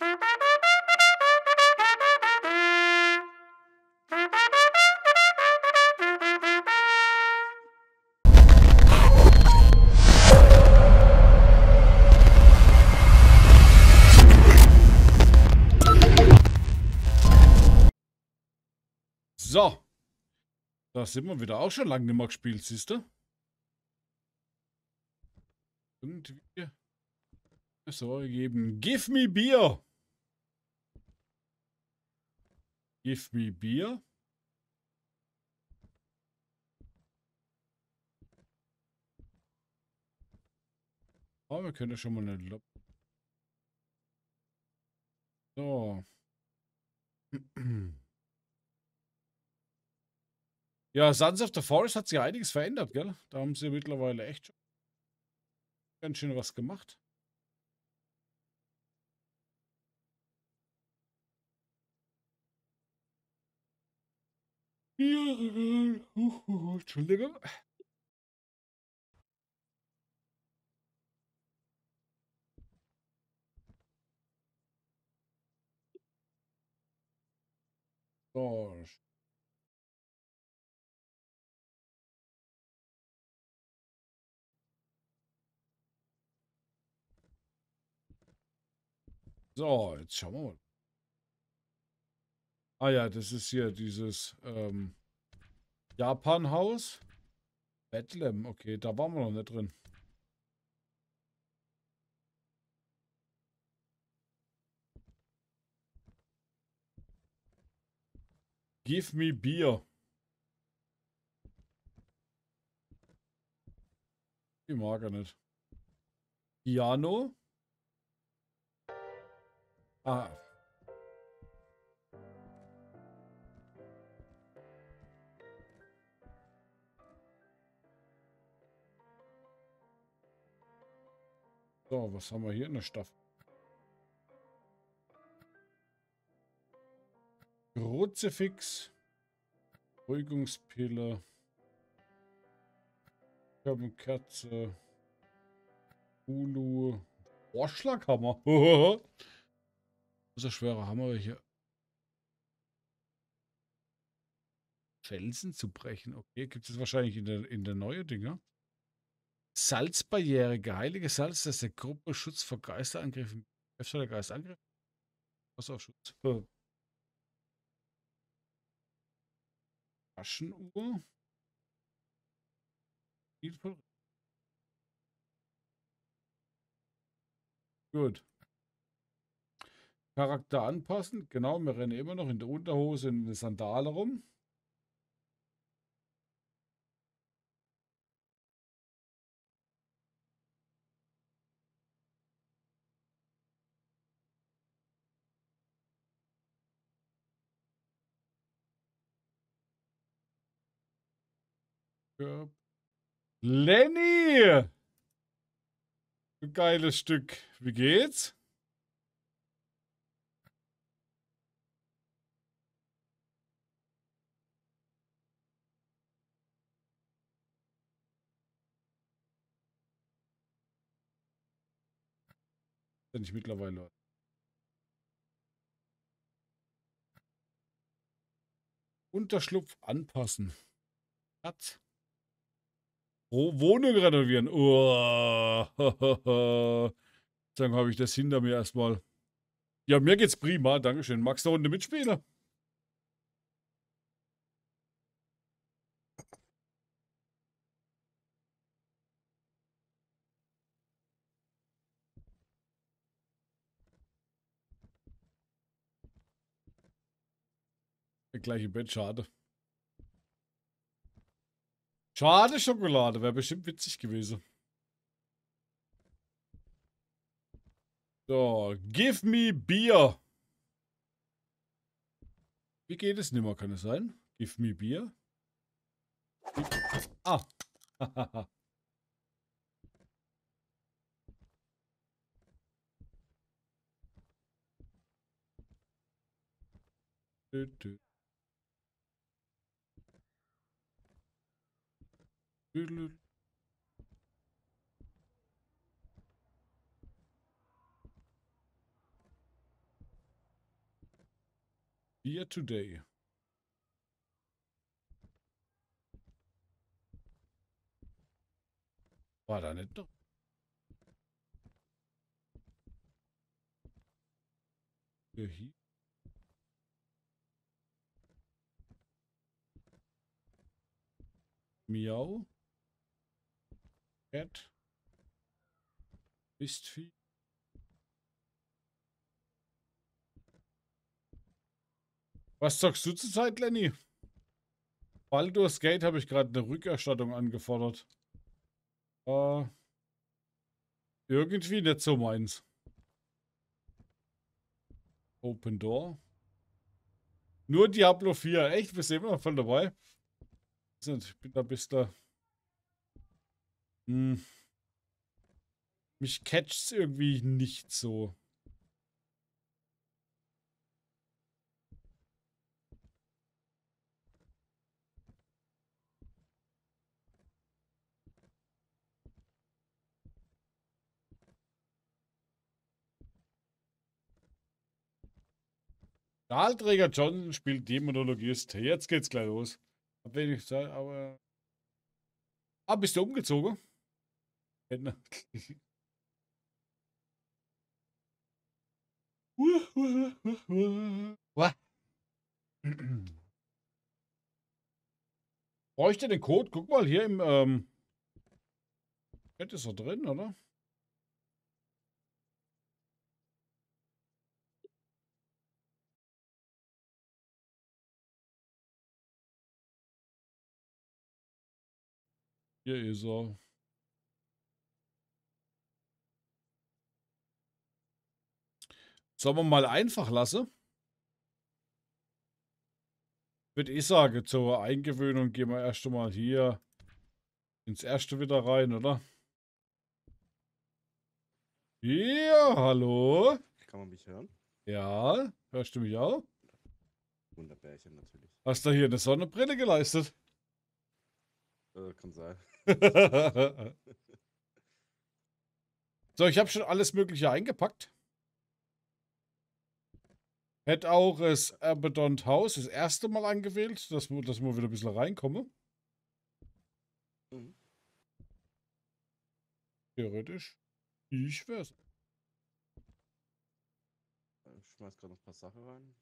So. Da sind wir wieder, auch schon lange nicht mehr gespielt, siehst du? Irgendwie. So, geben. Give me beer. Give me beer. Oh, wir können ja schon mal eine So. Ja, Sons of the Forest hat sich einiges verändert, gell? Da haben sie mittlerweile echt schon ganz schön was gemacht. Entschuldigung. So. So, jetzt schauen wir mal. Ah ja, das ist hier dieses Japan-Haus. Bethlehem, okay, da waren wir noch nicht drin. Give me beer. Die mag er nicht. Piano. Ah. So, was haben wir hier in der Staffel? Kruzifix. Beruhigungspille. Kerze. Hulu. Vorschlaghammer. Das ist ein schwerer Hammer hier. Felsen zu brechen. Okay, gibt es wahrscheinlich in der neuen Dinger. Salzbarriere. Geheilige Salz, das der Gruppe Schutz vor Geisterangriffen. Öfter der Geistangriff. Was auf Schutz. Taschenuhr. Gut. Charakter anpassen. Genau, wir rennen immer noch in der Unterhose und in der Sandale rum. Ja. Lenny! Du geiles Stück. Wie geht's? Bin ich mittlerweile. Unterschlupf anpassen. Hat. Wohnung renovieren. Oh. Dann habe ich das hinter mir erstmal. Ja, mir geht's prima. Dankeschön. Magst du eine Runde mitspielen? Gleich im Bett, schade. Schade Schokolade. Wäre bestimmt witzig gewesen. So, give me beer. Wie geht es nimmer, kann es sein? Give me beer. Ah. Dö, dö. Dö, dö. Here today. War da nicht noch? Hier. Miau. Cat. Bistvieh. Was sagst du zurzeit, Lenny? Baldur's Gate habe ich gerade eine Rückerstattung angefordert. Irgendwie nicht so meins. Open Door. Nur Diablo 4. Echt? Bist du immer noch voll dabei? Ich bin da ein bisschen... Mich catcht's irgendwie nicht so. Stahlträger Johnson spielt Dämonologist. Jetzt geht's gleich los. Hab wenig Zeit, aber... Ah, bist du umgezogen? Bräuchte den Code? Guck mal, hier im Chat ist er drin, oder? Hier ist er. Sollen wir mal einfach lassen? Würde ich sagen, zur Eingewöhnung gehen wir erst einmal hier ins erste wieder rein, oder? Ja, hallo? Kann man mich hören? Ja, hörst du mich auch? Wunderbärchen natürlich. Hast du hier eine Sonnenbrille geleistet? Kann sein. So, ich habe schon alles Mögliche eingepackt. Hätte auch das Abaddon House das erste Mal angewählt, dass wir wieder ein bisschen reinkommen. Mhm. Theoretisch. Ich wär's. Ich schmeiß gerade noch ein paar Sachen rein.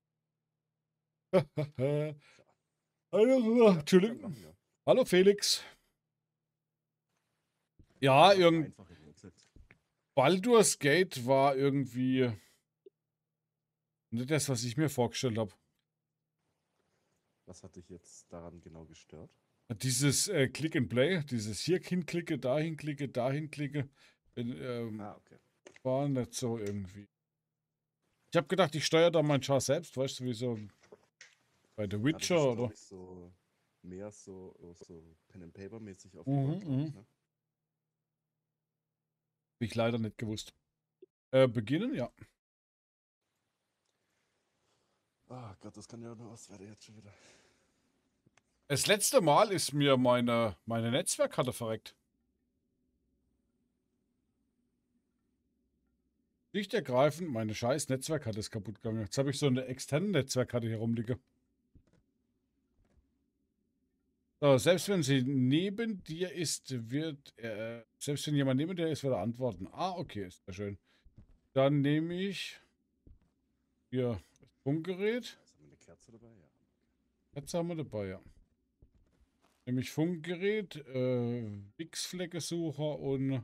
Hallo, Entschuldigung. Ja. Hallo Felix. Ja, Baldur's Gate war irgendwie nicht das, was ich mir vorgestellt habe. Was hat dich jetzt daran genau gestört? Dieses Click and Play, dieses hier hinklicke, dahin klicke, dahin klicke, Okay. war nicht so irgendwie. Ich habe gedacht, ich steuere da mein Char selbst, weißt du, wie so bei The Witcher das ist, oder? ich, so mehr so Pen and Paper mäßig Mhm, aufgebaut, ich, ne? Hab ich leider nicht gewusst. Beginnen, ja. Oh Gott, das kann ja nur was werden jetzt schon wieder. Das letzte Mal ist mir meine Netzwerkkarte verreckt. Schlicht ergreifend, meine scheiß Netzwerkkarte ist kaputt gegangen. Jetzt habe ich so eine externe Netzwerkkarte hier rumliegen. So, selbst wenn sie neben dir ist, selbst wenn jemand neben dir ist, wird er antworten. Ah, okay, ist ja schön. Dann nehme ich hier das Funkgerät. Ist eine Kerze dabei? Ja. Kerze haben wir dabei, ja. Nehme ich Funkgerät, Wix-Fleckesucher und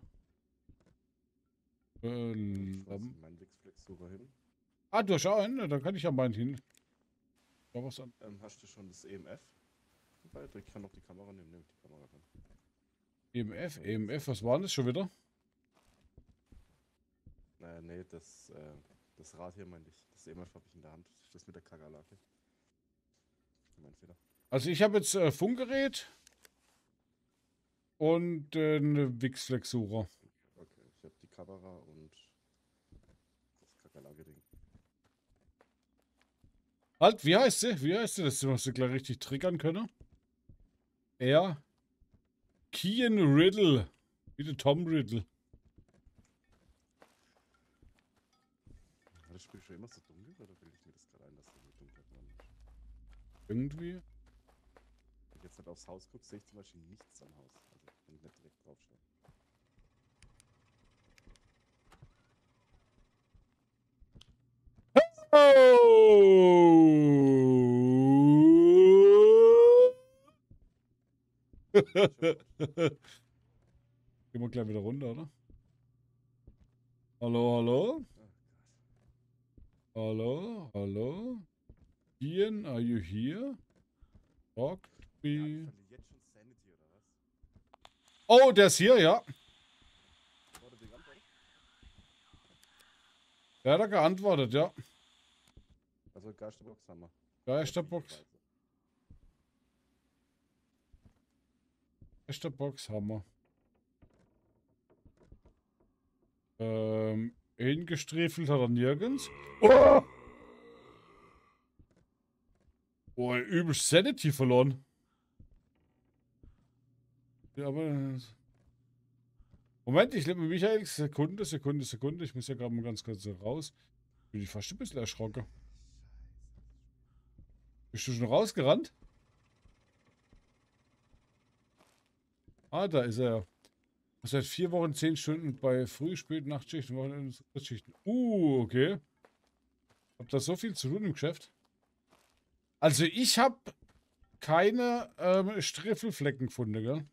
Ich weiß meinen Wix-Flex-Sucher hin. Ah, du hast auch einen? Dann kann ich ja meinen hin. Ja, was an. Hast du schon das EMF? Ich kann noch die Kamera nehmen. Nimm die Kamera ran. EMF, was war das schon wieder? Nee, das Rad hier meinte ich. Das EMF habe ich in der Hand. Das mit der Kakerlake. Mein Fehler. Also ich habe jetzt Funkgerät und den Wix-Flex-Sucher. Okay, ich habe die Kamera und das Kakerlake-Ding. Halt, wie heißt sie? Wie heißt sie, dass wir sie gleich richtig triggern können? Kian Riddle. Wie der Tom Riddle. Spiel schon immer so dunkel oder bilde ich mir das gerade ein, dass es irgendwie dunkel geworden ist? Irgendwie. Wenn ich jetzt halt aufs Haus gucke, sehe ich zum Beispiel nichts am Haus. Also wenn ich nicht direkt drauf schaue. Oh! Gehen wir gleich wieder runter, oder? Hallo, hallo? Oh Gott. Hallo, hallo? Ian, are you here? Talk to Ja, ich me. verliere jetzt schon Sanity oder was? Oh, der ist hier, ja. Wurde die geantwortet? Der hat er geantwortet, ja. Also Geisterbox haben wir. Geisterbox. Geisterbox haben wir. Hingestriefelt hat er nirgends. Oh! Oh, übelst Sanity verloren. Ja, aber... Moment, ich lebe mit Michael. Sekunde. Ich muss ja gerade mal ganz kurz raus. Bin ich fast ein bisschen erschrocken. Bist du schon rausgerannt? Ah, da ist er. Seit 4 Wochen 10 Stunden bei Früh-, Spät-, Nachtschichten, Wochenendschichten. Okay. Habt da so viel zu tun im Geschäft? Also ich habe keine Striffelflecken gefunden, gell?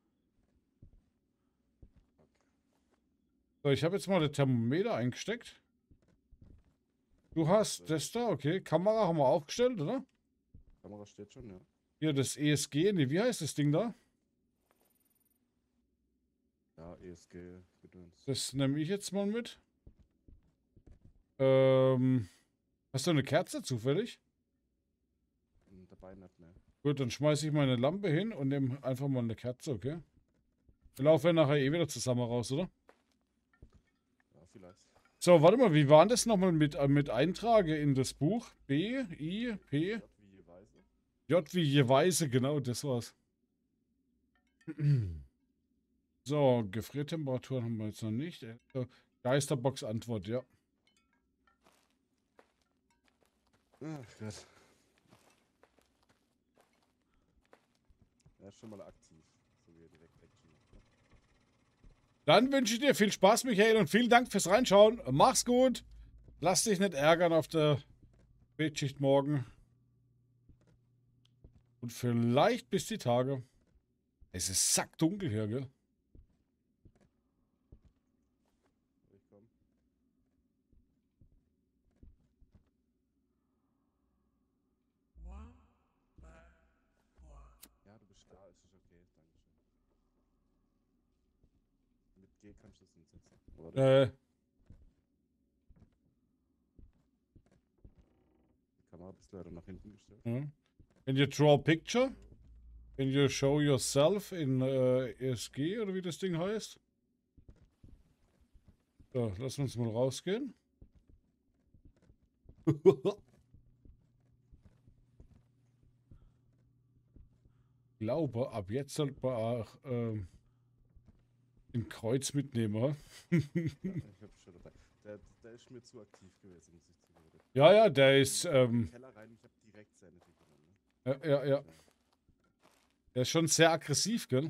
So, ich habe jetzt mal das Thermometer eingesteckt. Du hast das da, okay. Kamera haben wir aufgestellt, oder? Kamera steht schon, ja. Hier das ESG, nee, wie heißt das Ding da? Ja, ESG-Gedöns. Das nehme ich jetzt mal mit. Hast du eine Kerze zufällig? Dabei nicht mehr. Gut, dann schmeiße ich meine Lampe hin und nehme einfach mal eine Kerze, okay? Wir laufen nachher eh wieder zusammen raus, oder? Ja, vielleicht. So, warte mal, wie war das nochmal mit Eintrage in das Buch? B, I, P, J wie Weise. J wie Jeweise, genau, das war's. So, Gefriertemperaturen haben wir jetzt noch nicht. Geisterbox-Antwort, ja. Ach Gott. Er ist schon mal aktiv. So wie er direkt Action macht. Ne? Dann wünsche ich dir viel Spaß, Michael, und vielen Dank fürs Reinschauen. Mach's gut. Lass dich nicht ärgern auf der Spätschicht morgen. Und vielleicht bis die Tage. Es ist sackdunkel hier, gell? Ich komm. Ja, du bist da, ist okay, dankeschön. Mit G kannst du das hinsetzen. Oder die Kamera bist leider nach hinten gestellt. Ja. Can you draw a picture? Can you show yourself in ESG oder wie das Ding heißt? So, lass uns mal rausgehen. Ich glaube, ab jetzt sollte man auch ein Kreuz mitnehmen. Ja, ich hab schon dabei. Der ist mir zu aktiv gewesen, muss ich zugeben. Ja, ja, der ist, In den Keller rein, ich hab direkt Sanity genommen. Ne? ja. Der ist schon sehr aggressiv, gell?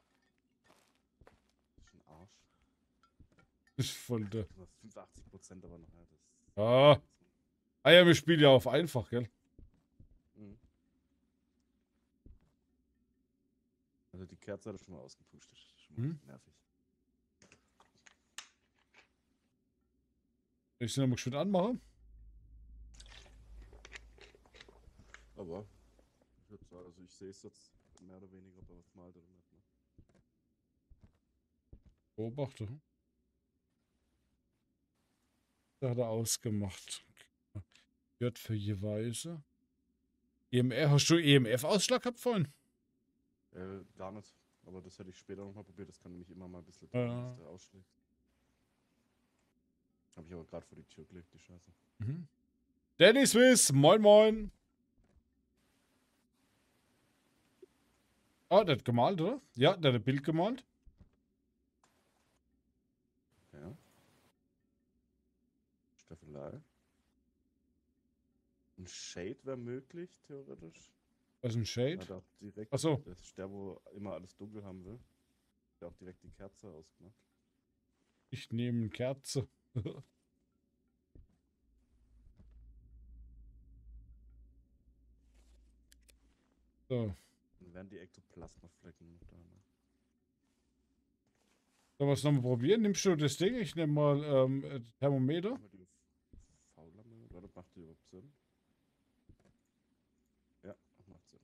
Das ist ein Arsch. Ist voll der. 85% aber noch. Ja, das Ah. Ah ja, wir spielen ja auf einfach, gell? Mhm. Also die Kerze hat er schon mal ausgepusht. Das ist schon mal nervig. Soll ich sie nochmal schön anmachen? Aber ich würde sagen, also ich sehe es jetzt mehr oder weniger, ob er was malt oder nicht. Ne? Beobachte. Da hat er ausgemacht. J für Jeweise. EMF, hast du EMF-Ausschlag gehabt vorhin? Gar nicht. Aber das hätte ich später nochmal probiert. Das kann nämlich immer mal ein bisschen Ja. dauern, bis der ausschlägt. Habe ich aber gerade vor die Tür gelegt, die Scheiße. Danny Swiss, moin moin. Ah, der hat gemalt, oder? Ja, der hat ein Bild gemalt. Ja. Staffelei. Ein Shade wäre möglich, theoretisch. Was ist ein Shade? Hat auch direkt, Achso. das ist der, wo immer alles dunkel haben will. Der auch direkt die Kerze ausgemacht. Ich nehme eine Kerze. So. Dann wären die Ektoplasmaflecken noch da. Ne? Sollen wir es nochmal probieren? Nimmst du das Ding? Ich nehme mal Thermometer. Mal die V-Lampe. Oder macht die überhaupt Sinn? Ja, macht Sinn.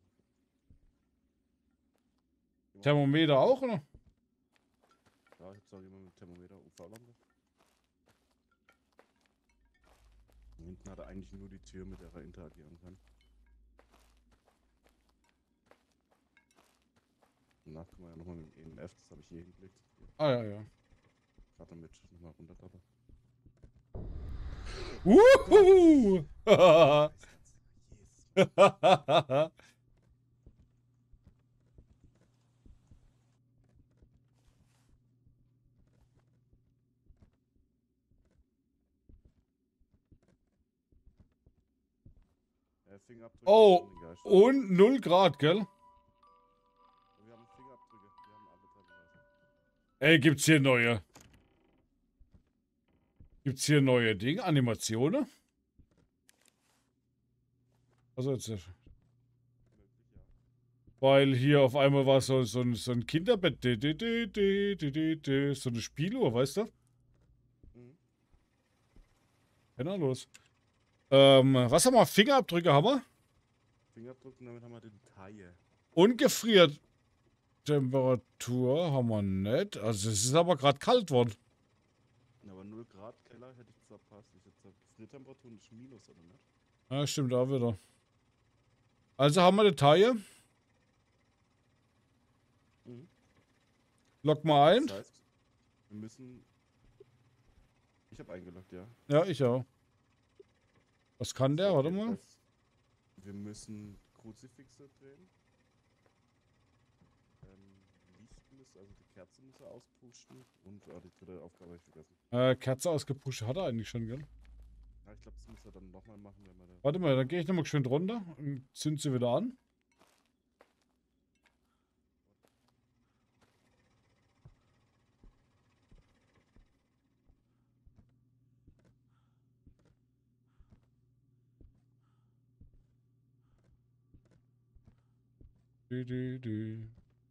Thermometer auch, oder? Ja, ich sage immer mit Thermometer UV-Lampe. Hinten hat er eigentlich nur die Tür, mit der er interagieren kann. Danach können wir ja nochmal mit dem EMF, das habe ich hier hingelegt. Hier. Ah, ja, ja. Gerade damit nochmal runterklappe. Wuhu! Jesus. Fingerabdrücke. Oh, und 0 Grad, gell? Wir haben Fingerabdrücke. Wir haben alle teilweise. Ey, gibt's hier neue? Gibt's hier neue Dinge? Animationen? Also jetzt. Möglich, ja. Weil hier auf einmal war so ein Kinderbett. So eine Spieluhr, weißt du? Mhm. Genau, los. Was haben wir? Fingerabdrücke haben wir? Fingerabdrücke, damit haben wir den Taille. Und Gefriertemperatur haben wir nicht. Also es ist aber gerade kalt worden. Aber 0 Grad Keller hätte ich zwar passt. Ich hätte Gefriertemperatur ist Minus, oder nicht? Ja, stimmt auch wieder. Also haben wir die Taille. Mhm. Log mal ein. Das heißt, wir müssen. Ich habe eingeloggt, ja. Ja, ich auch. Was kann der? So, Warte okay, das mal. heißt, wir müssen Kruzifixe drehen. Licht muss, also die Kerze muss er auspusten. Und die dritte Aufgabe habe ich vergessen. Kerze ausgepusht hat er eigentlich schon, gell? Ja, ich glaube, das muss er dann nochmal machen, wenn wir da. Warte mal, dann gehe ich nochmal schön runter und zünd sie wieder an. Du, du, du.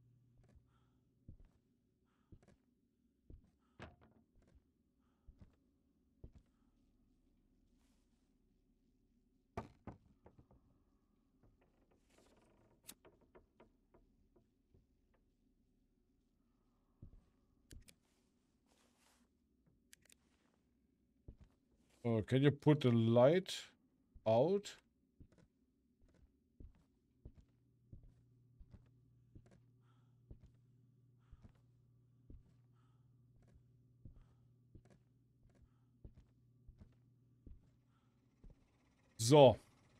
Can you put the light out? So.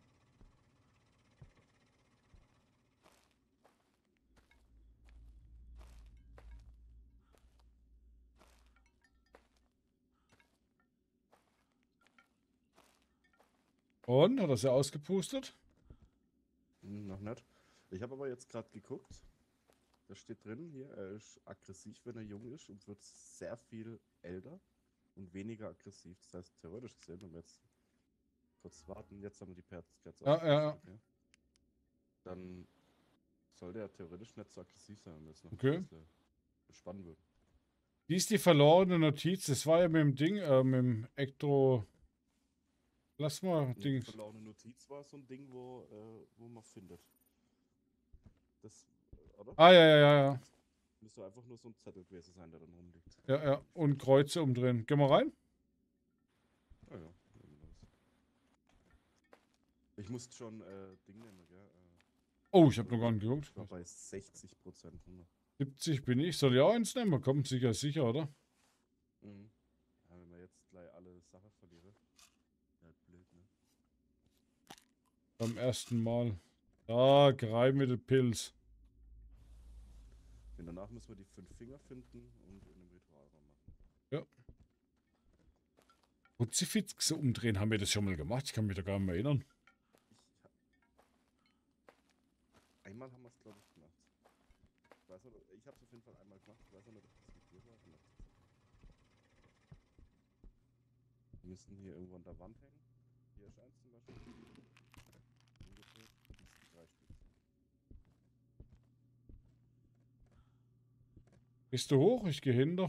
Und? Hat das ja ausgepustet? Noch nicht. Ich habe aber jetzt gerade geguckt. Da steht drin hier, er ist aggressiv, wenn er jung ist und wird sehr viel älter und weniger aggressiv. Das heißt, theoretisch gesehen, wenn wir jetzt kurz warten, jetzt haben wir die Kerze Ja. okay. Dann sollte er theoretisch nicht so aggressiv sein, wenn wir jetzt noch Okay. ein bisschen spannen würden. Wie ist die verlorene Notiz? Das war ja mit dem Ding, mit dem Elektro. Lass mal Die Ding. verlorene Notiz war so ein Ding, wo man findet. Das, oder? Ah, ja. Müsste einfach nur so ein Zettel gewesen sein, der dann rumliegt. Ja. Und Kreuze umdrehen. Geh mal rein. Ah ja. Ich muss schon Ding nehmen, gell? Oh, ich habe noch gar nicht geguckt. Ich war bei 60%. 70 bin ich. Soll ich auch eins nehmen? Kommt sicher, oder? Mhm. Ja, wenn wir jetzt gleich alle Sachen verlieren. Ja, blöd, ne? Beim ersten Mal. Da, Grei mit den Pilz. Und danach müssen wir die 5 Finger finden und in einem Ritualraum machen. Ja. Kruzifixe umdrehen, haben wir das schon mal gemacht? Ich kann mich da gar nicht mehr erinnern. einmal haben wir es, glaube ich, gemacht. Ich weiß nicht, ich habe es auf jeden Fall einmal gemacht. Ich weiß nicht, ob das mit dir war. Wir müssen hier irgendwo an der Wand hängen. Hier ist eins zum Beispiel. Umgedreht. Das sind 3 Stück. Bist du hoch? Ich gehe hinter.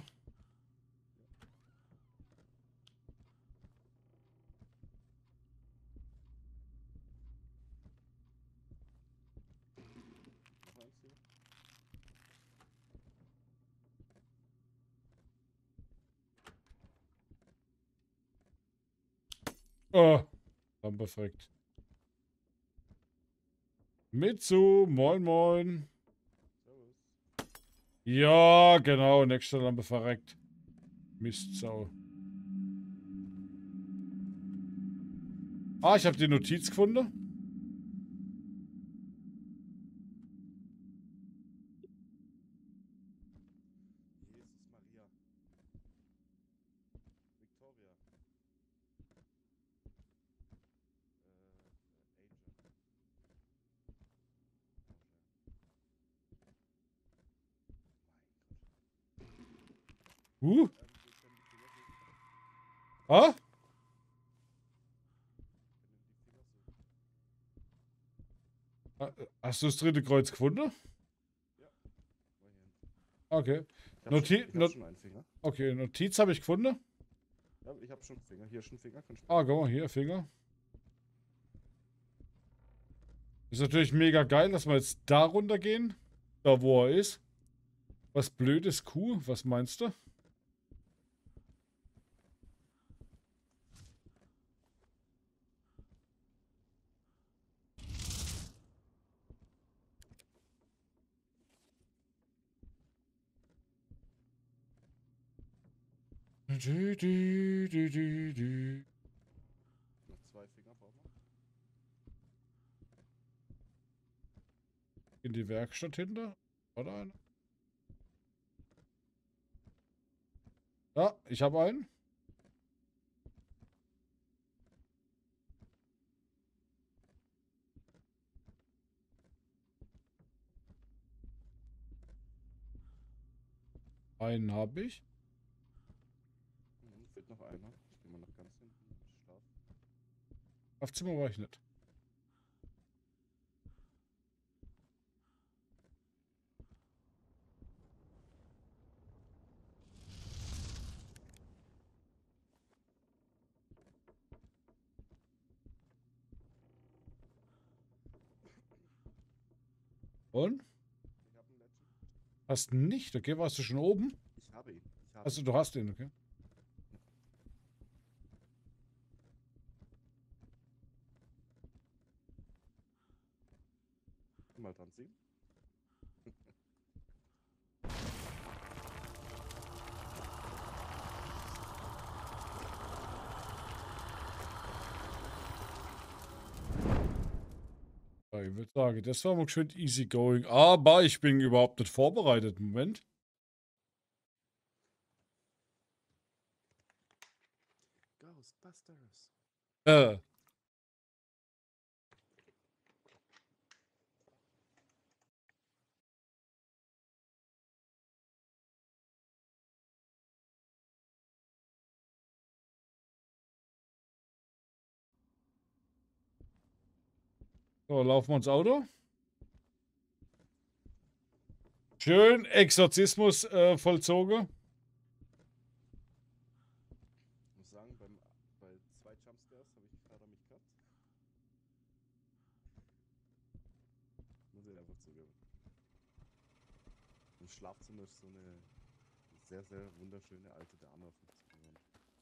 Noch eins hier. Oh, dann perfekt. Mitsu, moin moin. Servus. Ja, genau, nächste Lampe verreckt. Mistsau. Ah, ich habe die Notiz gefunden. Jesus Maria. Victoria. Uh. Wir können die Finger suchen. Ah? Wir können die Finger suchen. Hast du das dritte Kreuz gefunden? Ja. Mal hier hin. Okay. Ich hab schon einen Finger. Okay, Notiz habe ich gefunden. Ja, ich habe schon einen Finger. Hier ist ein Finger. Ah, guck mal, hier, Finger. Ist natürlich mega geil, dass wir jetzt da runtergehen. Da, wo er ist. Was blödes Kuh, was meinst du? Du, du, du, du, du. Noch 2 Finger brauchen wir. In die Werkstatt hinter. Oder einer? Ja, ich habe einen. Einen habe ich. Fehlt noch einer. Ich gehe mal nach ganz hinten. Schlaf. Auf Zimmer war ich nicht. Und? Ich habe einen Legend. Hast nicht? Okay, warst du schon oben? Ich habe ihn. Also du hast ihn, okay. Mal dran ziehen. Ja, ich würde sagen, das war mal schön easy going. Aber ich bin überhaupt nicht vorbereitet. Moment. Ghostbusters. Äh. So, laufen wir ins Auto. Schön Exorzismus vollzogen. Ich muss sagen, bei 2 Jumpscares habe ich gerade mich gehabt. Muss ich einfach zugeben. Im Schlafzimmer ist so eine sehr, sehr wunderschöne alte Dame auf mich zugewandt.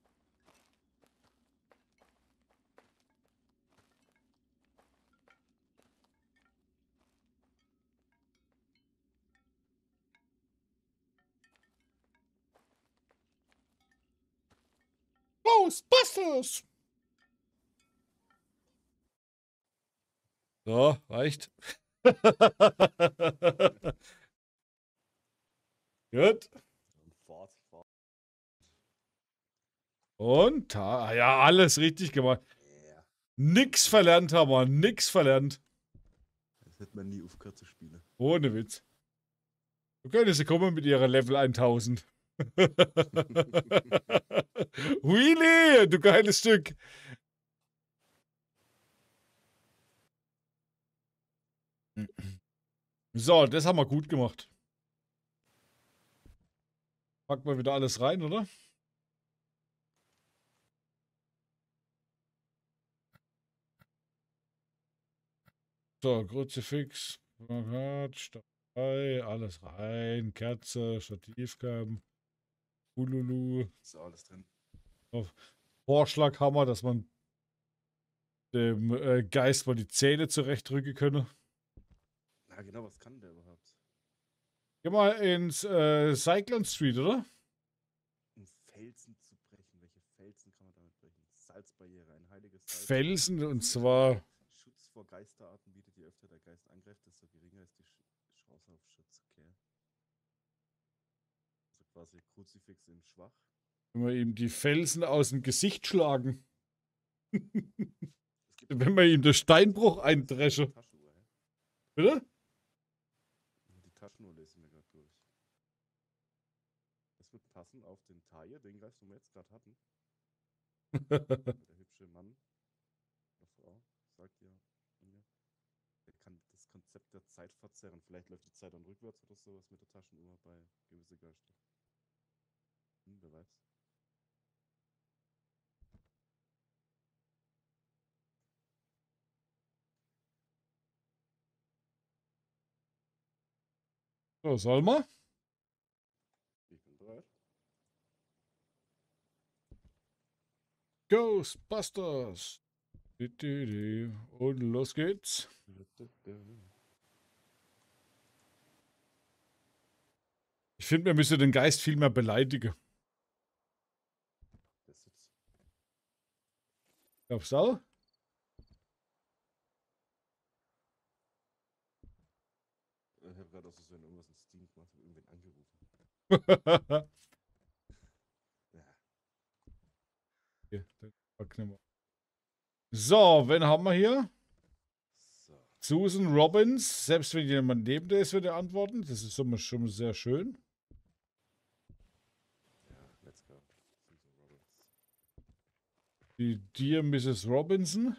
Ghostbusters! So, reicht. Gut. Und fort. Und, ja, alles richtig gemacht. Yeah. Nix verlernt haben wir, nix verlernt. Hätte man nie aufgehört zu spielen. Ohne Witz. Du könntest sie kommen mit ihrer Level 1000. Really, du geiles Stück. So, das haben wir gut gemacht. Packen wir wieder alles rein, oder? So, Kruzifix, alles rein, Kerze, Stativcam, Hululu. Ist alles drin. Vorschlaghammer, dass man dem Geist mal die Zähne zurechtrücken könne. Ja, genau, was kann der überhaupt? Geh mal ins Cyclone Street, oder? Um Felsen zu brechen. Welche Felsen kann man damit brechen? Salzbarriere, ein heiliges Salz. Felsen, und zwar Schutz vor Geisterarten bietet, je öfter der Geist angreift, desto geringer ist die Chance auf Schutz. Okay. Also quasi Kruzifix in schwach. wenn wir ihm die Felsen aus dem Gesicht schlagen. Es gibt Wenn wir ihm den Steinbruch eindresche. Taschenuhr, hä? Bitte? Die Taschenuhr lesen wir gerade durch. Das wird passen auf den Taille, den Geist, den wir jetzt gerade hatten. Der hübsche Mann oder Frau sagt ja, er kann das Konzept der Zeit verzerren. Vielleicht läuft die Zeit dann rückwärts oder sowas mit der Taschenuhr bei gewissen Geistern. Wer weiß. So, soll man? Ich bin bereit. Ghostbusters. Und los geht's. Ich finde, wir müssen den Geist viel mehr beleidigen. Das jetzt. Glaubst du auch? Ich habe gerade auch so irgendwas in Steam gemacht, habe irgendwen angerufen. Ja. Hier, den packen wir. So, wen haben wir hier? So. Susan Robbins. Selbst wenn jemand neben der ist, wird er antworten. Das ist schon sehr schön. Ja, let's go. Susan Roberts. Die Dear Mrs. Robinson.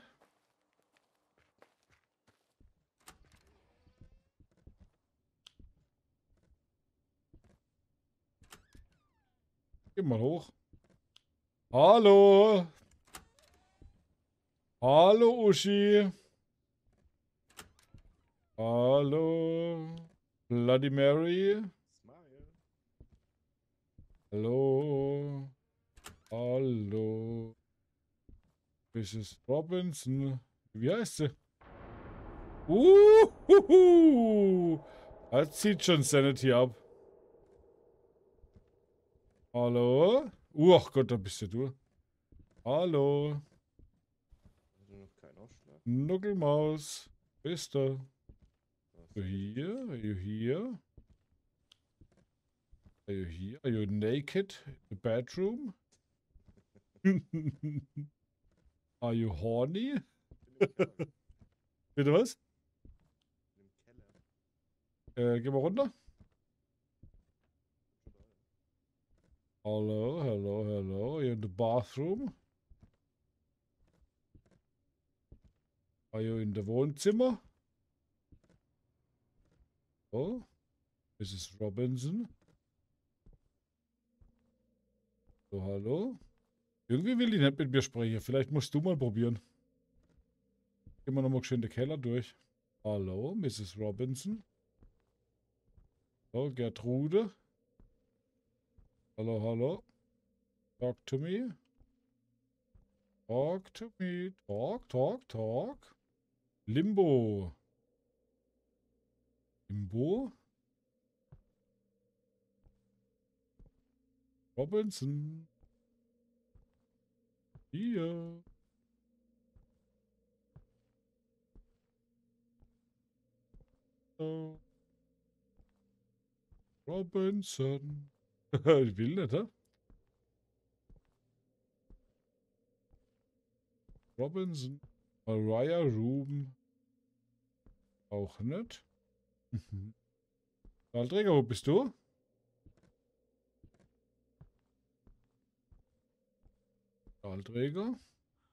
Geh mal hoch. Hallo. Hallo, Uschi. Hallo. Bloody Mary. Smile. Hallo. Hallo. Mrs. Robinson. Wie heißt sie? Das zieht schon Sanity ab. Hallo? Ach Gott, da bist ja du. Hallo. Also noch kein Ausschlag. Nuckelmaus. Bist du? Was? Are you here? Are you here? Are you here? Are you naked in the bedroom? Are you horny? Im Keller. Bitte was? Im Keller. Geh mal runter. Hello, hello, hello. Are you in the bathroom? Are you in the Wohnzimmer? Oh, Mrs. Robinson. So, hallo. Irgendwie will die nicht mit mir sprechen. Vielleicht musst du mal probieren. Gehen wir nochmal schön den Keller durch. Hallo, Mrs. Robinson. So, Gertrude. Hallo, hallo. Talk to me. Talk to me. Talk, talk, talk. Limbo. Limbo. Robinson. Hier. So. Robinson. Ich will nicht, hä? Robinson. Mariah Ruben. Auch nicht. Stahlträger, wo bist du? Stahlträger.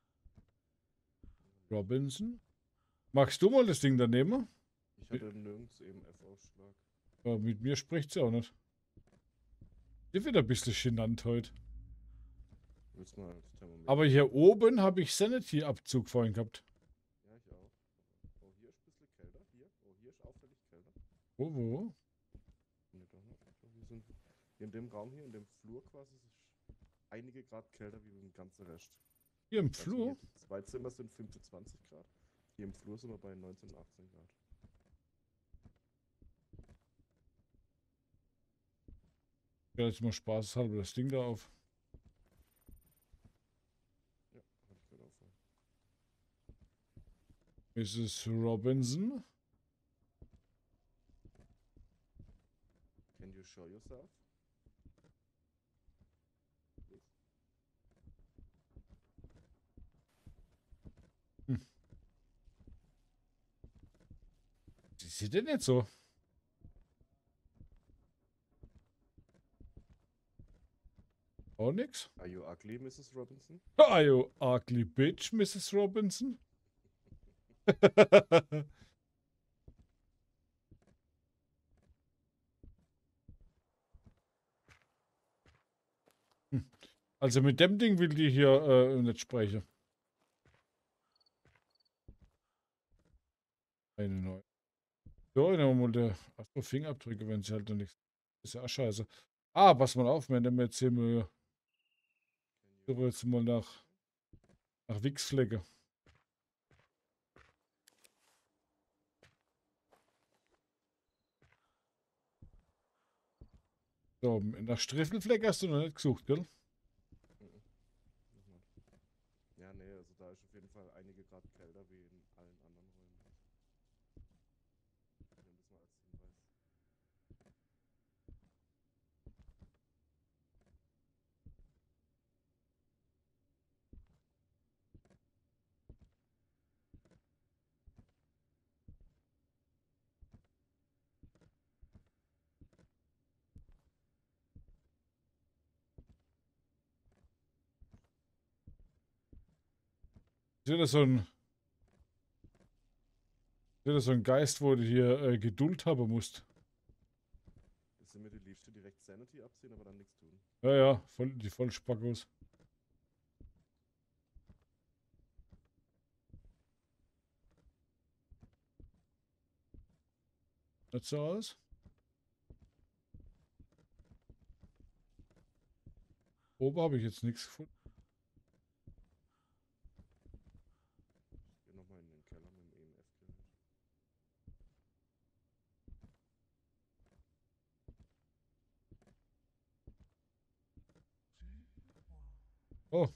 Robinson. Magst du mal das Ding daneben? Ich hatte nirgends EMF-Ausschlag. Ja, mit mir spricht sie auch nicht. Die wird ein bisschen genannt heute. Willst du mal als Thermometer? Aber hier oben habe ich Sanity-Abzug vorhin gehabt. Ja, ich auch. Oh, hier ist ein bisschen kälter. Hier. Oh, hier ist auffällig kälter. Wo? Nee, doch nicht. Wir sind hier in dem Raum hier, in dem Flur quasi, ist einige Grad kälter wie im ganzen Rest. Hier im Also Flur? hier, die zwei Zimmer sind 25 Grad. Hier im Flur sind wir bei 19, 18 Grad. Ja, jetzt mal spaßeshalber das Ding da auf. Ja, hab ich gerade aufhören. Mrs. Robinson. Can you show yourself? Please. Sie sieht denn nicht so? Auch nix? Are you ugly, Mrs. Robinson? Are you ugly bitch, Mrs. Robinson? Also mit dem Ding will die hier nicht sprechen. Eine neue. So, dann mal der Achso, Fingerabdrücke, wenn sie halt noch nichts. Ist ja auch scheiße. Ah, pass mal auf, wenn der mir jetzt hier mal, Can you jetzt mal nach Wichsflecke. So, nach Striffelfleck hast du noch nicht gesucht, gell? Nochmal. Ja, nee, also da ist auf jeden Fall einige Grad kälter wie in allen anderen Räumen. Nimm das mal als Hinweis. Ist wieder so ein Geist, wo du hier Geduld haben musst. Ist mir die Liebste direkt Sanity abziehen, aber dann nichts tun. Ja, ja, die Vollspackos. Nicht so aus? Oben habe ich jetzt nichts gefunden. Ich geh nochmal in den Keller mit dem EMF-Gerät. Oh.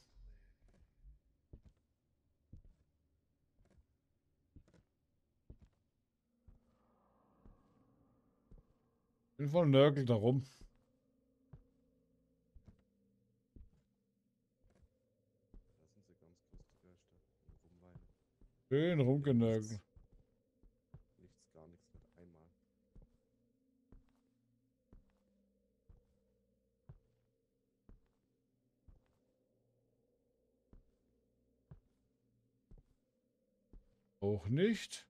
Auf jeden Fall nörgelt da rum. Da sind sie ganz kurz die Geister. Rumweinen. Schön rumgenörgelt. Nichts, gar nichts, nicht einmal. Auch nicht.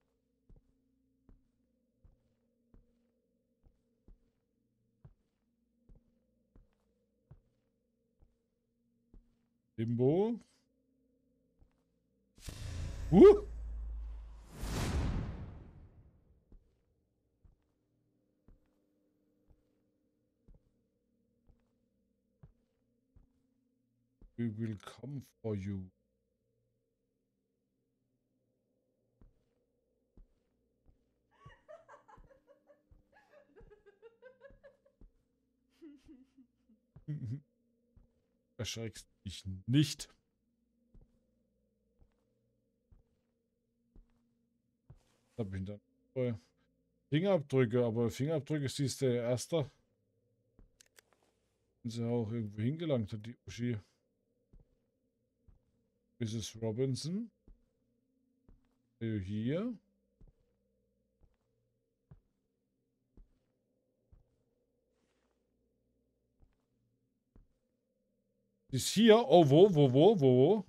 Limbo. Uh! We will come for you. Erschreckst dich nicht. Da bin ich dann. Fingerabdrücke, aber Fingerabdrücke siehst du ja erster. Wenn sie auch irgendwo hingelangt hat, die Uschi. Mrs. Robinson. Hier. Ist hier. Oh, wo?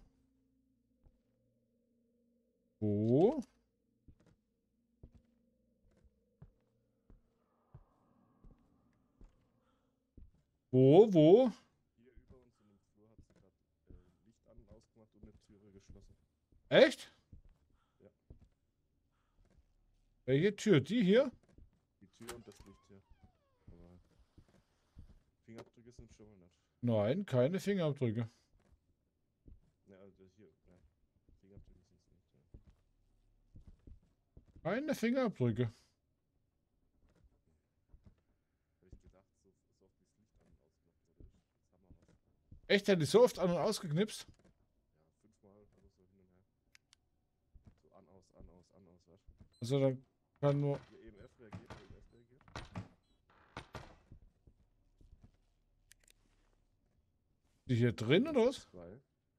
Wo? Wo? Hier über uns in dem Flur hat sie gerade Licht an und ausgemacht und eine Türe geschlossen. Echt? Ja. Welche Tür? Die hier? Die Tür und das Licht hier. Aber Fingerabdrücke sind schon mal nicht. Nein, keine Fingerabdrücke. Ne, also hier, ja. Fingerabdrücke sind es nicht, ja. Keine Fingerabdrücke. Hätte ich gedacht, so oft wie das Licht an und ausgemacht wurde. Jetzt haben wir was. Echt, hat die so oft an- und ausgeknipst? Ja, 5-mal, also so hin und her. So an, aus, weißt du? Also da kann nur... Hier EMF reagiert, EMF reagiert. Die hier drin oder was? 2.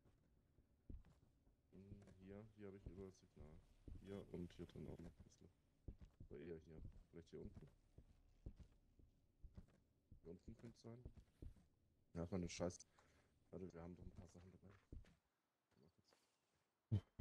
Hier habe ich überall Signal. Hier und hier drin auch noch ein bisschen. Oder eher hier. Vielleicht hier unten. Hier unten könnte es sein. Ja, ist mal eine Scheiß. Warte, wir haben doch ein paar Sachen dabei. Mal kurz.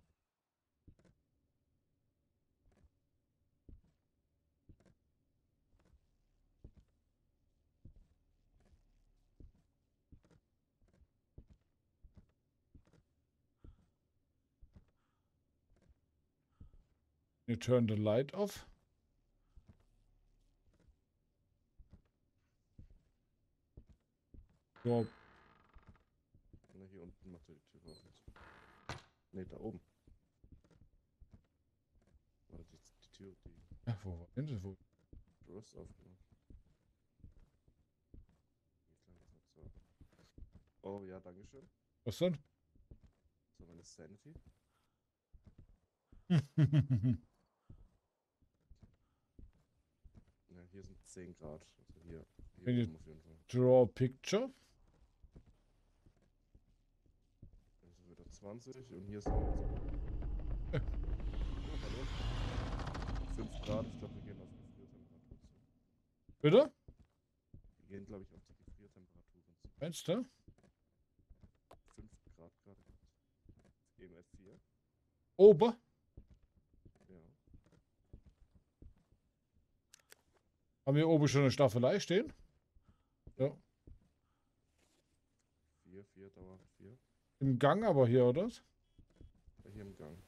You turn the light off. So, Na, hier unten macht er die Tür auf. Ne, da oben. Warte, die Tür, die ja, wo war denn das? Wo? Tür ist aufgemacht. Geht lang, das hat so. Oh ja, dankeschön. Was denn? So, meine Sanity. Ja, hier sind 10 Grad. Also hier Can you oben auf jeden Fall. draw a picture? Hier sind wieder 20 und hier sind. Oh, hallo. 5 Grad, ich glaube, wir gehen auf Gefriertemperatur zu. Bitte? Wir gehen, glaube ich, auf die Gefriertemperaturen zu. Meinst du? 5 Grad gerade gehabt. EMF 4. Ober? Ja. Haben wir oben schon eine Staffelei stehen? Ja. 4, dauerhaft 4. Im Gang aber hier, oder? Ja, hier im Gang.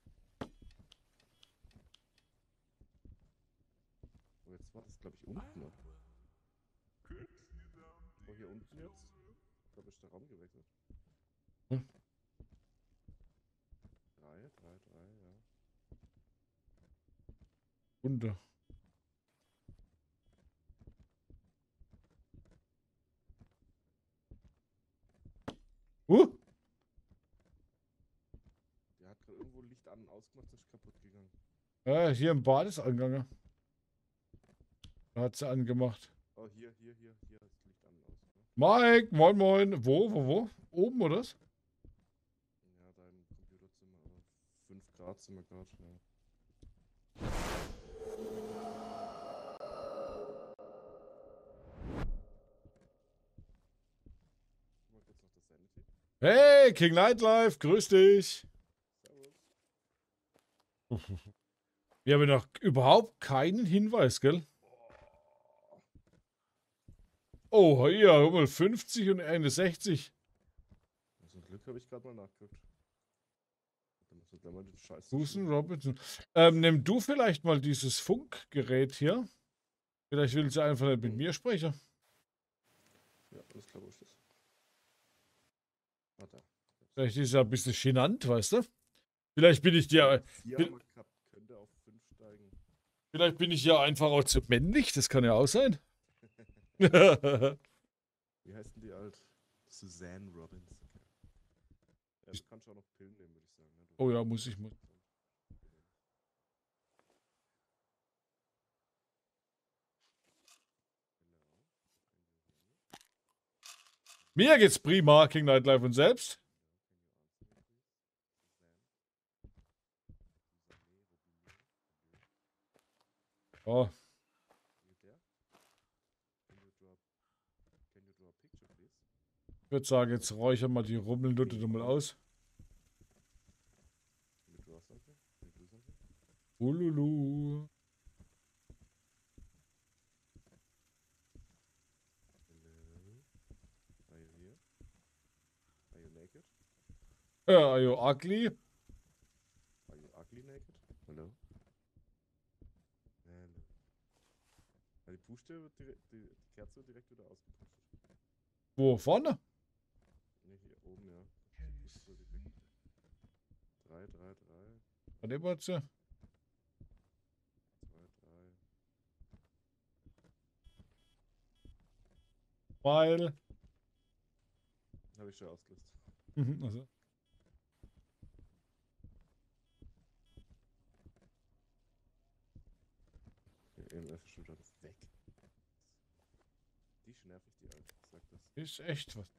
Oh, jetzt war das, glaube ich, unten. Oder? Oh, hier unten jetzt? Ich glaube, ist der Raum gewechselt. Hm. 3, ja. Unter. Der hat gerade irgendwo Licht an und ausgemacht, das ist kaputt gegangen. Ja, hier im Bad ist angegangen. Da hat sie angemacht. Oh, hier ist Licht an und aus. Ne? Mike, moin moin. Wo? Oben, oder? was? Ja, da im Computerzimmer, aber 5 Grad sind wir gerade. Ja. Guck mal kurz nach der Sanity. Hey, King Nightlife, grüß dich. Servus. Wir haben noch überhaupt keinen Hinweis, gell? Oh, ja, guck mal, 50 und eine 60. Zum Glück habe ich gerade mal nachgeguckt. Da muss man gleich mal den Scheiß. Susan Robinson. Nimm du vielleicht mal dieses Funkgerät hier. Vielleicht will sie einfach nicht mit mir sprechen. Ja, alles klar, wo ist das? Ah, da. Vielleicht ist ja ein bisschen genannt, weißt du? Vielleicht bin ich dir, 4 haben wir gehabt, könnte auf 5 steigen. vielleicht bin ich ja einfach auch zu männlich. Das kann ja auch sein. Wie heißt denn die alt? Suzanne Robinson. Ja, du kannst auch noch Pillen nehmen, würde ich sagen. Ne? Oh ja, muss ich. Mir geht's prima, King Nightlife und selbst. Oh, Can you draw a picture, please? Ich würde sagen, jetzt räuchern wir die Rummelnutte nochmal aus. Mit was, okay? Mit was, okay? Ululu. Hello. Are you here? Are you naked? Are you ugly? Are you ugly naked? Hello? Hello. Ja, die Puste wird die Kerze wird direkt wieder ausgepustet. Wo, vorne? Ne, hier oben, ja. Die Puste wird direkt. 3, 3, 3, Warte mal, 2, 3. weil. Habe ich schon ausgelöst. Also. Ja, EMF ist schon wieder weg. Die nervig, die Alte. Ich sag das. Ist echt was.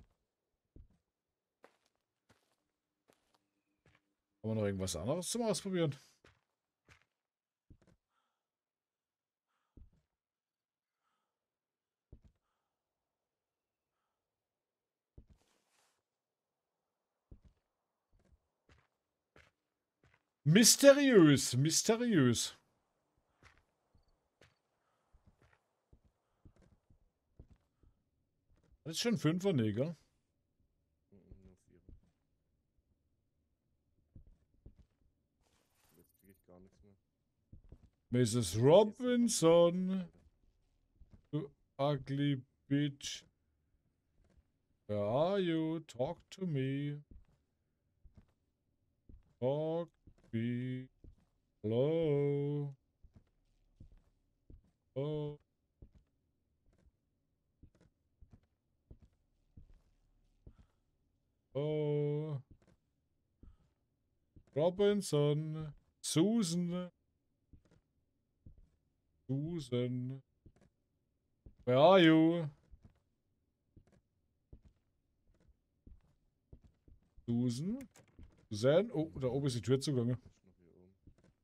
Haben wir noch irgendwas anderes zum Ausprobieren? Mysteriös, mysteriös. Das ist schon 5er, nee, gell? Nur 4. Jetzt kriege ich gar nichts mehr. Mrs. Robinson, you ugly bitch. Where are you? Talk to me. Talk to me. Hello. Oh. Oh. Robinson. Susan. Susan. Where are you? Susan? Susan? Oh, da oben ist die Tür zugegangen. Ist noch hier oben.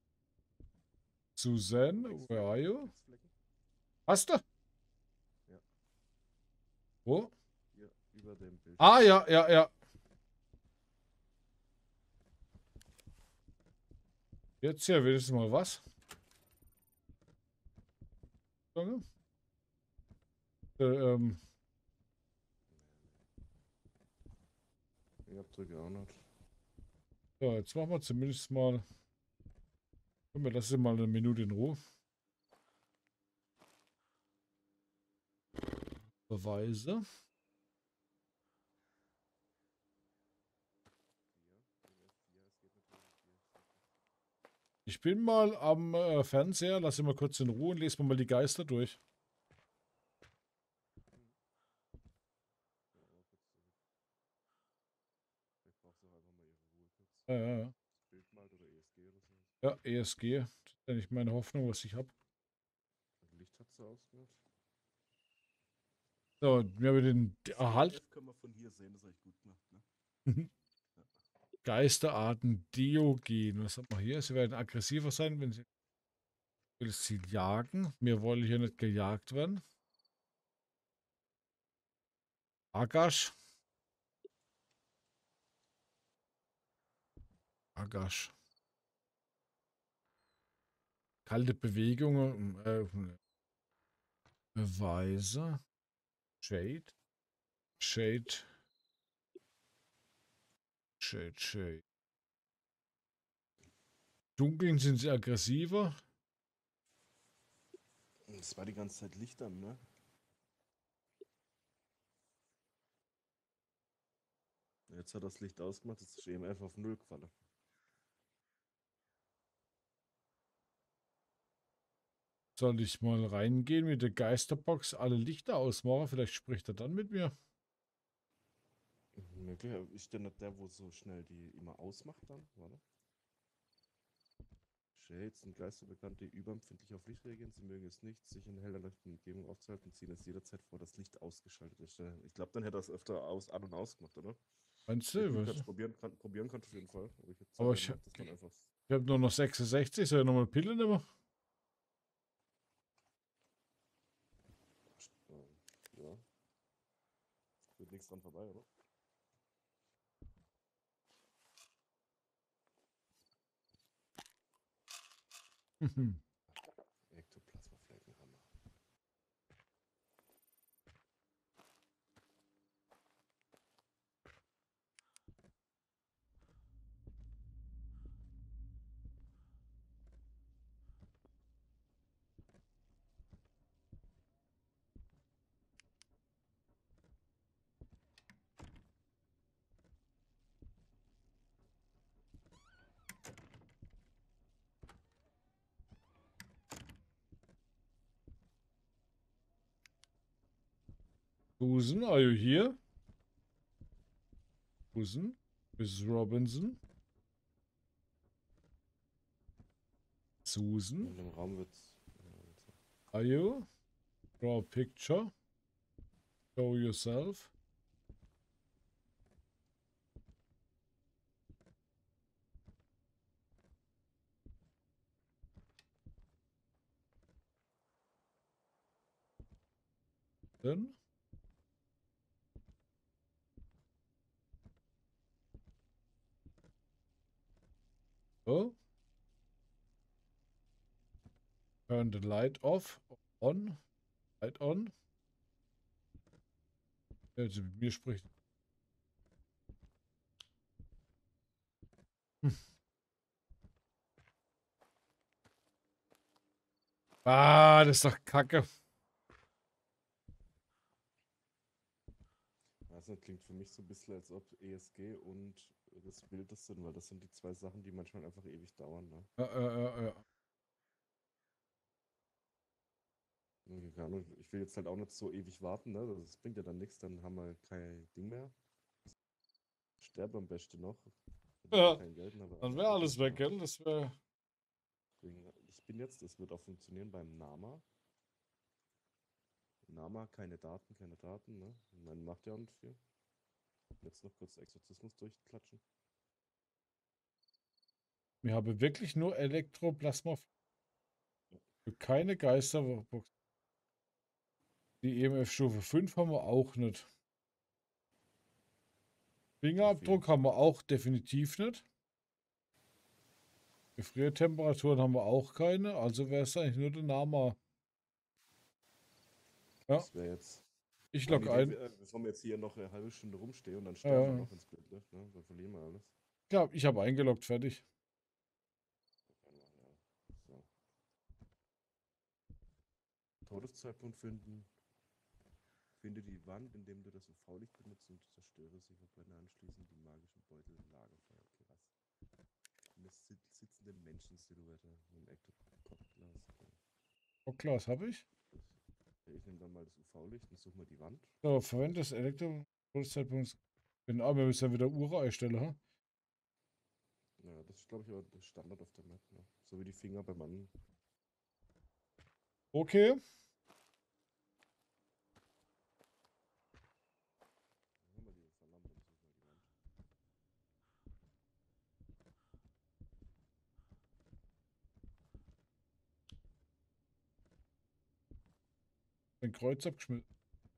Susan, where are you? Flecken? Hast du? Ja. Wo? Hier, über dem Bild. Ah, ja, ja, ja. Jetzt hier wenigstens mal was. Ähm, Ich Abdrücke auch nicht. so, jetzt machen wir zumindest mal. Wir lassen mal eine Minute in Ruhe. Beweise. Ich bin mal am Fernseher, lass ihn mal kurz in Ruhe und lese mal die Geister durch. Ja, ja, ja. Bildmal oder ESG oder so. Ja, ESG. Das ist ja nicht meine Hoffnung, was ich habe. Licht hat so ausgemacht. So, wir haben den Erhalt. Das können wir von hier sehen, das ist echt gut gemacht, ne? Geisterarten Diogen. Was haben wir hier? Sie werden aggressiver sein, wenn sie will sie jagen. Wir wollen hier nicht gejagt werden. Agash. Agash. Kalte Bewegungen. Beweise. Shade. Shade. Shade, Shade. Dunkeln sind sie aggressiver. Es war die ganze Zeit Licht an, ne? Jetzt hat das Licht ausgemacht, jetzt ist EMF auf 0 gefallen. Soll ich mal reingehen mit der Geisterbox, alle Lichter ausmachen? Vielleicht spricht er dann mit mir. Möglich, ist der nicht der, wo so schnell die immer ausmacht dann, oder? Shades sind Geister bekannt, die überempfindlich auf Licht reagieren. Sie mögen es nicht, sich in heller Umgebung aufzuhalten, ziehen es jederzeit vor, das Licht ausgeschaltet ist. Ich glaube, dann hätte er es öfter an- und ausgemacht, oder? Meinst du? Kannst probieren kannst auf jeden Fall. Aber ich, Aber ich habe nur noch 66, soll ich nochmal Pille nehmen? Ja. Wird nichts dran vorbei, oder? Ektoplasmafleckenhammer. Susan, are you here? Susan? Mrs. Robinson? Susan? In dem Raum wird. Are you? Draw a picture. Show yourself. Then. Oh. Turn the light off. On. Light on. Also mit mir spricht. Ah, das ist doch Kacke. Also klingt für mich so ein bisschen, als ob ESG und das Bild das sind, weil das sind die zwei Sachen, die manchmal einfach ewig dauern. Ne? Ja. Keine Ahnung, ich will jetzt halt auch nicht so ewig warten, ne? Das bringt ja dann nichts, dann haben wir kein Ding mehr. Sterbe am besten noch. Ja, Kein Geld, aber dann wäre alles weg, gell? Das wäre. Ich bin jetzt, das wird auch funktionieren beim Nama. Nama, keine Daten, ne? Man macht ja auch nicht viel. Jetzt noch kurz Exorzismus durchklatschen. Wir haben wirklich nur Elektroplasma. Keine Geisterbox. Die EMF-Stufe 5 haben wir auch nicht. Fingerabdruck haben wir auch definitiv nicht. Gefriertemperaturen haben wir auch keine. Also wäre es eigentlich nur der Nama. Ja. Das wäre jetzt. Ich logge ein. Bevor wir jetzt hier noch eine halbe Stunde rumstehen und dann sterben wir noch ins Bild, ne? Dann verlieren wir alles. Ja, ich habe eingeloggt, fertig. So. Todeszeitpunkt finden. Finde die Wand, indem du das UV-Licht benutzt und zerstöre sie, verbrenne anschließend die magischen Beutel im Lagerfeuer. Okay, was? Eine sitzende Menschensilhouette im Ektoplasma. Hockglas habe ich. Ich nehme dann mal das UV-Licht und suche mal die Wand. So, verwende das Elektro-Todeszeitpunkt. Genau, wir müssen dann wieder Uhr einstellen, ha? Ja, das ist, glaube ich, aber der Standard auf der Map. Ne? So wie die Finger beim Mann. Okay. Den Kreuz abgeschmissen.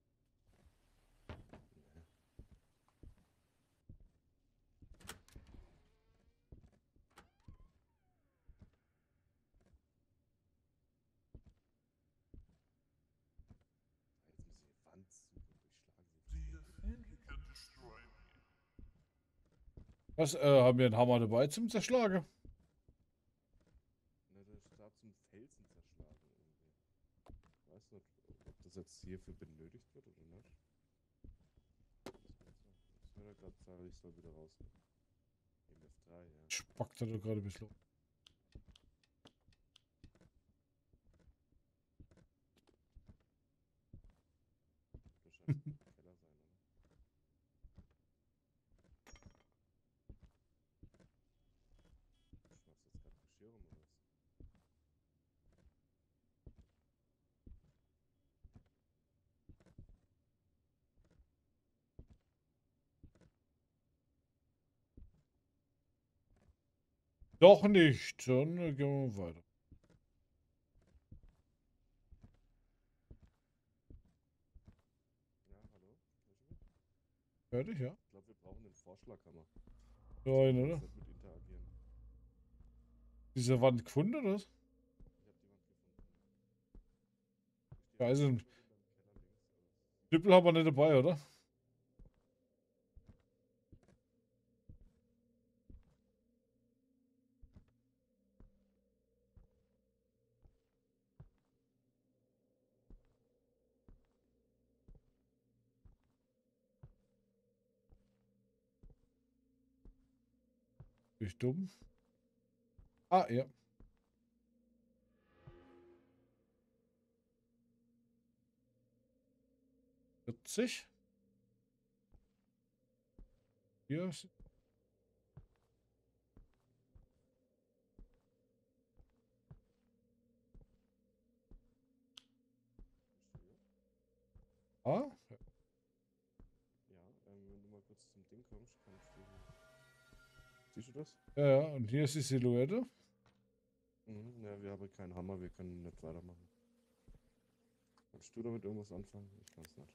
Was, haben wir einen Hammer dabei zum Zerschlagen? Na, der ist da zum Felsen zerschlagen irgendwie. Ich weiß nicht, ob das jetzt hierfür benötigt wird oder nicht. Ich höre gerade sagen, ich soll wieder raus. MF3, ja. Spackt er da gerade ein bisschen. Wahrscheinlich im Keller sein, oder? Schmeißt jetzt gerade Geschirr rum, oder was? Doch nicht. Dann gehen wir weiter. Ja, hallo? Fertig, ja. Ich glaube, wir brauchen den Vorschlaghammer. Nein, oder? Nicht mit interagieren. Diese Wand gefunden, oder was? Ich habe die Wand gefunden. Ja, also ein Irgendwo hinterm Keller links. Knüppel haben wir nicht dabei, oder? Bin ich dumm? Ah, ja. 40. Hier ist. Ah, Ja, wenn du mal kurz zum Ding kommst, kannst du. Siehst du das? ja, ja. Und hier ist die Silhouette. Mhm, ja, wir haben keinen Hammer, wir können nicht weitermachen. Kannst du damit irgendwas anfangen? Ich kann es nicht.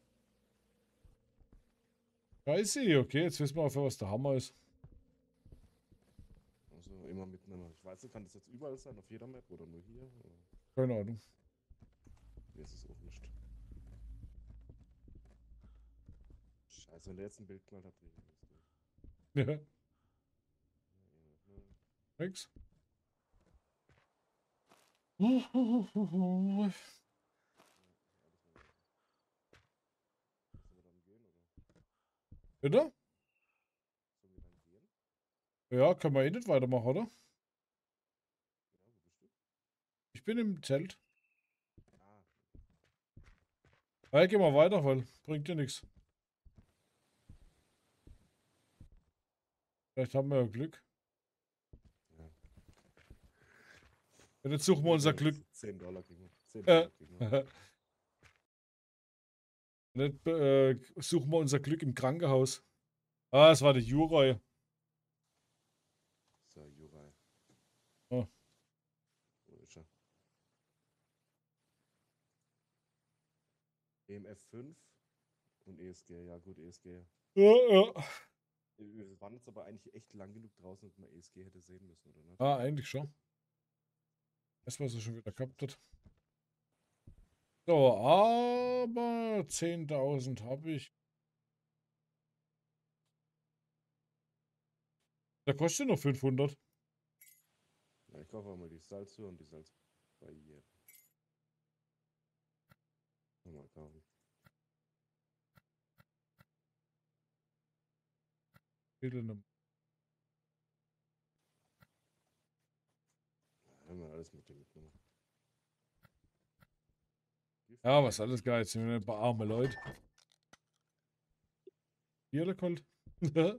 Scheiße, okay, jetzt wissen wir auch, was der Hammer ist. Also immer mitnehmen. Ich weiß nicht, kann das jetzt überall sein, auf jeder Map oder nur hier? Oder? Keine Ahnung. Mir ist es auch nicht. Scheiße, wenn der jetzt ein Bild knallt, hat ich es durch. Ja, Ja, nix. Sollen wir dann gehen oder? Bitte? Sollen wir dann gehen? Ja, können wir eh nicht weitermachen, oder? Ja, wo bist du? Ich bin im Zelt. Ah, Ja, geh mal weiter, weil bringt dir nichts. Vielleicht haben wir ja Glück. ja. Ja, jetzt suchen wir unser Glück. $10 kriegen wir. 10 Äh, Dollar kriegen wir. nicht, suchen wir unser Glück im Krankenhaus. Ah, es war der Juroi. So, Jurei. Oh. Wo ist er? EMF 5 und ESG. Ja, gut, ESG. Ja, ja. Wir waren jetzt aber eigentlich echt lang genug draußen, dass man ESG hätte sehen müssen, oder nicht? Ah, eigentlich schon. Das, was er schon wieder gehabt hat. So, aber 10.000 habe ich. Der kostet noch 500. Ja, ich kaufe mal die Salztür und die Salzbarriere. Mal kaufen. Haben wir alles mit dem mitgenommen. Ja, was alles geil. Jetzt sind wir ein paar arme Leute. Hier, der Colt. Oh ja.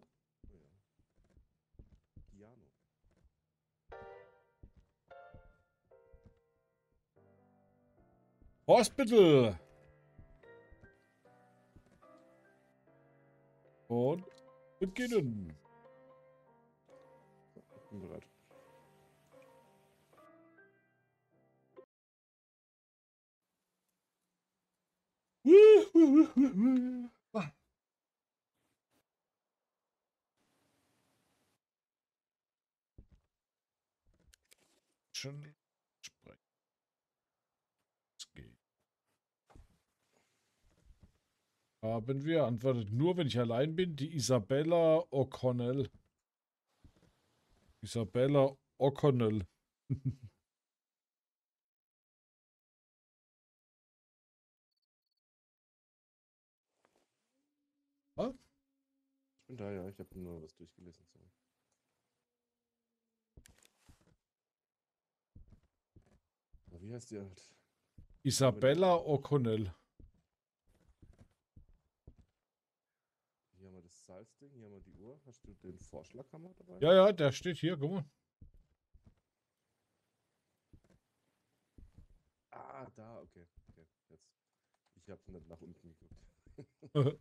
Giano. Hospital. Und beginnen. Ich bin bereit. Schon sprechen. Es geht. Haben wir antwortet nur, wenn ich allein bin. Die Isabella O'Connell. Isabella O'Connell. Ah, Ich bin da, ja. Ich habe nur was durchgelesen. Sorry. Aber wie heißt die halt? Isabella O'Connell. Hier haben wir das Salzding, hier haben wir die Uhr. Hast du den Vorschlaghammer dabei? Ja, ja, der steht hier. Guck mal. Ah, da, okay. Okay, jetzt. Ich habe nicht nach unten geguckt.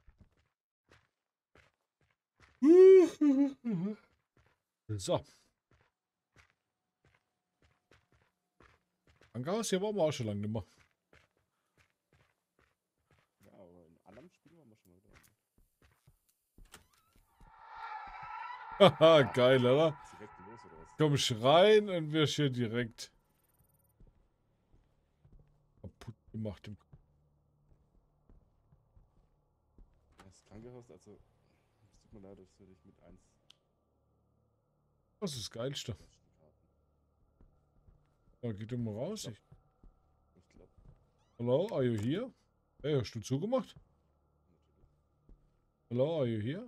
So. Angaus, hier waren wir auch schon lange nicht mehr. Ja, aber in anderen Spielen waren wir schon mal da. Haha, geil, oder? Direkt los, oder was? Komm rein und wir hier direkt kaputt gemacht. Das Krankenhaus, also, es tut mir leid, das würde ich mit eins Das ist das Geilste. der besten Karten. Da geht doch mal Ich raus. glaube, ich glaube, Hello, are you here? Hey, hast du zugemacht? natürlich. Hello, are you here?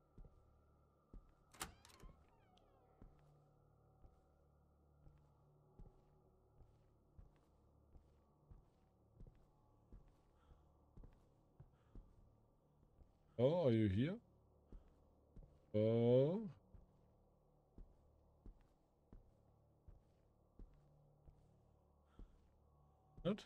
Hello, are you here? Oh. Not?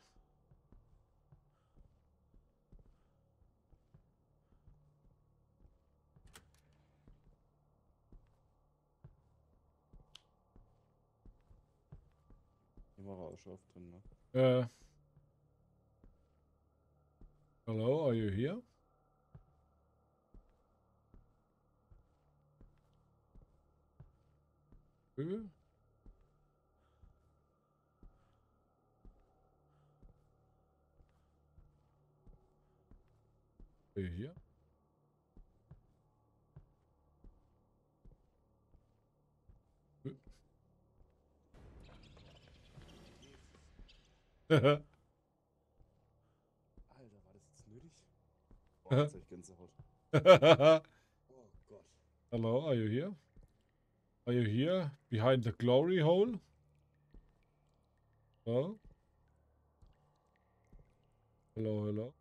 Immer Rausch auf drin, ne? Äh. Hello, are you here? Are you here? Alter, war das jetzt nötig? Boah, jetzt hab ich Gänsehaut. Oh Gott. Hello, are you here? Are you here? Behind the glory hole? Hello? Hello, hello.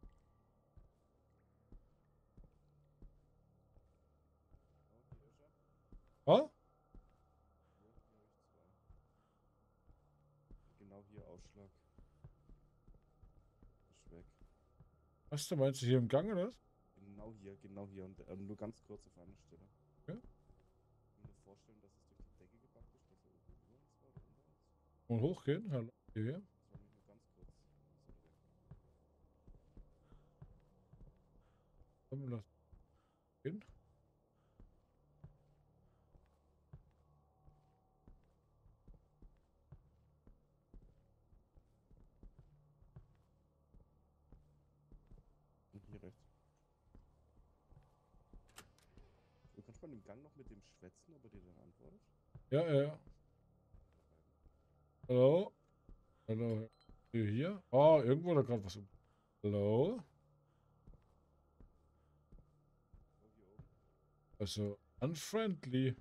Oh, hier ist er. Ah? Hier habe ich zwei. Genau hier Ausschlag. Ist weg. Was, du meinst du hier im Gang oder was? Genau hier. Und nur ganz kurz auf einer Stelle. Ja. Ich mir vorstellen, dass es durch die Decke gebackt ist, dass er irgendwo über uns war oder unter uns. Und hochgehen? Hello, are you here? Das war nämlich nur ganz kurz. Dann ist er wieder weg. Komm, lass gehen. Und hier rechts. Du kannst mal im Gang noch mit dem schwätzen, ob er dir dann antwortet. Ja, ja, ja. Hello? Hello? Are you here? Ah, irgendwo da gerade was um. Hello? Oh, hier oben. Also, unfriendly.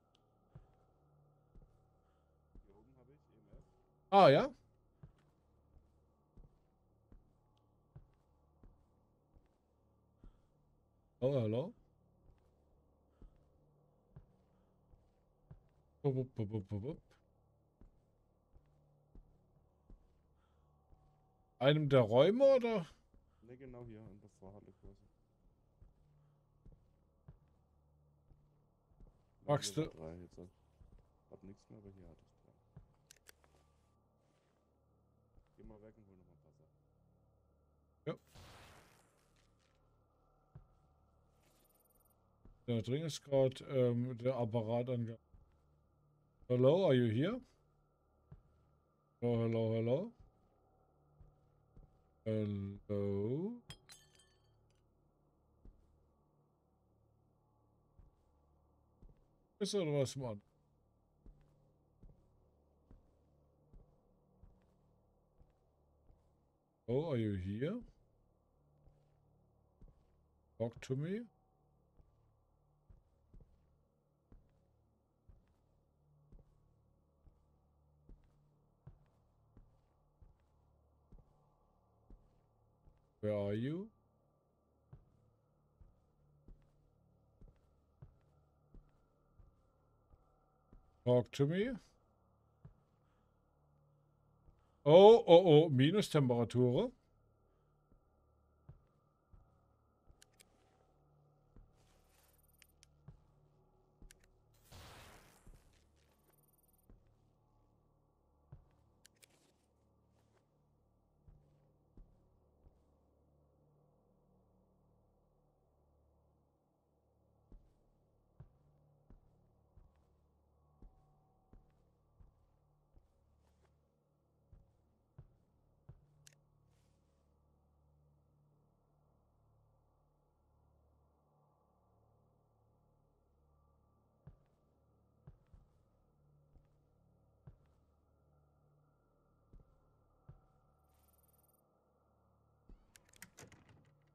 Hier oben habe ich EMF. Ah, ja? Oh, hello? Wupp, wupp, wupp, wupp, wupp. Einem der Räume oder? Ne, genau hier in der Vorhalle quasi. Ja, hier Magst war du? 3. Jetzt hab nichts mehr, aber hier hatte ich 3. Geh mal weg und hol noch mal ein paar Sachen. Ja. Da drin ist gerade der Apparat angegangen. Hello, are you here? Hello, hello, hello. Hello. Ist oder was, Mann? Oh, are you here? Talk to me. Where are you? Talk to me. Oh, oh, oh, Minustemperatur.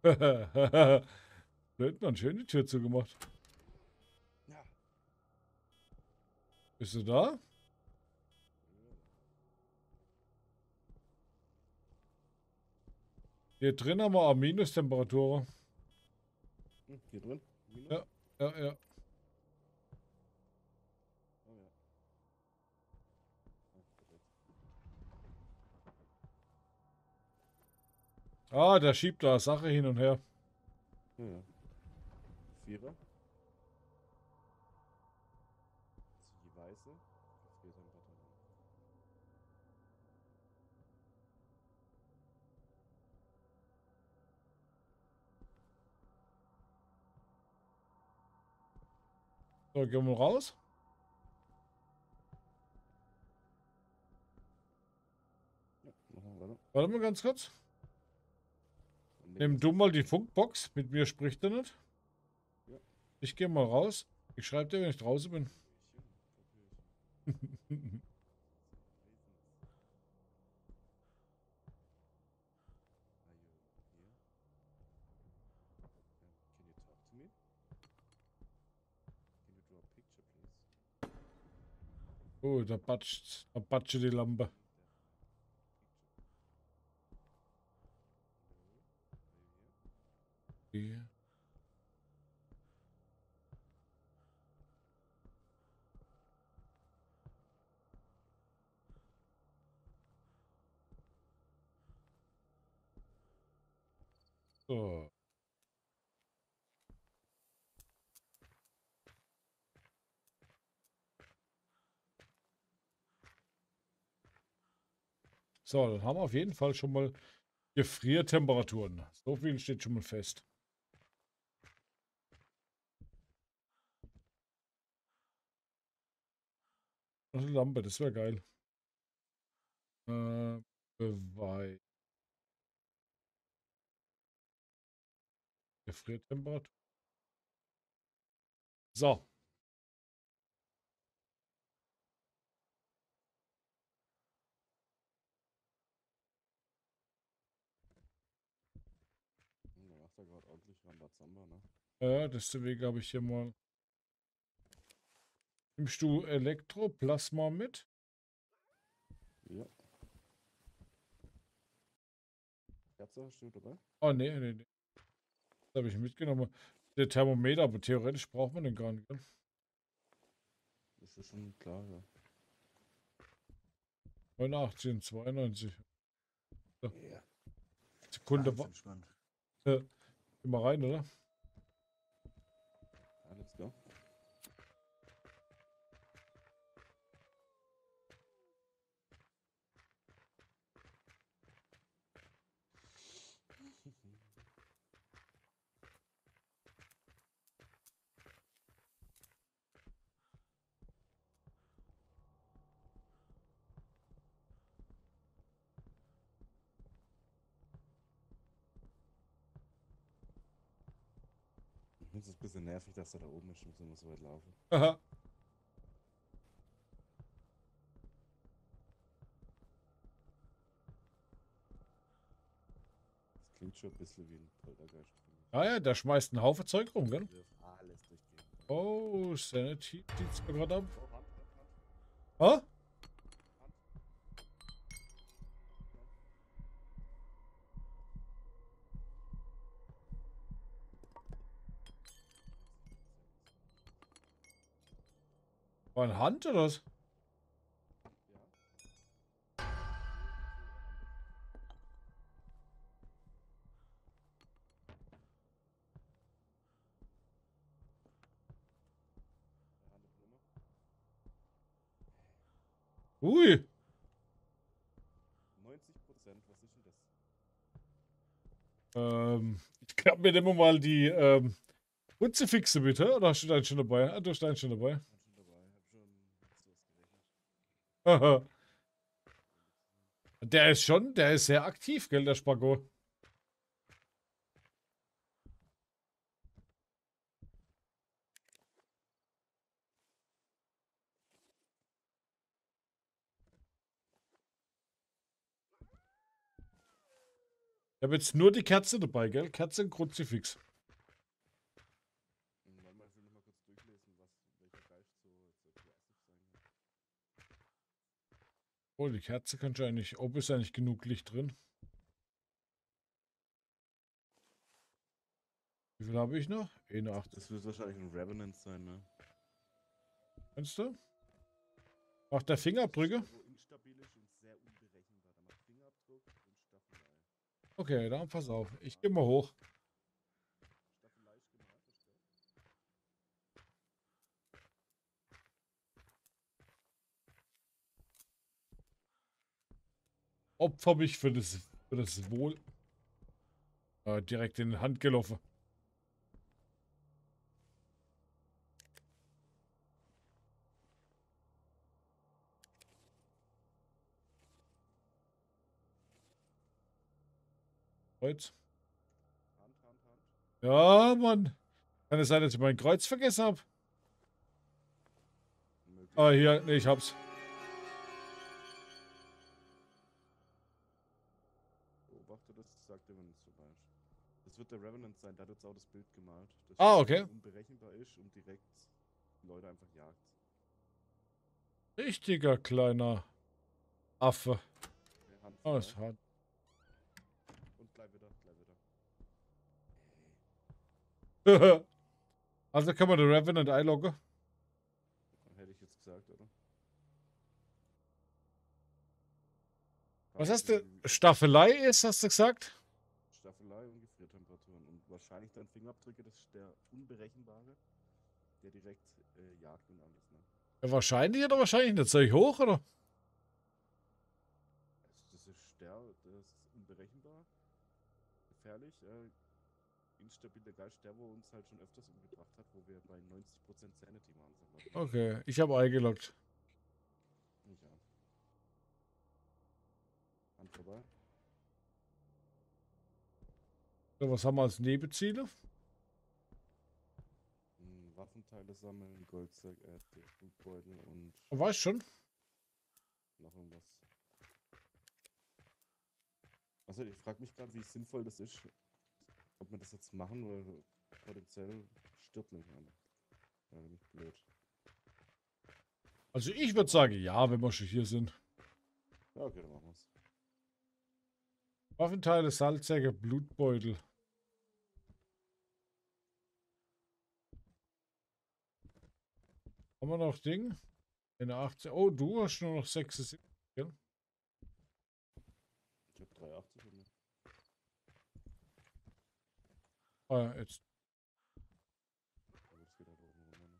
Blödmann, schöne Tür zugemacht. Ja. Bist du da? Hier drin haben wir auch Minustemperatur. Hier drin? Minus? Ja, ja, ja. Oh ja. Perfekt. Ah, der schiebt da Sache hin und her. Ja, ja. Vierer. Die weiße. Gefriertemperatur. So, gehen wir raus. Ja, machen wir weiter. Warte mal ganz kurz. Dann legen Nimm wir's du auf. mal die Funkbox. Mit mir spricht er nicht. Ja. Ich gehe mal raus. Ich schreibe dir, wenn ich draußen bin. Popöchen. Are you here? Can you talk to me? Can you draw a picture, please? Oh, da patscht die Lampe. Hier. So. So, dann haben wir auf jeden Fall schon mal Gefriertemperaturen. So viel steht schon mal fest. Noch eine Lampe, das wäre geil. Beweis. Gefriertemperatur. So. Da macht er gerade ordentlich Rambazamba, ne? Deswegen habe ich hier mal. Nimmst du Elektroplasma mit? Ja. Kerze hast du dabei? Oh, nee, nee, nee. Das habe ich mitgenommen. Der Thermometer, aber theoretisch braucht man den gar nicht. Gell? Das ist schon klar, ja. 89 und 92. So, Ja. Sekunde. Ganz entspannt. Geh mal rein, oder? Ja, let's go. Es ist ein bisschen nervig, dass er da oben ist. Ich muss immer so weit laufen. Aha. Das klingt schon ein bisschen wie ein Poltergeist für mich. Ah ja, der schmeißt einen Haufen Zeug rum, gell? Wirf alles durchgehen. Oh, Sanity zieht's mir gerade ab. Oh, Hand, Hand, Hand. Ah? Hand. Nein. War eine Hand oder was? Ja. So, Hand. Hand auf Nummer. Ui. 90%, was ist denn das? Ich glaube mir immer mal die Kruzifixe bitte. Oder hast du deinen schon dabei? Ah, du hast deinen schon dabei. Hab schon dabei, hab schon sowas gerechnet. Der ist sehr aktiv, gell, der Spago. habe jetzt nur die Kerze dabei, gell? Kerze und Kruzifix. Warte mal, ich will noch mal kurz durchlesen, welcher Geist so klassisch sein kann. Oh, die Kerze kann schon eigentlich. Ob ist eigentlich genug Licht drin? Wie viel habe ich noch? 81. Das wird wahrscheinlich ein Revenant sein, ne? Meinst du? Macht der Fingerabdrücke? Wo instabil ist und sehr unberechenbar. Da macht Fingerabdruck und Staffelei. Okay, dann pass auf. Ich gehe mal hoch. Staffelei ist gemalt, verstehst du? Opfer mich für das Wohl. Direkt in die Hand gelaufen. Kreuz. Hand, Hand, Hand. Ja, Mann. Kann es sein, dass ich mein Kreuz vergessen habe? Möglich. Ah, hier. Nee, ich hab's. Beobachte das, sag dir, wenn es vorbei ist. Das wird der Revenant sein, der hat jetzt auch das Bild gemalt. Das Ah, sehr okay. unberechenbar ist und direkt Leute einfach jagt. Richtiger kleiner Affe. Okay, Hand Oh, vorbei. ist hart. Und gleich wieder, gleich wieder. Also kann man den Revenant einloggen. Hätte ich jetzt gesagt, oder? Was Frage, hast du? Staffelei ist, hast du gesagt? Staffelei und Gefriertemperaturen. Und wahrscheinlich dein Fingerabdrücke, das ist der unberechenbare, der direkt jagt und alles. Ne? Ja, wahrscheinlich oder wahrscheinlich nicht. Soll ich hoch, oder? Das ist das ist unberechenbar, gefährlich, instabiler Geist, der wo uns halt schon öfters umgebracht hat, wo wir bei 90% Sanity waren. So, glaub ich. Okay, ich habe eingeloggt. Ja. Hand vorbei. So, was haben wir als Nebenziele? Waffenteile sammeln, Goldsack, Blutbeutel und Weißt schon. noch irgendwas. Also ich frage mich gerade, wie sinnvoll das ist, ob wir das jetzt machen oder potenziell stirbt nicht einer. Ja, nicht blöd. Also ich würde sagen, ja, wenn wir schon hier sind. Ja, okay, dann machen wir's. Waffenteile, Salzsäcke, Blutbeutel. Haben wir noch Ding? Eine 18. Oh, du hast nur noch 76. Gell? Ich habe 380 und Ah, jetzt. aber das geht halt oben runter. Ne?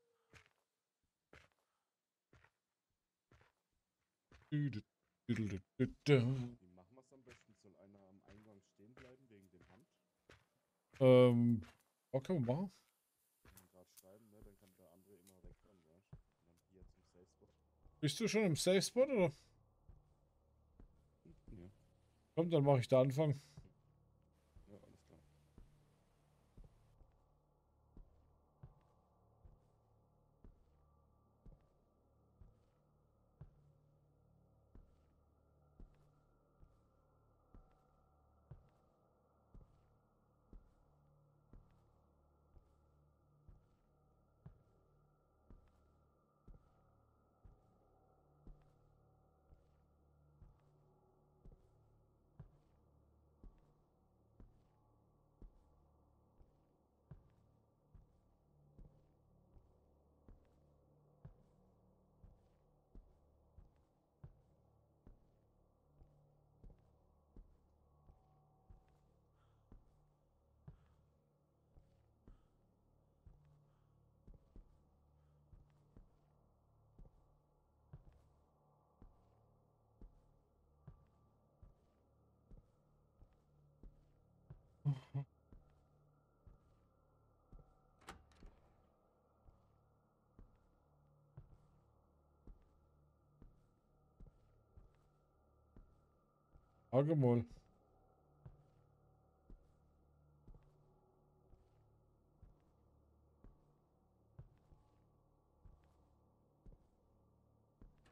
Wie machen wir es am besten? Soll einer am Eingang stehen bleiben wegen dem Hand? Okay, wir machen. Gerade schreiben, ne? Dann kann der andere immer wegrennen, weißt du? Und dann hier zum Safe Spot. Bist du schon im Safe Spot oder? Ja. Komm, dann mache ich da Anfang. Ja, alles klar. Warte mal.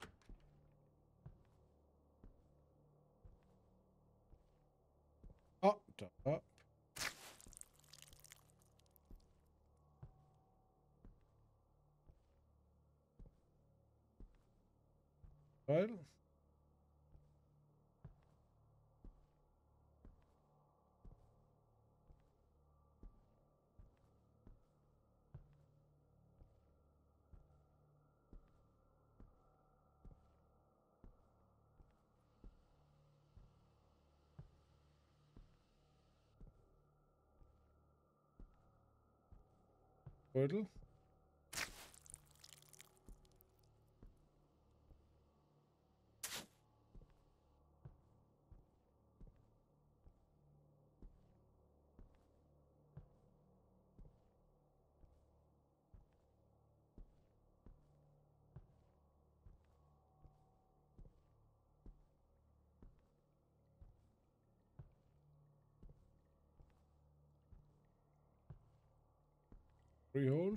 Ah, Da. Teil. Beutel. Freehole.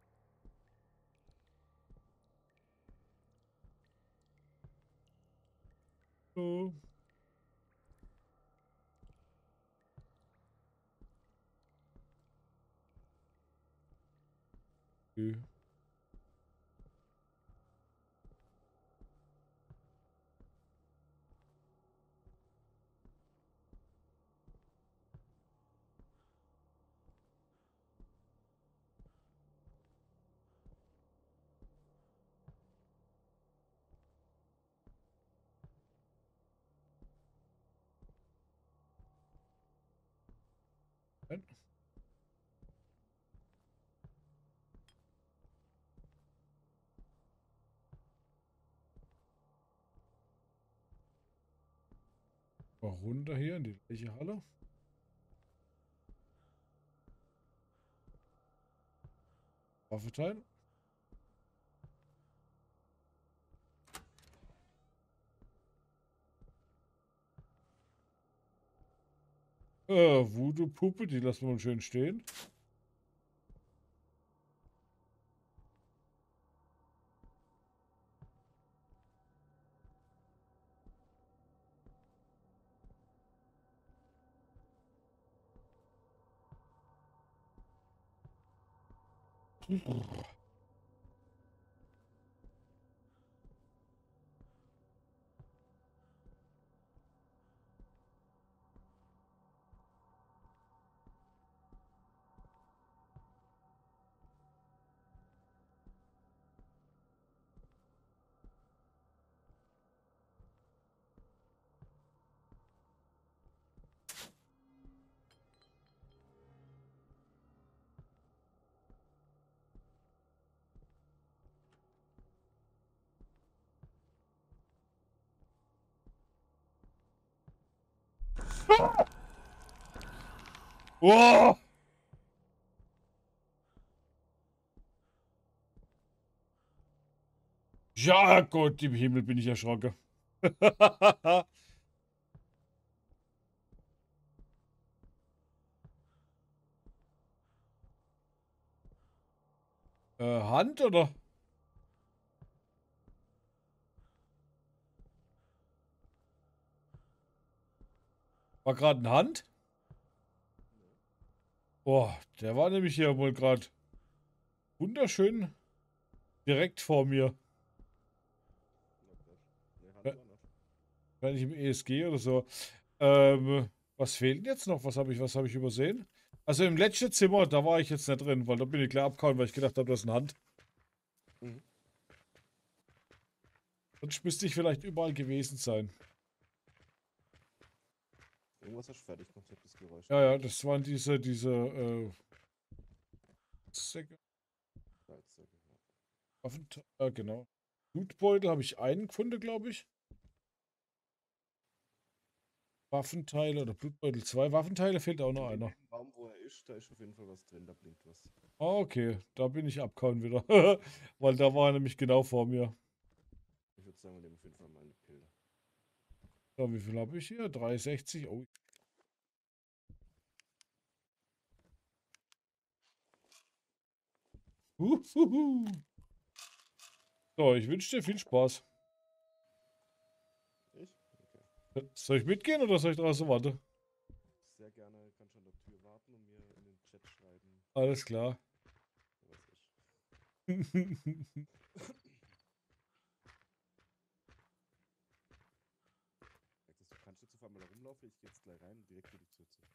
So. Okay. Nein. Mal runter hier in die gleiche Halle. Waffe teilen. Voodoo-Puppe, die lassen wir mal schön stehen. Oh! Ja, Gott, im Himmel bin ich erschrocken. Hand oder? War gerade eine Hand? Boah, der war nämlich hier wohl gerade wunderschön direkt vor mir. Ne, Hand Wa- war nicht. Wahrscheinlich im ESG oder so. Was fehlt denn jetzt noch? Was habe ich übersehen? Also im letzten Zimmer, da war ich jetzt nicht drin, weil da bin ich klar abgehauen, weil ich gedacht habe, das ist eine Hand. Mhm. Sonst müsste ich vielleicht überall gewesen sein. Irgendwas hast du fertig gemacht, ich hab das Geräusch Ja, ja, gehört. das waren Säcke, Salzsäcke, ja. Waffen, genau. Blutbeutel habe ich einen gefunden, glaube ich. Waffenteile oder Blutbeutel 2 Waffenteile fehlt auch noch In einer. dem Raum, wo er ist, da ist auf jeden Fall was drin, da blinkt was. Ah, okay, da bin ich abgehauen wieder. Weil da war er nämlich genau vor mir. Ich würde sagen, wir nehmen auf jeden Fall mal eine Pille. So, wie viel habe ich hier? 360. Oh. Huhuhu. So, ich wünsche dir viel Spaß. Ich? Okay. Soll ich mitgehen oder soll ich draußen warten? Sehr sehr gerne, kannst du an der Tür warten und mir in den Chat schreiben, Alles klar. was ist. Sagtest du, kannst jetzt auf einmal da rumlaufen? Ich gehe jetzt gleich rein und direkt wieder die Tür zu.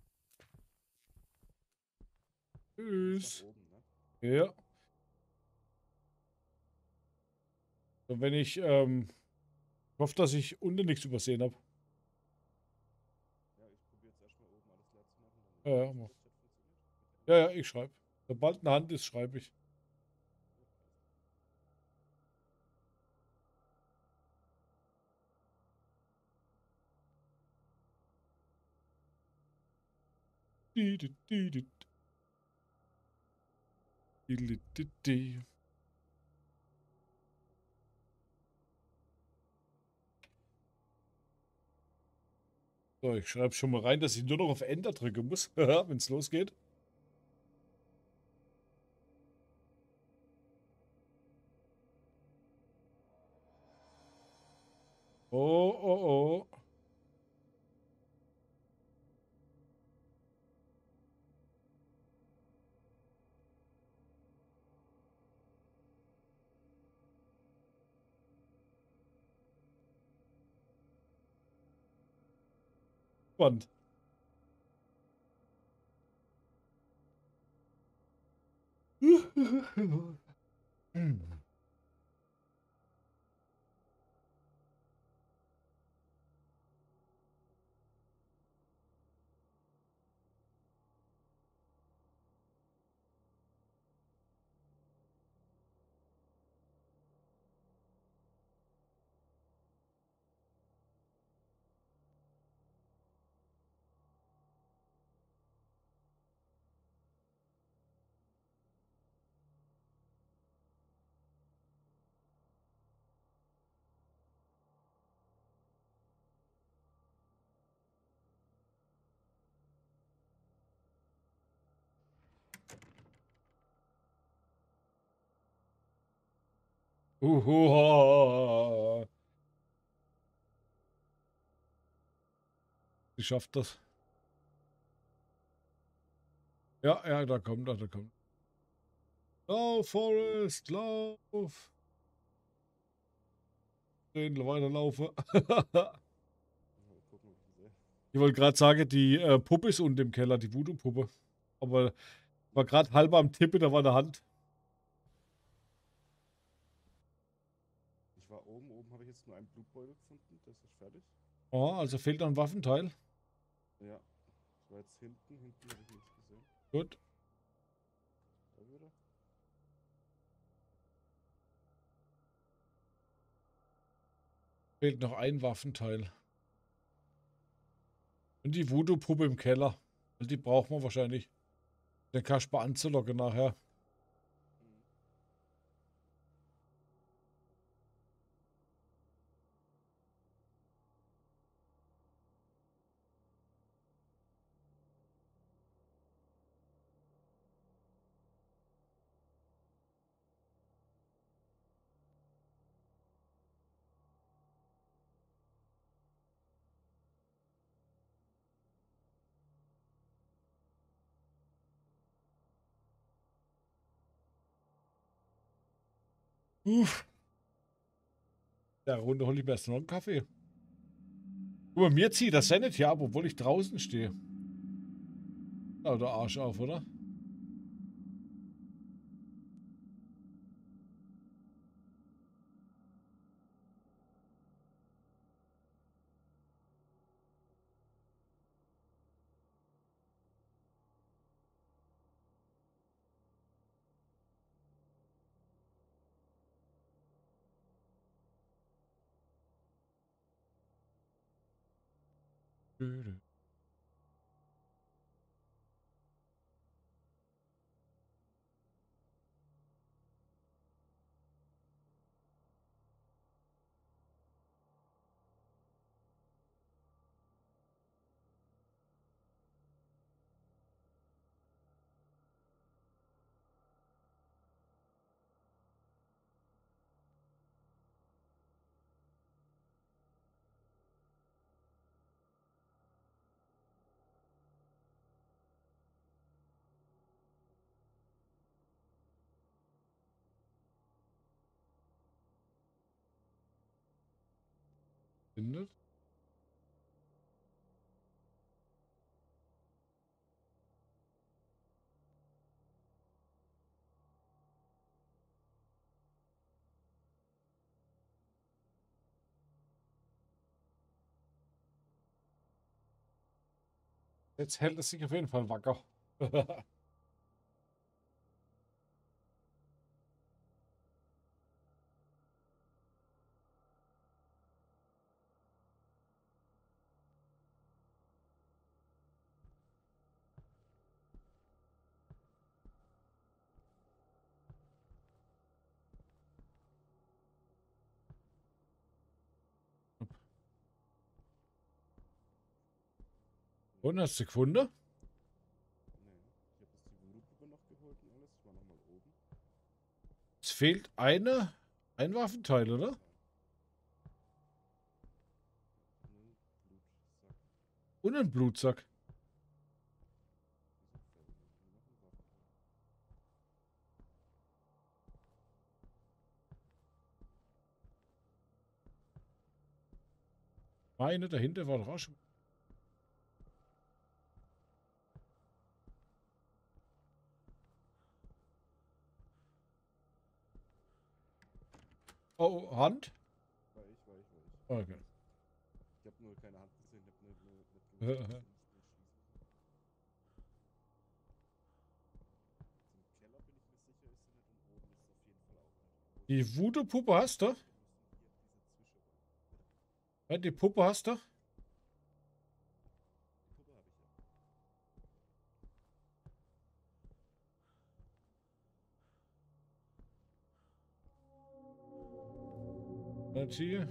Du musst nach Tschüss. oben, ne? Ja. Und wenn ich hoffe, dass ich unten nichts übersehen habe. Ja, ich probiere jetzt erstmal oben alles leer zu machen, dann Ja, weißt ja, du, wie mach. der Chat funktioniert? Mit Ja, Ende? ja, ich schreibe. Sobald eine Hand ist, schreibe ich. Ja, passt. Di, di, di, di, di, di, di, di. So, ich schreibe schon mal rein, dass ich nur noch auf Enter drücken muss, wenn es losgeht. Oh, oh, oh. Spannend. Uhuha. Sie schafft das. Ja, ja, da kommt er, da kommt. Lauf, Forrest, lauf. Den weiterlaufen. Mal gucken, ob ich ihn sehe. Ich wollte gerade sagen, die Puppe ist unten im Keller, die Voodoo-Puppe. Aber war gerade halb am Tippe, da war eine Hand. Ich war oben, oben habe ich jetzt nur einen Blutbeutel gefunden, das ist fertig. Oh, also fehlt noch ein Waffenteil. Ja, ich war jetzt hinten, hinten habe ich nichts gesehen. Gut. Da wieder. Fehlt noch ein Waffenteil. Und die Voodoo-Puppe im Keller. Die brauchen wir wahrscheinlich. Den Kasper anzulocken nachher. Mhm. Uff. Ja, Runde hole ich mir erst noch einen Kaffee. Guck mal, mir zieht das ja nicht hier ab, obwohl ich draußen stehe. Ja, der Arsch auf, oder? Findet. Jetzt hält es sich auf jeden Fall wacker. Und hast du gefunden? Nee, ich habe jetzt die Voodoo-Puppe noch geholt und alles. Ich war nochmal oben. Es fehlt ein Waffenteil, oder? Nur ein Blutsack. Und ein Blutsack. Wieso fällt mir nur noch ein Waffenteil? Meine dahinter war doch auch schon. Oh, Hand? War ich. Okay. Ich habe nur keine Hand gesehen, ich habe nicht gewusst, dass ich nicht mehr schießen kann. Im Keller bin ich mir sicher, ist sie nicht und oben ist sie auf jeden Fall auch nicht. Wo ich Die jetzt bin, Voodoo-Puppe hast du? wir müssen hier diese Zwischenräume. Bitte. Ja, die Puppe hast du? Die Puppe habe ich ja. Jetzt hier.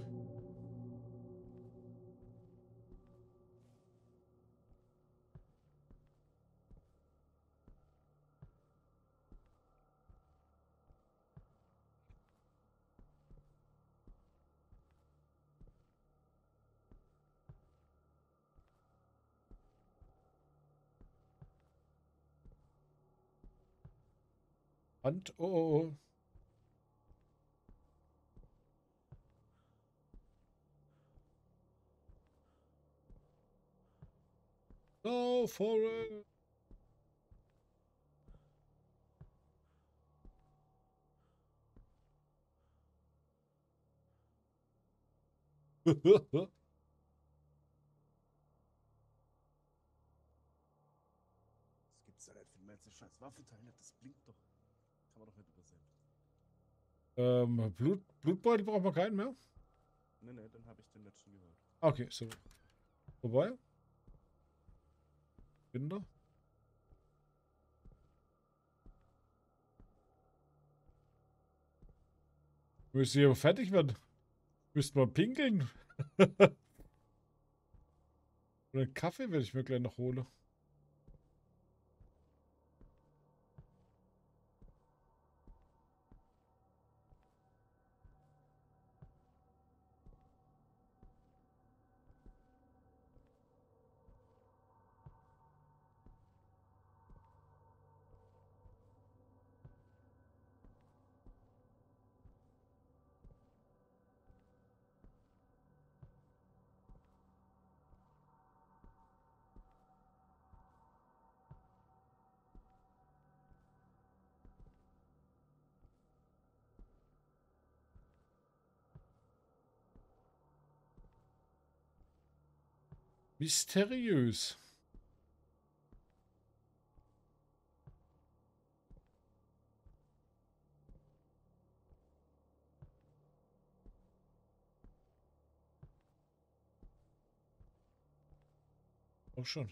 Hand. Oh, oh, oh. Go for it. Das gibt's ja nicht. Finden wir jetzt ein scheiß Waffenteil nicht. Das blinkt doch. Kann man doch nicht übersehen. Blutbeutel braucht man keinen mehr. Nee, dann habe ich den letzten geholt. Okay, so. Vorbei. Binder. Müsste hier fertig werden. Müsste mal pinkeln. Und einen Kaffee werde ich mir gleich noch holen. Mysteriös. Auch schon.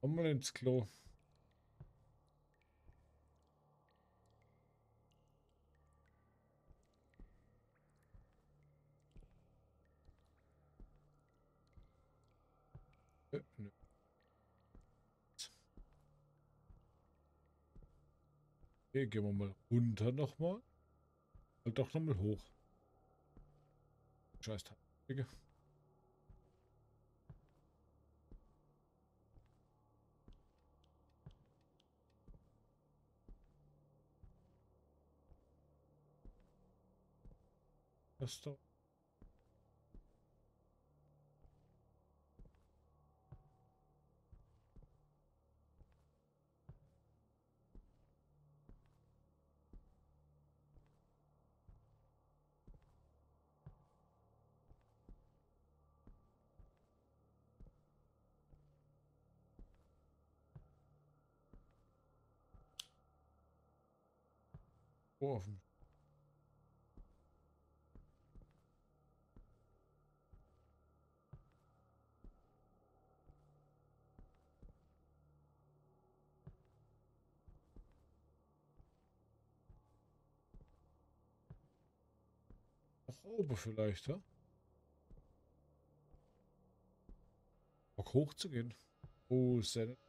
Mal ins Klo. Nö. Okay, gehen wir mal runter nochmal. Und doch nochmal hoch. Scheiß Digga. Das doch. Oh, auf dem nach oben vielleicht, ja? Bock hoch zu gehen. Oh, sehr nett.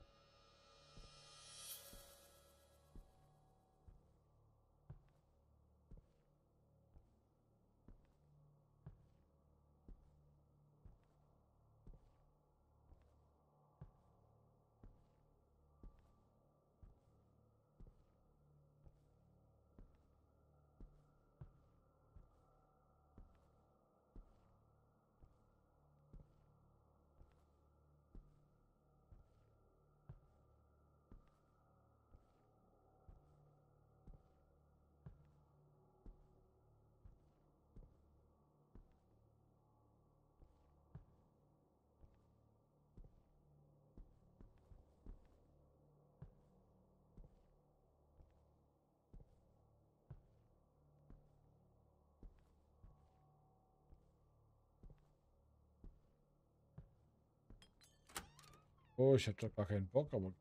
Oh, ich hab doch gar keinen Bock, aber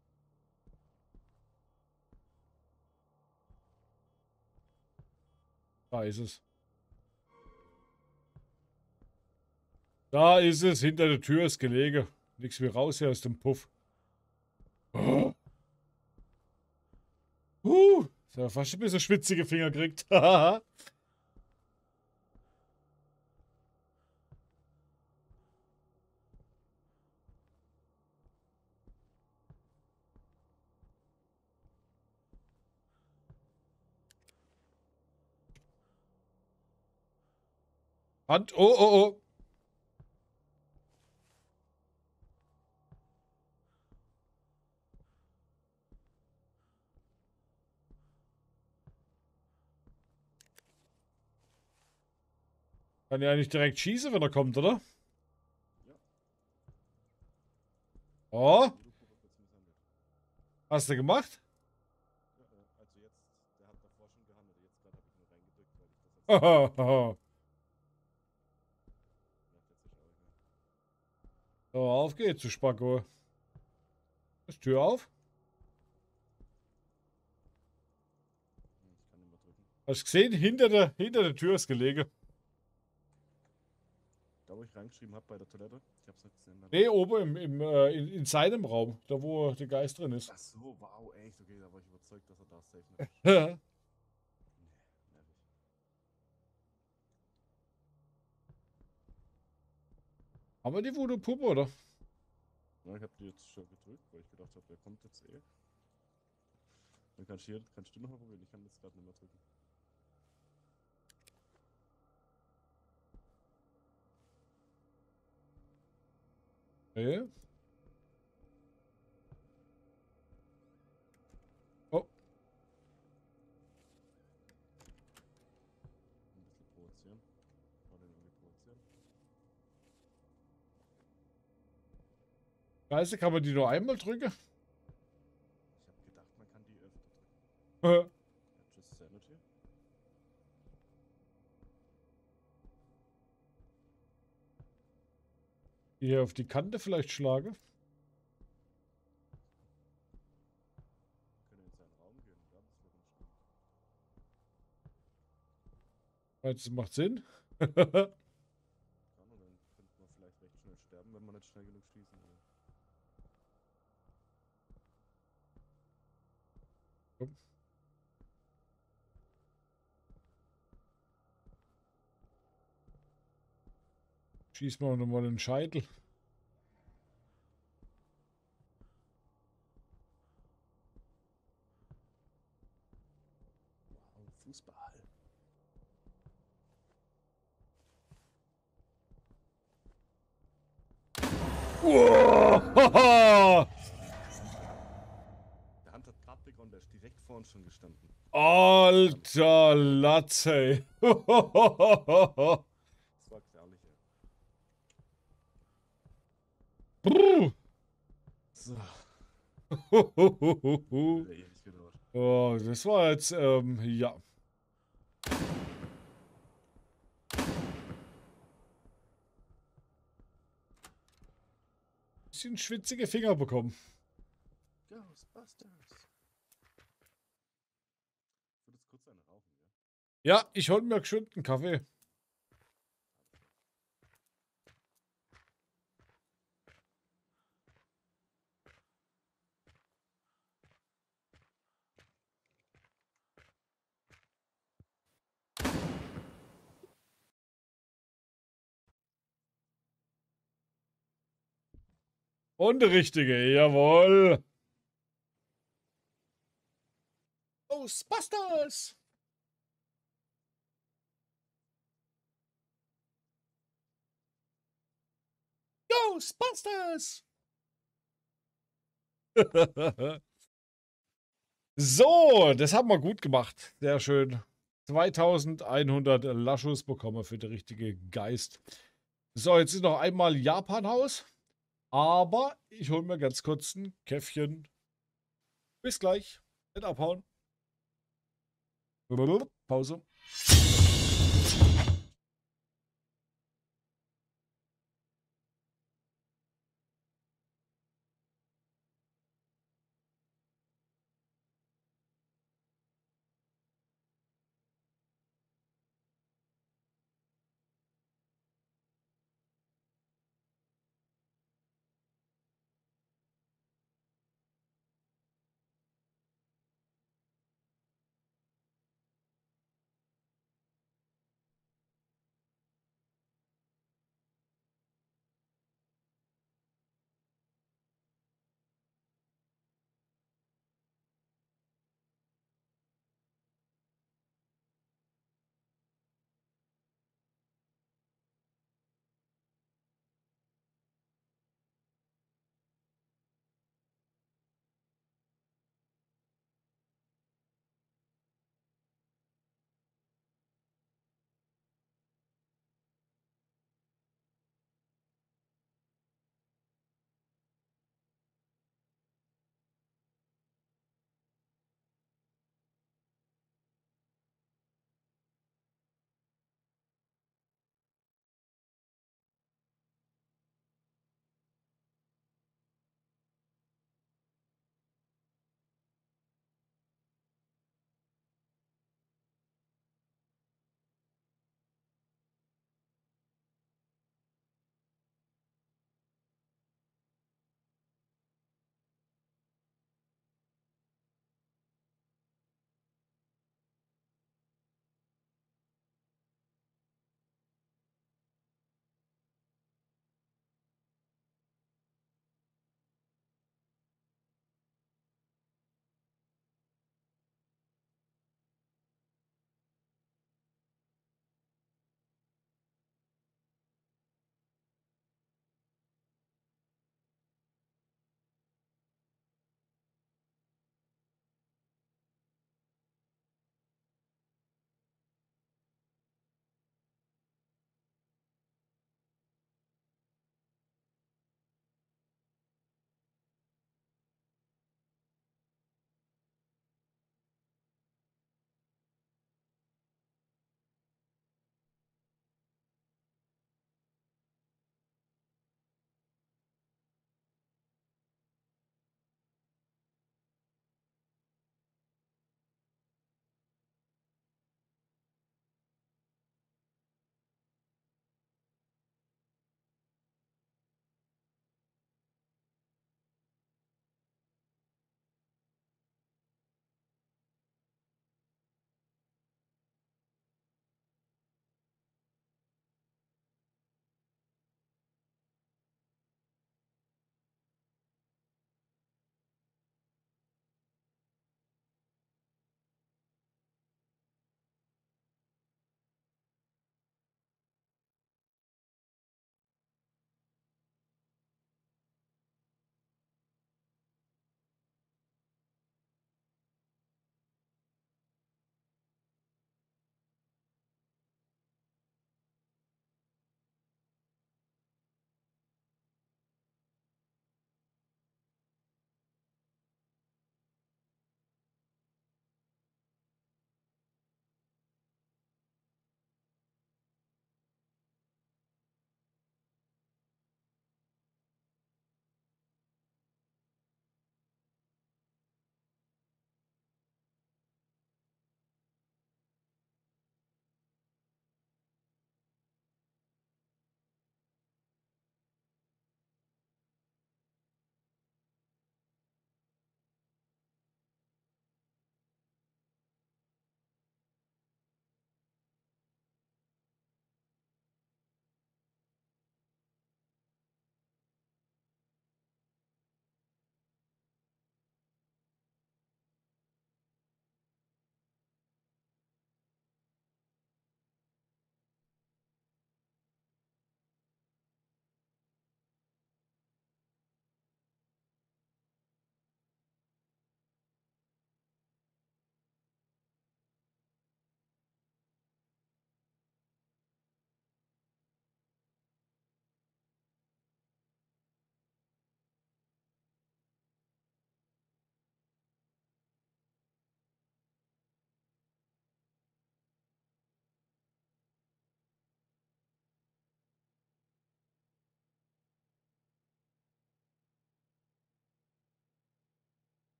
da ist es. Da ist es, hinter der Tür ist gelegen. Nix wie raus hier aus dem Puff. Oh. Ich hab fast ein bisschen schwitzige Finger gekriegt. Hand, oh, oh, oh. Kann ja nicht direkt schießen, wenn er kommt, oder? Ja. Oh, Voodoo-Puppe wird's misshandelt. hast du gemacht? Ja, also jetzt, der hat davor schon gehandelt. Jetzt gerade habe ich nur reingedrückt, weil ich das jetzt. Macht jetzt nicht auch egal. So, auf geht's, du Spacko. Ist Tür auf? Ich kann nicht mehr drücken. Hast du gesehen? Hinter der Tür ist gelegen. Da, wo ich reingeschrieben habe bei der Toilette, ich hab's nicht gesehen. Dann. Nee, oben in seinem Raum, da wo der Geist drin ist. Ach so, wow, echt, okay, da war ich überzeugt, dass er da safe nicht ist. Nee, nervig. Haben wir die Voodoo-Puppe, oder? Ja, ich hab die jetzt schon gedrückt, weil ich gedacht habe, der kommt jetzt eh. Dann kannst du noch mal probieren, ich kann das gerade nicht mehr drücken. Nee. Oh, Ein bisschen provozieren. Mal den irgendwie provozieren. Scheiße, kann man die nur einmal drücken? Ich habe gedacht, man kann die öfter drücken. Ja, just sanity. Hier auf die Kante vielleicht schlage. Das macht Sinn. Kann und dann könnte man vielleicht recht schnell sterben, wenn man nicht schnell genug schießen will. Schieß mal nochmal den Scheitel. Wow, Fußball. Wow. Der Hand hat gerade begonnen, der ist direkt vor uns schon gestanden. Alter Latze. Das war gefährlich, ey. So, wieder ewig gedauert. Oh, das war jetzt, ja. Bisschen schwitzige Finger bekommen. Ghostbusters. Ich würde jetzt kurz eine rauchen, ja? Ja, ich hol mir geschwind einen Kaffee. Und der richtige, jawohl. Ghostbusters. Ghostbusters. So, das haben wir gut gemacht. Sehr schön. 2100 Laschus bekommen für den richtigen Geist. So, jetzt ist noch einmal Japanhaus. Aber ich hole mir ganz kurz ein Käffchen. Bis gleich. Nicht abhauen. Pause.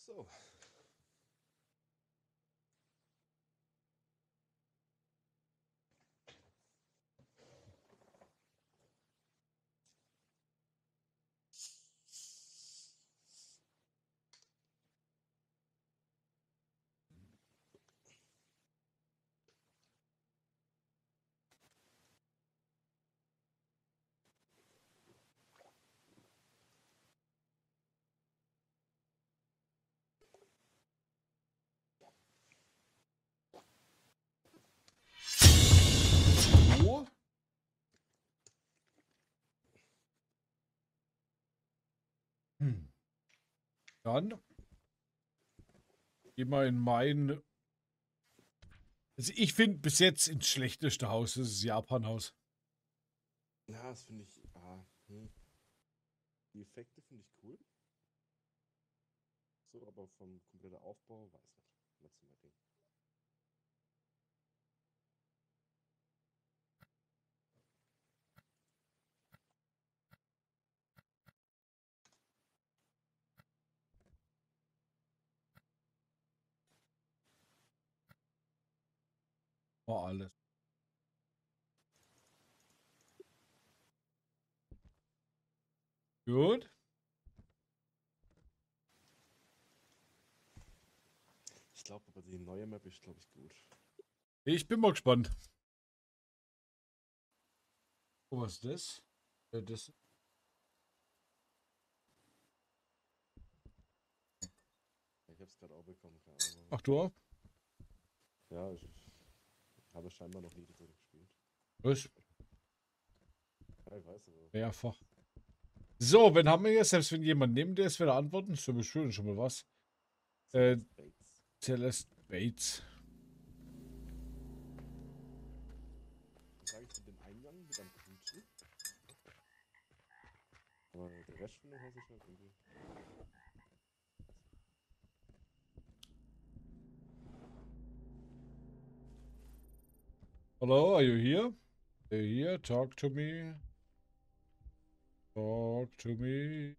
So. So. Dann geh mal in mein. Also ich finde bis jetzt ins schlechteste Haus, das ist das Japan-Haus. Ja, das finde ich. Die Effekte finde ich cool. So, aber vom kompletten Aufbau weiß nicht. Nicht so mein Ding. Oh, alles. Gut. Ich glaube aber die neue Map ist, glaube ich, gut. Ich bin mal gespannt. Oh, was ist das? Das. Ich habe es gerade auch bekommen, keine Ahnung. Ach du auch? Ja, ich habe scheinbar noch nie so gespielt. Was? Ja, ich weiß aber. Mehrfach. So, wen haben wir jetzt? Selbst wenn jemand neben der ist, wird er antworten. Ist aber schön, schon mal was. Bates. Celeste Bates. Sage ich den Eingang mit einem Knutschen. Aber der Rest von dem Haus ist halt irgendwie. Hello, are you here? Are you here? Talk to me. Talk to me.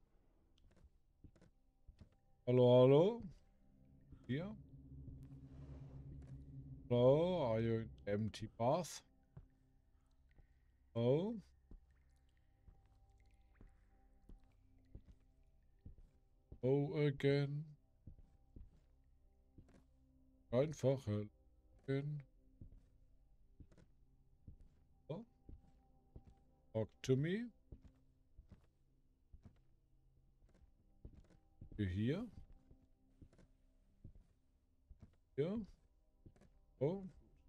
Hallo, hallo? Hier? Hello, are you in empty bath? Oh. Oh, again. Einfach again. Oh. Talk to me. You here? Hier? Oh.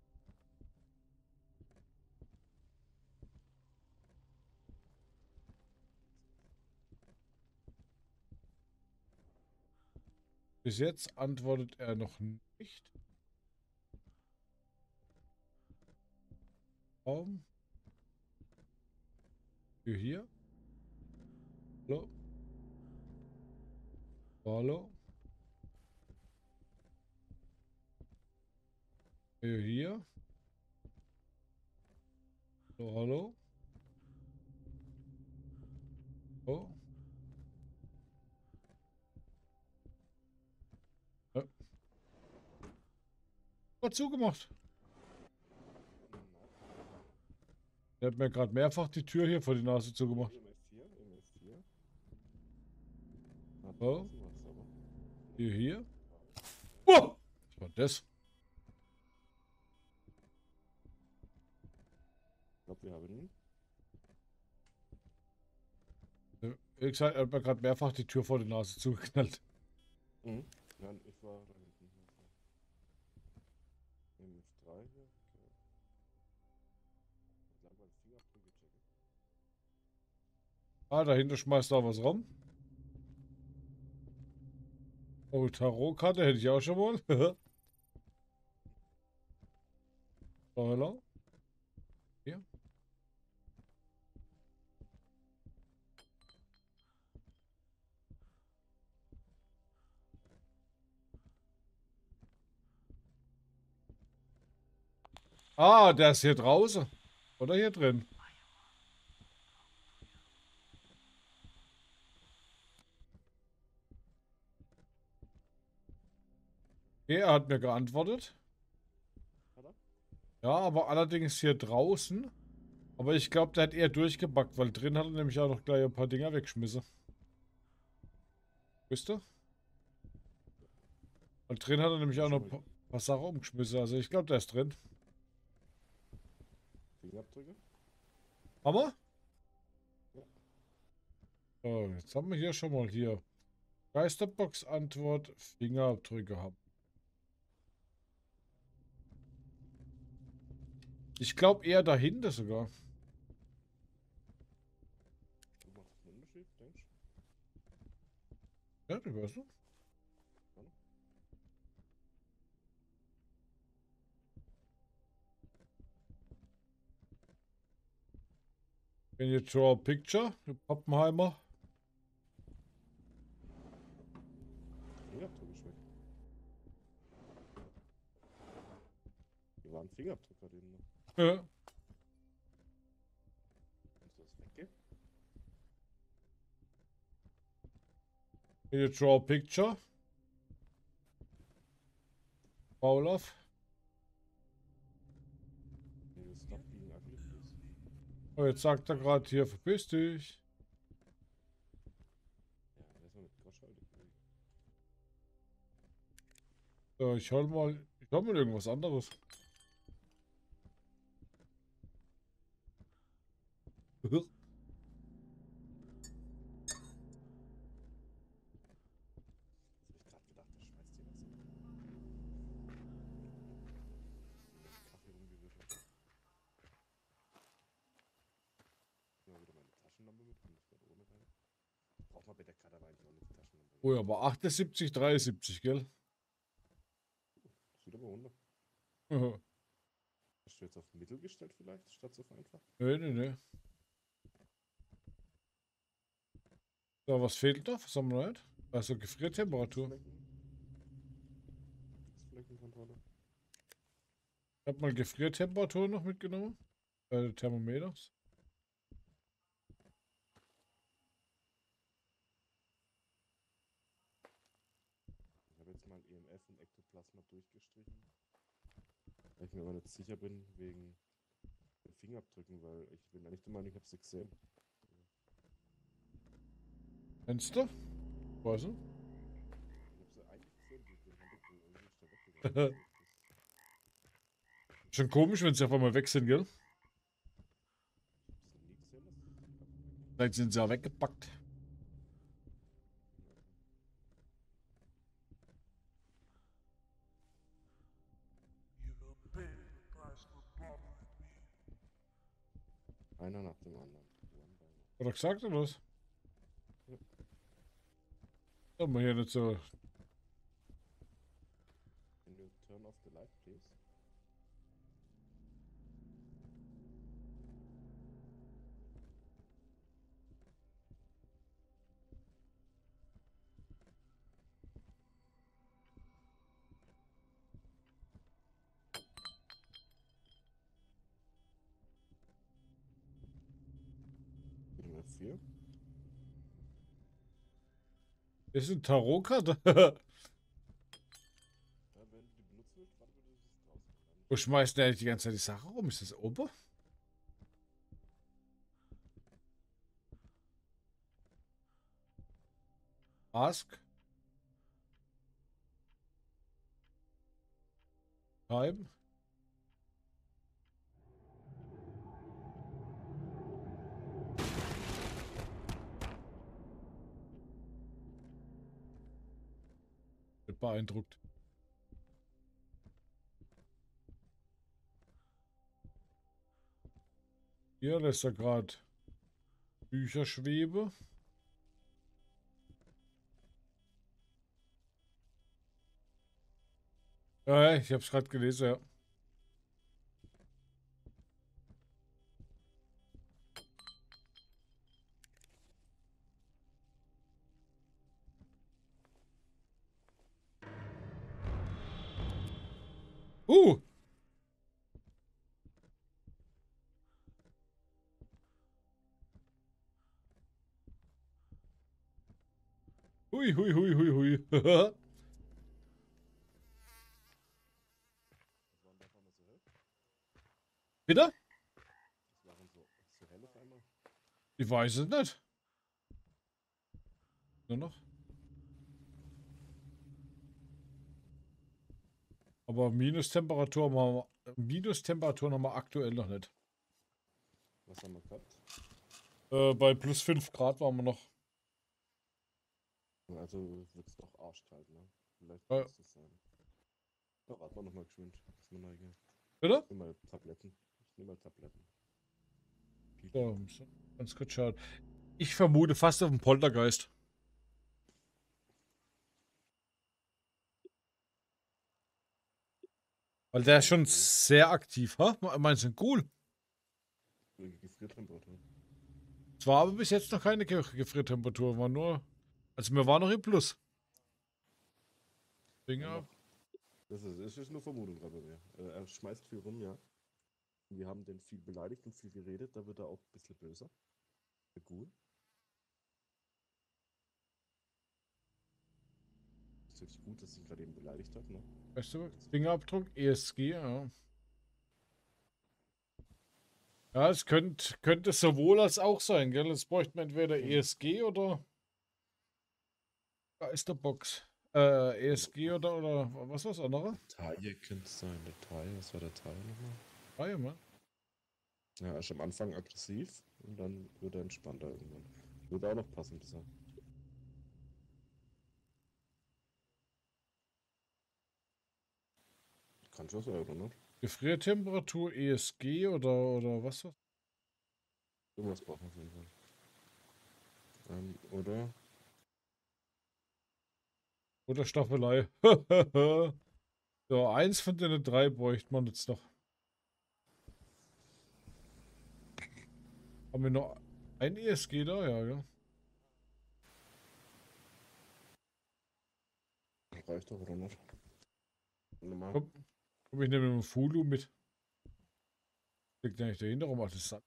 Bis jetzt antwortet er noch nicht. Warum? You here? Hallo? Hallo? Are you here? Hallo, hallo? Oh. Ja. Hat zugemacht. Der hat mir gerade mehrfach die Tür hier vor die Nase zugemacht. EMF4. Oh. Draußen was, aber. You here? Oh! Was war das? Ich glaube, wir haben ihn. Wie gesagt, er hat mir gerade mehrfach die Tür vor die Nase zugeknallt. Mhm. Nein, ich war da hinten. EMF3 hier. Okay. Ich glaube, Fingerabdrücke checken. Ah, dahinter schmeißt da was rum. Oh, Tarotkarte hätte ich auch schon mal. Oh, hello. Hier. Ah, der ist hier draußen. Oder hier drin. Er hat mir geantwortet. Hat er? Ja, aber allerdings hier draußen. Aber ich glaube, der hat eher durchgebackt, weil drin hat er nämlich auch noch gleich ein paar Dinger weggeschmissen. Wisst ihr? Weil drin hat er nämlich auch noch ein paar Sachen umgeschmissen. Also ich glaube, der ist drin. Fingerabdrücke? Hammer? Ja. So, jetzt haben wir hier schon mal hier. Geisterbox-Antwort, Fingerabdrücke haben. Ich glaube eher dahinter sogar. Du machst einen Unterschied, denkst Ja, du weißt du? du? Can you draw a picture? Pappenheimer. Fingerabdruck ist weg. Hier war ein Fingerabdruck gerade eben noch. Ja. Kannst du das weggehen? Can you draw a picture? Paulov. Nee, stop being ugly, please. Oh, jetzt sagt er gerade hier, verpiss dich. Ja, erstmal mit Gosch heute. So, ich hol mal irgendwas anderes. Jetzt hab ich gerade gedacht, der schmeißt dir was hin. Kaffee rumgewischt. Mal wieder meine Taschenlampe mit, bin ich gerade ohne rein. Braucht man bei der Karte aber eigentlich auch nicht die Taschenlampe. Oh ja, aber 78, 73, gell? Sieht aber runter. Aha. Hast du jetzt auf Mittel gestellt vielleicht, statt auf einfach? Nee, nee, nee. So, was fehlt noch? Was haben wir nicht? Also Gefriertemperatur. Fleckenkontrolle. Ich habe mal Gefriertemperatur noch mitgenommen. Thermometers. Ich habe jetzt mal EMF und Ektoplasma durchgestrichen. Weil ich mir aber nicht sicher bin, wegen den Fingerabdrücken, weil ich bin ja nicht der Meinung, ich habe sie gesehen. Fenster? Weißt du? Ich habe sie eigentlich gesehen, die den Handtuch irgendwie ist der weggegangen. Schon komisch, wenn sie auf einmal weg sind, gell? Ich habe sie nie gesehen, dass sie einfach weg. Vielleicht sind sie ja weggepackt. Einer nach dem anderen. Hat er gesagt oder was? Ja. Soll man hier nicht so. Can you turn off the light, please? EMF 4. Ist eine Tarotkarte. Ja, wenn du die benutzen willst, warte bitte, bis es draußen ist. Wo schmeißt der eigentlich die ganze Zeit die Sache rum? Ist das oben? Ask. Time. Wird beeindruckt. Hier lässt er gerade Bücher schweben. Ja, ich habe es gerade gelesen, ja. Uh! Hui, hui, hui, hui, hui. Ich weiß es nicht. Nur noch. Aber Minustemperatur haben wir aktuell noch nicht. Was haben wir gehabt? Bei plus 5 Grad waren wir noch. Also wird es doch arschkalt, ne? Vielleicht Ja. muss das sein. Da warten wir nochmal geschwind. Ist mir neugierig. Bitte? Ich nehme mal Tabletten. So, ganz kurz schauen. Ich vermute fast auf einen Poltergeist. Weil der ist schon sehr aktiv, ha? Meinst du, cool? Gefriertemperatur. Es war aber bis jetzt noch keine Gefriertemperatur, war nur. Also wir waren noch im Plus. Dinger. Das ist nur Vermutung gerade bei mir. Er schmeißt viel rum, ja. Wir haben den viel beleidigt und viel geredet, da wird er auch ein bisschen böser. Gut. Das ist wirklich gut, dass ich ihn gerade eben beleidigt habe, ne? Weißt du, Fingerabdruck, ESG, ja. Ja, es könnte sowohl als auch sein, gell? Es bräuchte man entweder ESG oder Geisterbox. ESG oder was war das andere? Taille könnte es sein. Der Taille, was war der Taille nochmal? Ah, ja, Mann. Ja, er ist am Anfang aggressiv und dann wird er entspannter irgendwann. Würde auch noch passen, dieser. Kann schon sein, oder nicht? Gefriertemperatur, ESG oder was? Irgendwas brauchen wir auf jeden Fall. Oder? Oder Staffelei. So, eins von den drei bräuchte man jetzt noch. Haben wir noch ein ESG da? Ja, ja. Reicht doch, oder nicht? Normal. Komm, ich nehme mit dem Fulu mit. Liegt ja nicht dahinter rum, ach, das ist.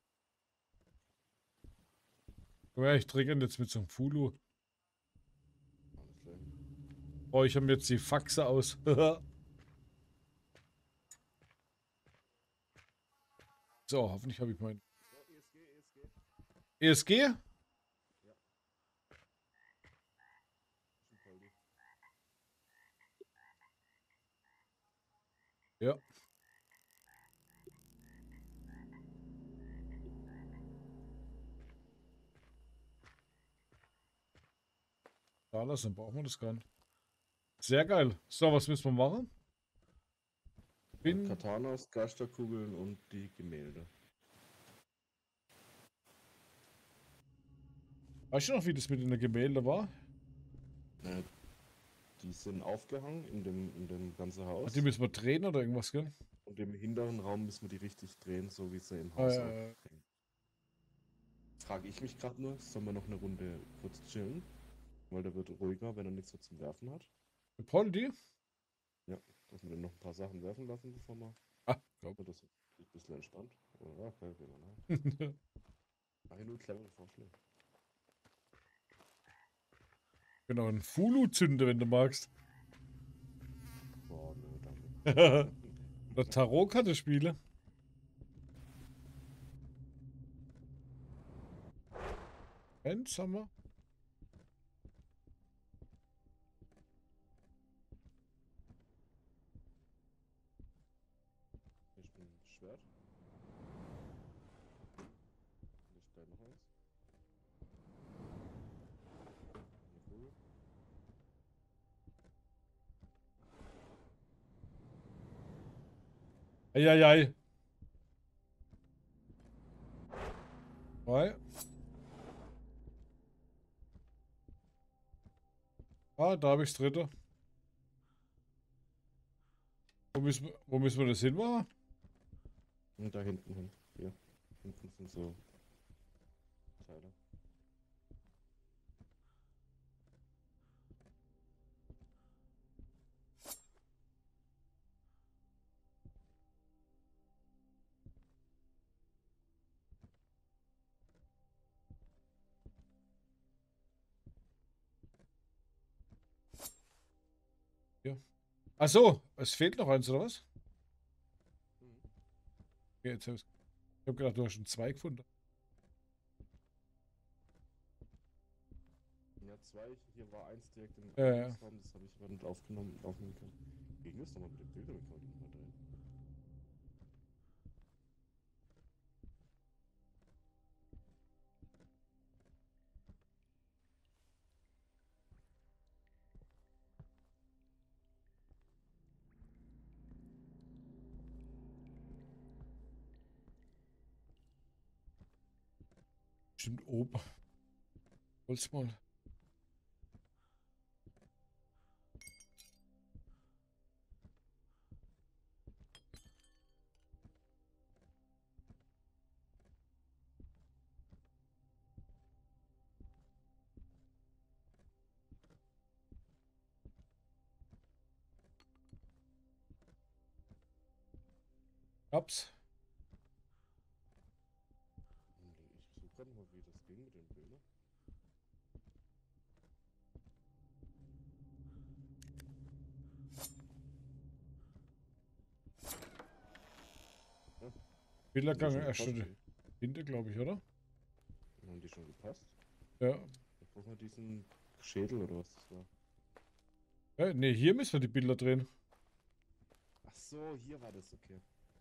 Ja, ich triggern jetzt mit so einem Fulu. Alles klar. Oh, ich habe mir jetzt die Faxe aus. So, hoffentlich habe ich mein. ESG? Ja. Da lassen, brauchen wir das gar nicht. Sehr geil. So, was müssen wir machen? Katanas, Geisterkugeln und die Gemälde. Weißt du noch, wie das mit den Gemälde war? Die sind aufgehangen in dem ganzen Haus. Ach, die müssen wir drehen oder irgendwas, gell? Und im hinteren Raum müssen wir die richtig drehen, so wie sie im Haus aufhängen. Frage ich mich gerade nur, sollen wir noch eine Runde kurz chillen? Weil der wird ruhiger, wenn er nichts mehr zum Werfen hat. Poldi? Ja, dass wir dann noch ein paar Sachen werfen lassen, bevor wir. Ah, glaub. Das ist ein bisschen entspannt. Ja, okay, ne? Mach ich nur clevere Vorschläge. Genau, ein Fulu-Zünder, wenn du magst. Boah, nö, danke. Oder Tarotkarte spiele. Eins haben wir. Ich bin Schwert. Ich gleich noch eins. Eine Kugel. Eieiei. Drei. Ah, da habe ich das dritte. Wo müssen wir das hinmachen? Und da hinten hin. Hier. Hinten sind so Teile. Ja. Ach so, es fehlt noch eins, oder was? Okay, jetzt ich habe gedacht, du hast schon zwei gefunden. zwei. Hier war eins direkt im Ja. Raum, das habe ich aber nicht aufnehmen können. Gegen das nochmal mit den Bildern, wie kann man die nochmal drehen? Stimmt, oben. Holz mal. Hab's. Ich suche gerade mal, wie das ging mit den Bildern. Ja, Bildergang schon erst gepasst, schon hinter, glaube ich, oder? haben die schon gepasst? Ja. Da brauchen wir diesen Schädel oder was das war. Ne, hier müssen wir die Bilder drehen. Ach so, hier war das, okay.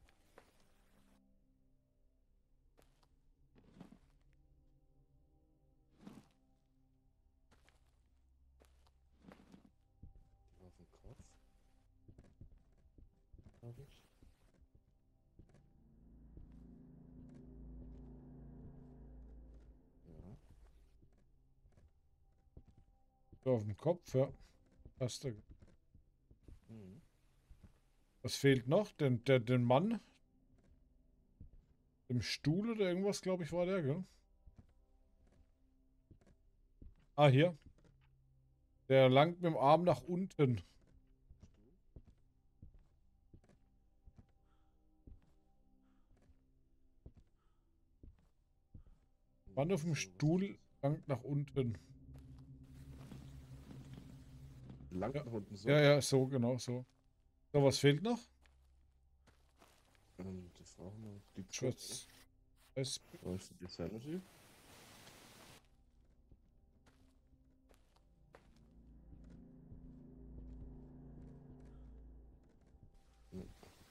Die war auf dem Kopf, glaube ich. Ja. So auf dem Kopf, ja. Passt. Mhm. Was fehlt noch? Den Mann im Stuhl oder irgendwas, glaube ich, war der, gell? Ah, hier. Der langt mit dem Arm nach unten. Mann auf dem So, was ist Stuhl das? langt nach unten. Lang Ja, nach unten so. ja, so, genau, so. So, was fehlt noch? Das brauchen wir. Die Code, oder? Schwarz. Weiß. Wo ist die Sanity? Ja.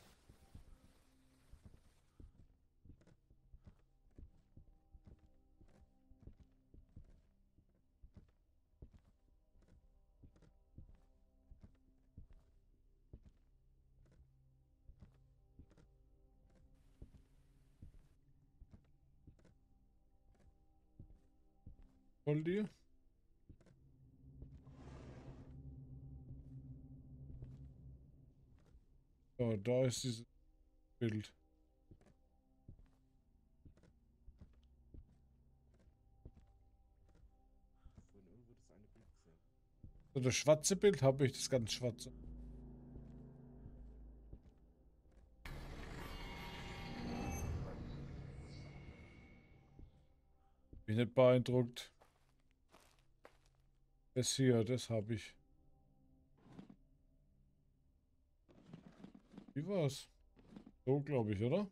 Voll die. So, da ist dieses Bild. Vorhin irgendwo das eine Bild gesehen. So, das schwarze Bild habe ich, das ganz schwarze. Bin nicht beeindruckt. Das hier, das habe ich. Wie war's? So, glaube ich, oder?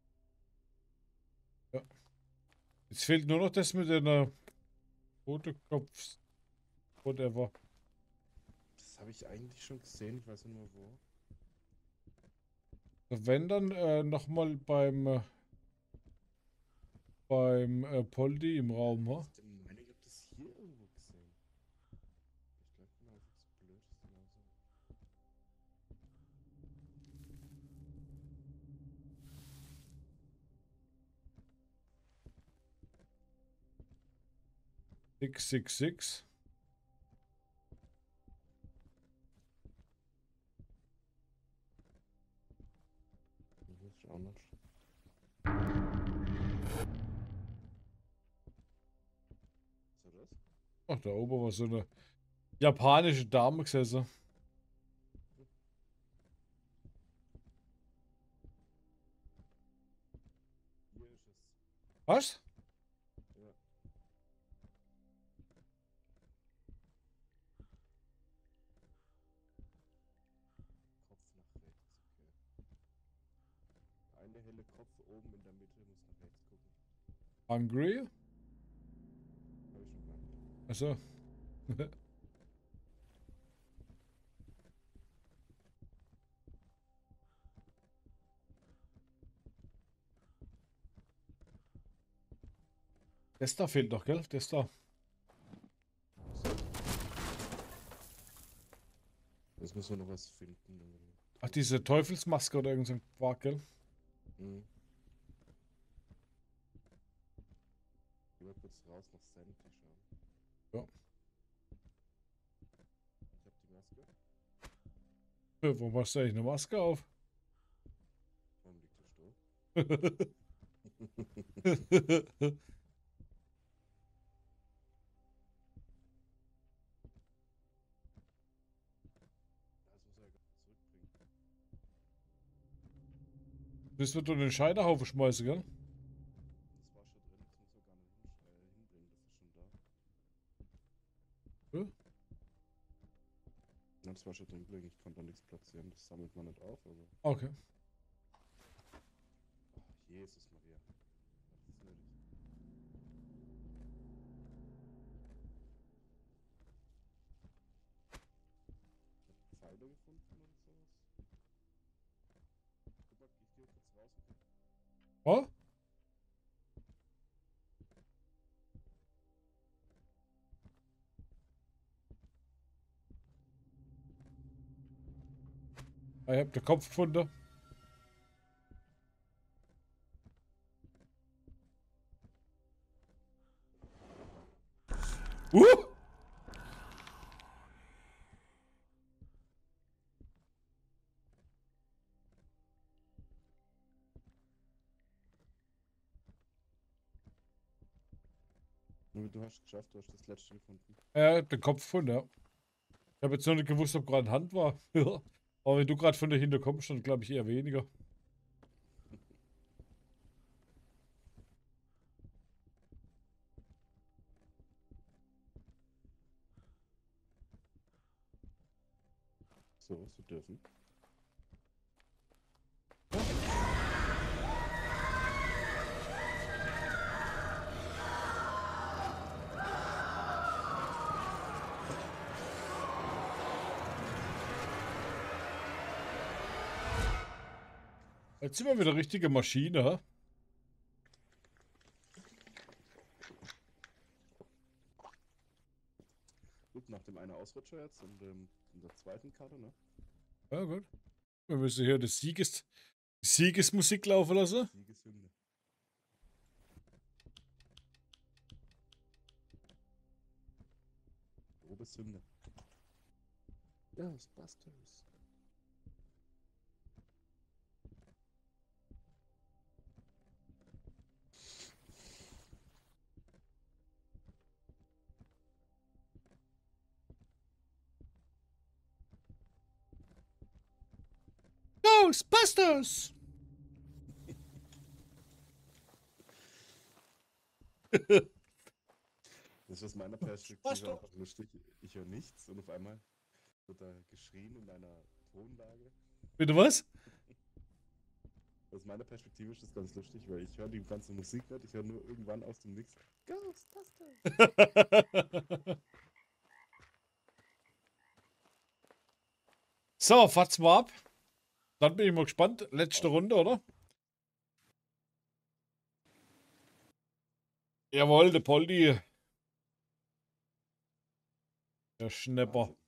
Ja. Jetzt fehlt nur noch das mit der rote Kopf. Whatever. Das habe ich eigentlich schon gesehen, ich weiß nur wo. Wenn dann nochmal beim Poldi im Raum, ha? Ich meine, ich habe das hier irgendwo gesehen. Ich glaube, genau, einfach zu blöd ist genauso. 666. Ich weiß auch nicht. Was war das? Ach, da oben war so eine japanische Dame gesessen. Hier ist es. Was? Ja. Kopf nach rechts, okay. Eine helle Kopf oben in der Mitte muss nach rechts gucken. Hungry? Habe ich schon gemacht. Also, Das da fehlt noch, gell? Das da. Jetzt müssen wir noch was finden. Ach, diese Teufelsmaske oder irgend so ein Quark, gell? Mhm. Ich will kurz raus nach Sanity schauen. Ja. Ich hab die Maske. Wo machst du eigentlich eine Maske auf? Warum liegt der Stuhl? Das muss er ja zurückbringen. Müssen wir doch den Scheiterhaufen schmeißen, gell? Das war schon drin, das muss er gar nicht hinbringen, das ist schon da. Ja. Ja, das war schon drin gelegen, ich konnte da nichts platzieren, das sammelt man nicht auf, aber. Okay. Ach, Jesus Maria. Das ist nötig. Ich hab Pfeile gefunden oder sowas. Guck mal, ich gehe kurz raus. Okay? Oh? Ich hab den Kopf gefunden. Uh! Du hast es geschafft, du hast das letzte gefunden. Ja, ich hab den Kopf gefunden, ja. Ich habe jetzt noch nicht gewusst, ob gerade Hand war. Ja. Aber wenn du gerade von dahinter kommst, dann glaube ich eher weniger. So, sie dürfen. Jetzt sind wir wieder richtige Maschine, hä? Gut, nach dem einen Ausrutscher jetzt und in der zweiten Karte, ne? Ja, gut. Wir müssen hier die Siegesmusik laufen lassen. Siegeshymne. Lobeshymne. Ghostbusters. Ghostbusters! Das ist aus meiner Perspektive einfach lustig. Ich höre nichts und auf einmal wird da geschrien in einer Tonlage. Bitte was? Aus meiner Perspektive ist das ganz lustig, weil ich höre die ganze Musik nicht. Ich höre nur irgendwann aus dem Nix Ghostbusters. So, fahrt's mal ab. Dann bin ich mal gespannt. Letzte Runde, oder? Jawohl, der Poldi. Der Schnepper. Wahnsinn.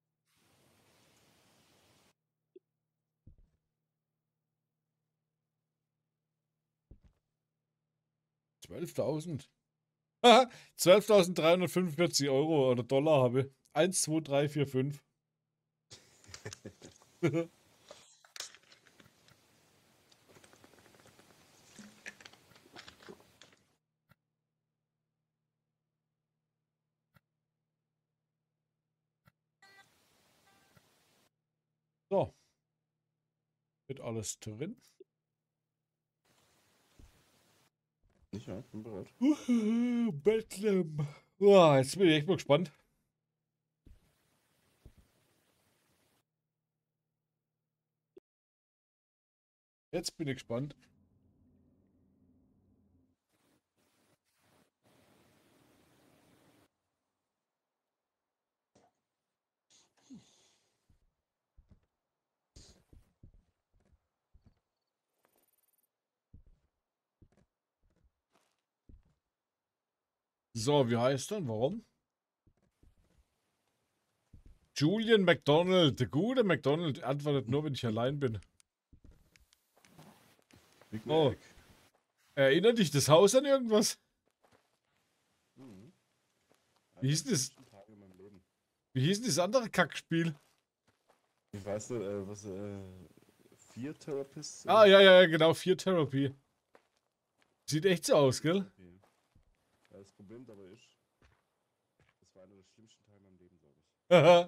12.000. Haha, 12.345 Euro oder Dollar habe ich. 1, 2, 3, 4, 5. So. Wird alles drin. Ja, ich bin bereit. Bedlam. Uah, jetzt bin ich echt mal gespannt. Jetzt bin ich gespannt. So, wie heißt er? Warum? Julian McDonald. Der gute McDonald antwortet nur, wenn ich allein bin. Big Oh. Mac. Erinnert dich das Haus an irgendwas? Mhm. Wie hieß Einer der das? schlimmsten Tage in meinem Leben. Wie hieß denn das andere Kackspiel? Ich weiß nicht, was, Fear Therapist? Ah, ja, ja, ja, genau. Fear Therapy. Sieht echt so aus, gell? Okay. Ja, das Problem dabei ist, das war einer der schlimmsten Tage in meinem Leben, glaube ich. Haha.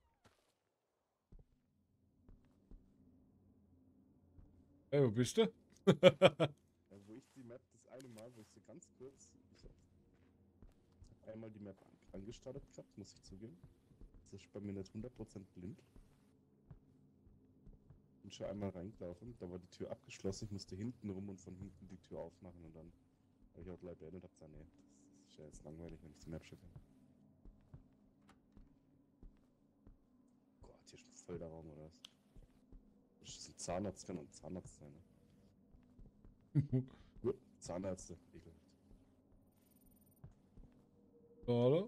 Hey, wo bist du? Ja, wo ich die Map, das eine Mal, wo ich sie ganz kurz, ich hab einmal die Map angestartet gehabt, muss ich zugeben. Das ist bei mir nicht 100% blind. Bin schon einmal reingelaufen, da war die Tür abgeschlossen, ich musste hinten rum und von hinten die Tür aufmachen und dann habe ich auch gleich beendet und hab gesagt, nee, das ist ja jetzt langweilig, wenn ich die Map schon kenne. Gott, hier ist ein voll der Raum, oder was? Das ist ein Zahnarzt, kann auch ein Zahnarzt sein, ne? Zahnärzte, ekelhaft. Hallo?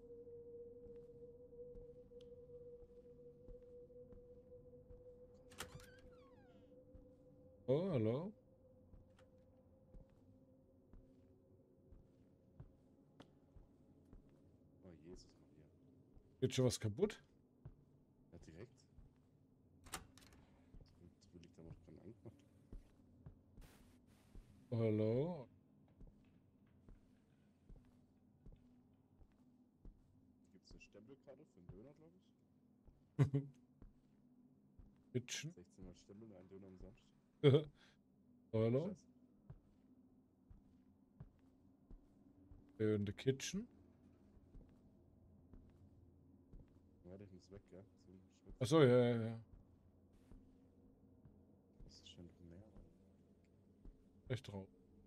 Oh, hallo? Oh, Jesus Maria. Geht schon was kaputt? Ja, direkt. Das will ich da noch keinen angemacht. Oh, hallo? Gibt's eine Stempelkarte für einen Döner, glaube ich? Kitchen? 16 Mal Stempel, ein Döner umsonst. Oh, hallo? Scheiße. Here in the kitchen. Warte, ich muss weg, ja? So ein Schritt. Achso, ja, ja, ja. Das ist schon noch mehr. Echt drauf.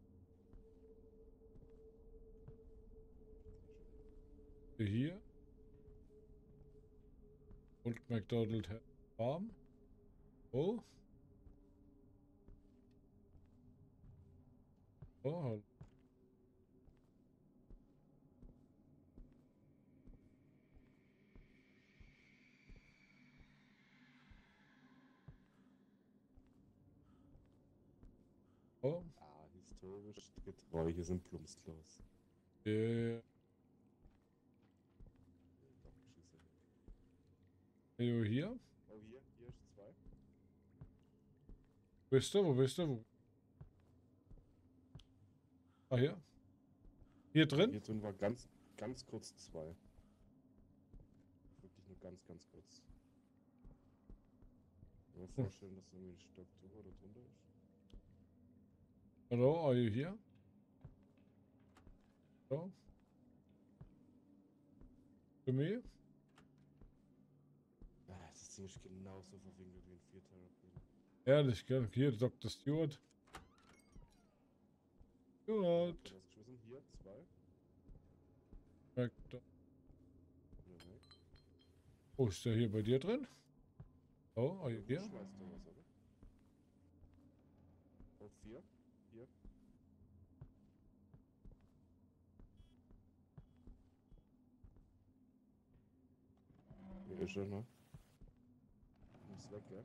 Hier. Und McDonald Farm. Oh. Oh, hallo. Oh. Ah, historisch getreu, hier sind Plumpsklos. Yeah. Doppelschüsse. Hey, hier. Oh, hier ist zwei. Wo bist du? Wo bist du? Wo? Ah, hier. Hier drin? Hier drin war ganz kurz zwei. Wirklich nur ganz kurz. Ich kann mir vorstellen, dass irgendwie ein Stock drüber oder drunter ist. Hallo, are you here? Hallo? To me? Ah, das Ding ist genauso verwinkelt wie ein Fear Therapy. Ehrlich, gell? Hier, Dr. Stewart. Was Stewart. geschmissen? Hier, zwei. McDonald. Nur weg. Oh, ist der hier bei dir drin? Oh, are you Irgendwo here? schmeißt du was, oder? Oh, vier. Hier. Hier ist er, ne? Ist weg, ja?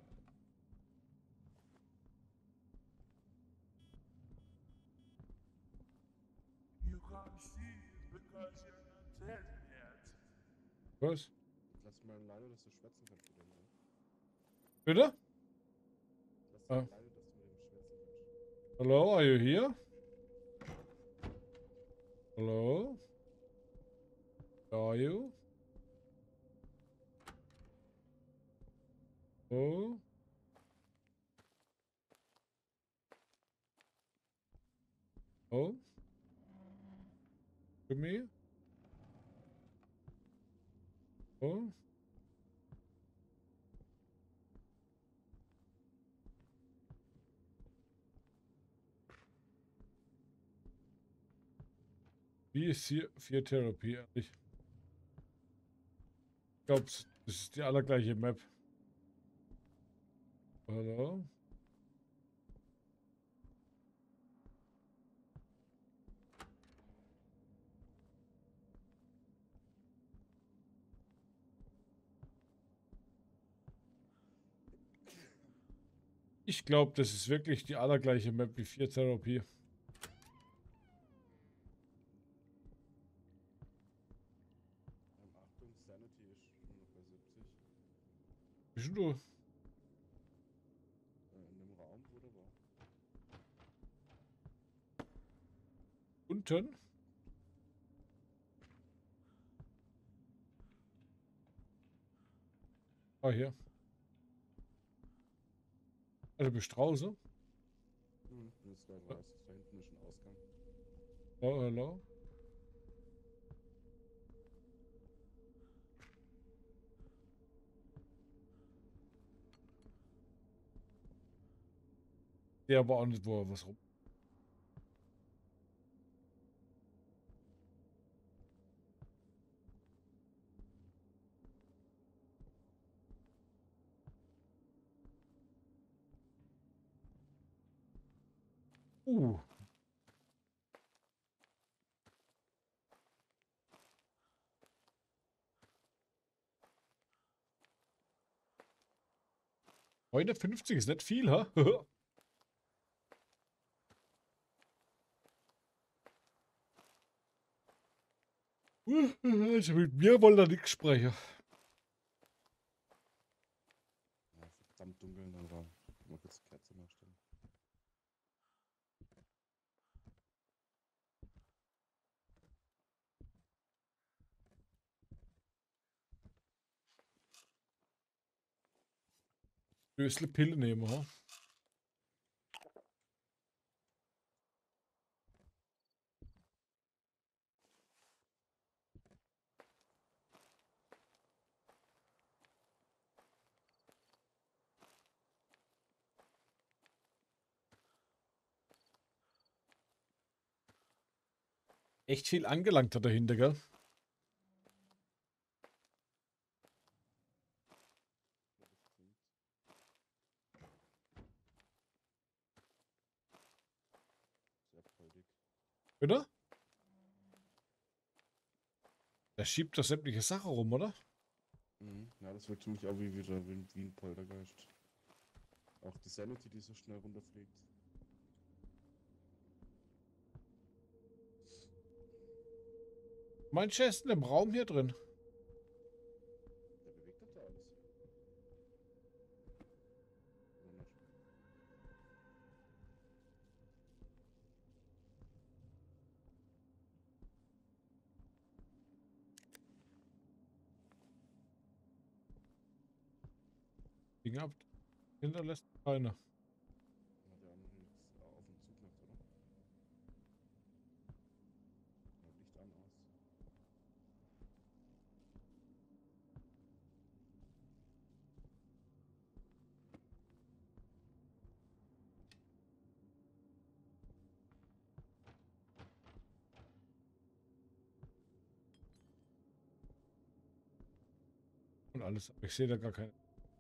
You can't see it because you're not dead yet. Was? Lass mal alleine, dass du schwätzen kannst mit dem, ne? Bitte? Lass Ah. mal alleine, dass du mit dem schwätzen kannst. Hello, are you here? Hello? Are you? Oh? Oh? To me? Oh? Wie ist hier Fear Therapy eigentlich? Ich glaube, das ist die allergleiche Map. Hallo? Ich glaube, das ist wirklich die allergleiche Map wie 4 Therapie. Achtung, Sanity ist nur noch bei 70. Bist du? In dem Raum, wo der war. Unten? Ah, hier. Also bist du draußen? Das ist da weiß. Da hinten ist ein Ausgang. Oh, hallo? Der aber auch nicht, wo er was rum. Uh. Heute 50 ist nicht viel, ha? Also mit mir wollte er nichts sprechen. Ja, verdammt dunkel in dem Raum. Mal kurz die Kerze nachstellen. Lösle Pille nehmen, ha? Echt viel angelangt da dahinter, gell? Ja, das klingt sehr poldig. Bitte? Der schiebt da sämtliche Sachen rum, oder? Ja, das wirkt für mich auch wie, wieder wie ein Poltergeist. Auch die Sanity, die so schnell runterfliegt. Mein Chest in dem Raum hier drin. Der bewegt doch da alles. Oder nicht? Ding ab. Hinterlässt keine. Hat der andere nichts auf dem Zug gemacht, oder? Ja, Licht an, aus. Und alles. Ich sehe da gar keine.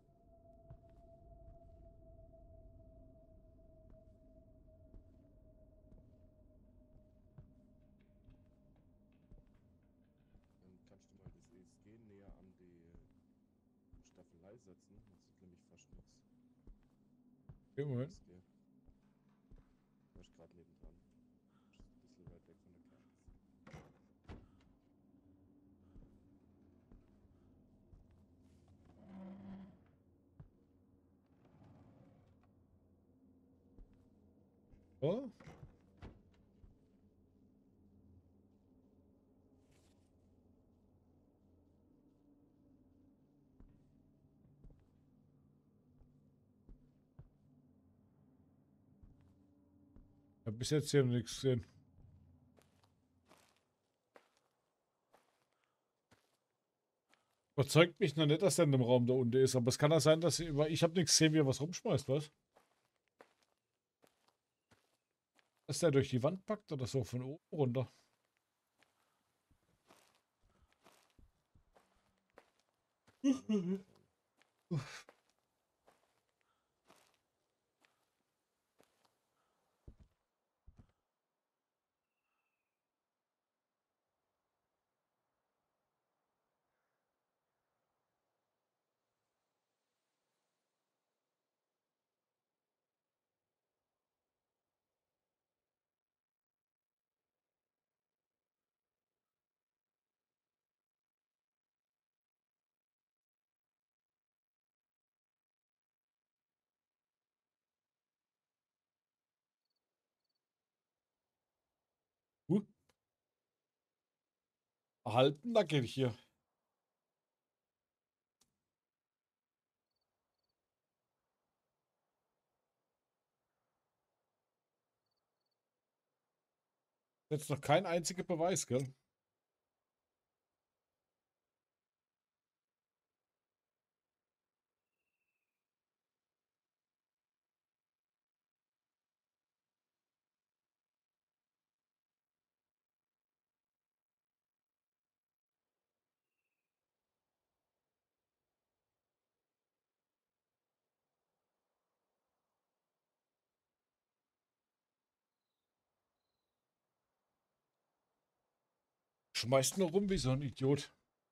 Kannst du mal das ESG näher an die Staffelei setzen? Man sieht nämlich fast nichts. Okay, Moment. ESG. Du bist gerade nebendran. Ist ein bisschen weit weg von der Karte. Oh. Ich habe bis jetzt hier noch nichts gesehen. Überzeugt mich noch nicht, dass der in dem Raum da unten ist. Aber es kann ja sein, dass ich habe nichts gesehen, wie er was rumschmeißt, was? Dass der durch die Wand packt oder so von oben runter. Erhalten, da geht ich hier. Jetzt noch kein einziger Beweis, gell? Schmeißt nur rum wie so ein Idiot.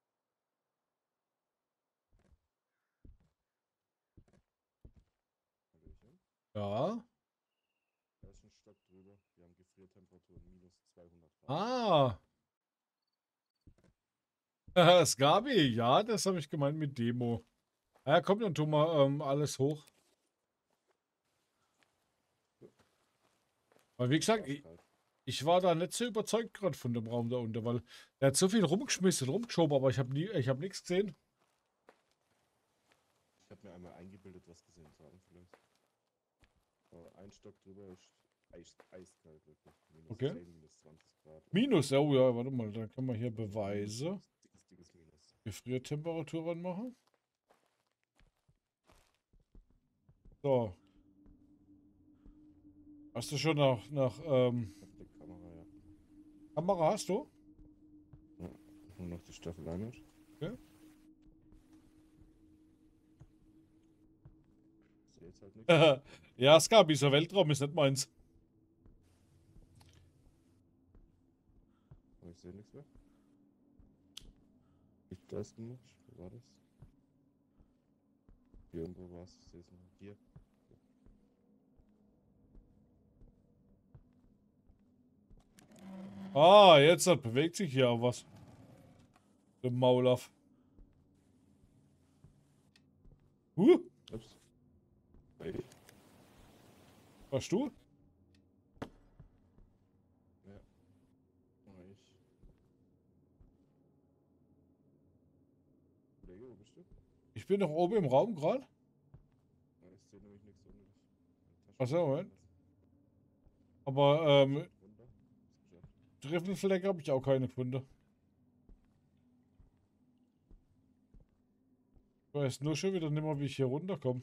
Hallöchen. Ja. Da ist ein Stock drüber. Wir haben Gefriertemperaturen minus 200 Grad. Ah. Skabi, ja, das habe ich gemeint mit Demo. Ja, komm, dann tun wir alles hoch. Weil wie gesagt, Arschkalt. ich war da nicht so überzeugt gerade von dem Raum da unten, weil der hat so viel rumgeschmissen, rumgeschoben, aber ich habe nichts gesehen. Ich habe mir einmal eingebildet, was gesehen zu haben vielleicht. Aber ein Stock drüber ist eiskalt wirklich. Minus Okay. 10, minus 20 Grad. Minus, oh ja, warte mal, da können wir hier Beweise. Dickes Minus. Gefriertemperatur ranmachen. So. Hast du schon nach Auf der Kamera, ja. Kamera hast du? Nur noch die Staffel 1. Okay. Ich sehe jetzt halt nichts. Ja, Skabi, dieser Weltraum ist nicht meins. Aber ich sehe nichts mehr. Ich da ist noch. Wo war das? Hier irgendwo war es. Ich sehe es noch. Hier. Ah, jetzt bewegt sich hier auch was. Der Maulaff. Ups. Hey. Warst du? Ja. Oh, ich. Kollege, wo bist du? Ich bin noch oben im Raum gerade. Ja, ich sehe nämlich nichts unten. Ach so, Moment. Aber Runter. Ist geschafft. Treffelflecke habe ich auch keine gefunden. Ich weiß nur schon wieder nicht mehr, wie ich hier runterkomme.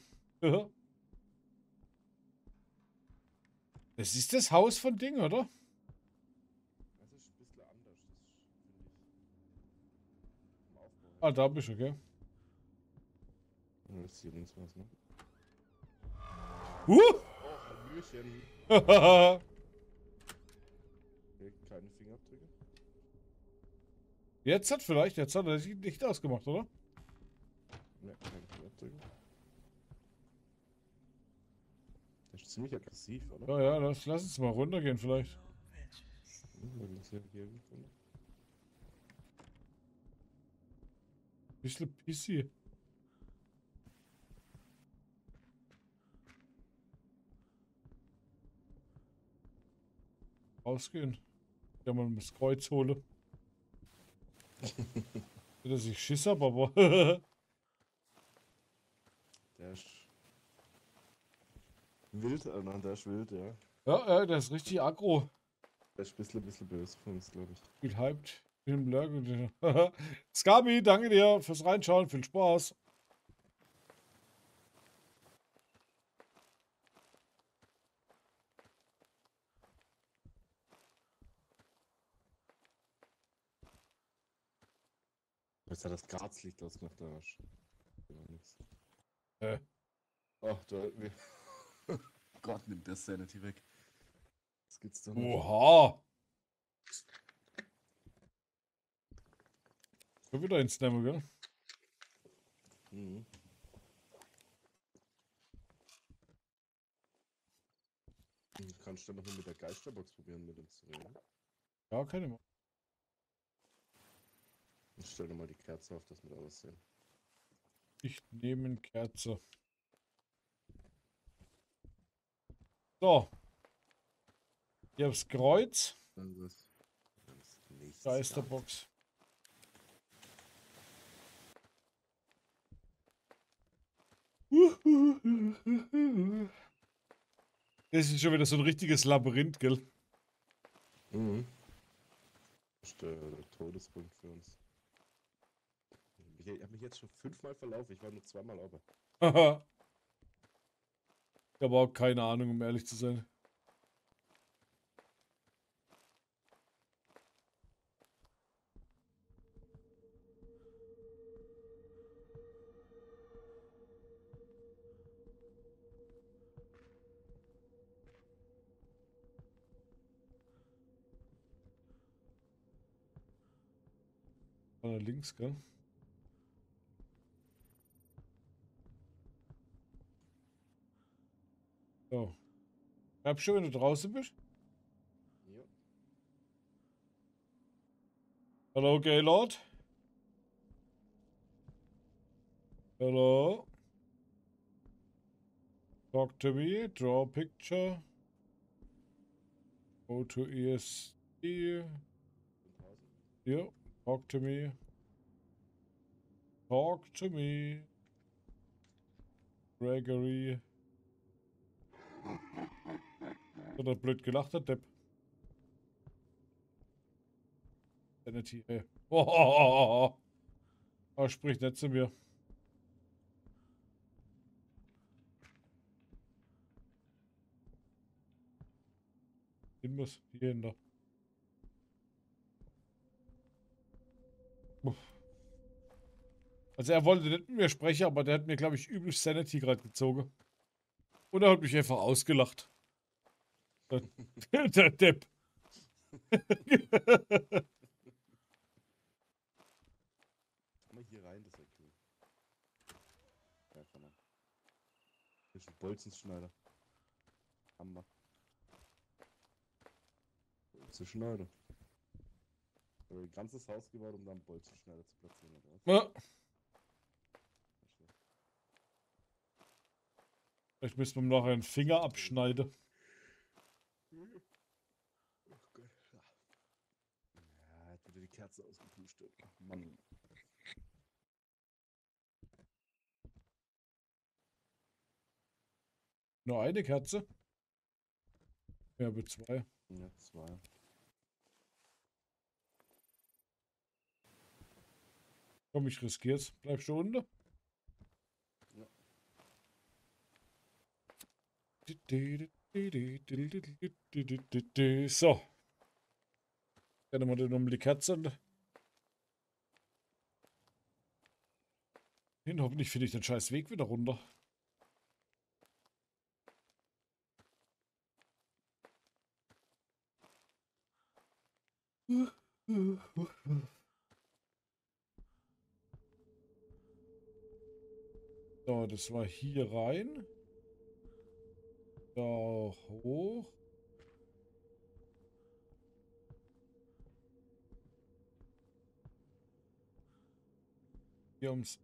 Das ist das Haus von Ding, oder? Das ist ein bisschen anders. Das finde ich. Vom Aufbau her. Ah, da bist du, okay. Ja, jetzt hier links was, ne? Huh! Oh, Hallöchen. Okay, keine Fingerabdrücke. Jetzt hat er das Licht ausgemacht, oder? Ne, keine Fingerabdrücke. Der ist ziemlich aggressiv, oder? Ja, ja, lass uns mal runtergehen vielleicht. Weil das hier irgendwo. Bisschen pissy. Rausgehen. Ja, mal das Kreuz hole. Dass ich Schiss hab, aber. Der ist wild, nein, der ist wild, ja. Ja, der ist richtig aggro. Der ist ein bisschen böse von uns, glaube ich. Viel hyped. Viel im Lurk. Skabi, danke dir fürs Reinschauen. Viel Spaß. Jetzt hat das Grazlicht ausgemacht, der Arsch. Ja, nix. Äh. Ach, da. Gott, nimmt der Sanity weg. Das gibt's doch nicht. Oha. Schon wieder ins Snammer, gell? Mhm. Kannst du dann noch mit der Geisterbox probieren, mit uns zu reden? Ja, keine Ahnung. Ich stelle mal die Kerze auf, dass wir da was sehen. Ich nehme Kerze. So. Hier hab's Kreuz. Dann was. Dann ist nichts. Geisterbox. Das ist schon wieder so ein richtiges Labyrinth, gell? Mhm. Das ist der Todespunkt für uns. Ich habe mich jetzt schon 5-mal verlaufen, ich war nur 2-mal oben. Haha. Ich habe auch keine Ahnung, um ehrlich zu sein. War da links, gell? So. Schreib schon, wenn du draußen bist. Ja. Hello, Gaylord. Hello. Talk to me. Draw a picture. Go to ESC. Bin draußen. Yeah. Talk to me. Talk to me. Gregory. Hat er blöd gelacht, der Depp. Sanity, ey. Oh, er spricht nicht zu mir. Hin muss hier hin da. Uff. Also er wollte nicht mit mir sprechen, aber der hat mir, glaube ich, übel Sanity gerade gezogen. Und er hat mich einfach ausgelacht. Der Depp. Komm mal hier rein, das wäre cool. Ja, kann man. Hier ist ein Bolzenschneider. Hammer. Bolzenschneider. Ich habe ein ganzes Haus gebaut, um da einen Bolzenschneider zu platzieren. Oder was? Ja, Nicht schlecht. vielleicht müssen wir ihm nachher einen Finger abschneiden. Oh Gott. Ja, hat wieder die Kerze ausgepustet. Mann. Nur eine Kerze? Ja, mit zwei. Ja, 2. Komm, ich riskier's. Bleibst du unten? Ja. So. Gerne mal den um die Kerze. Hin, hoffentlich finde ich den scheiß Weg wieder runter. So, das war hier rein. Da hoch. Hier ums.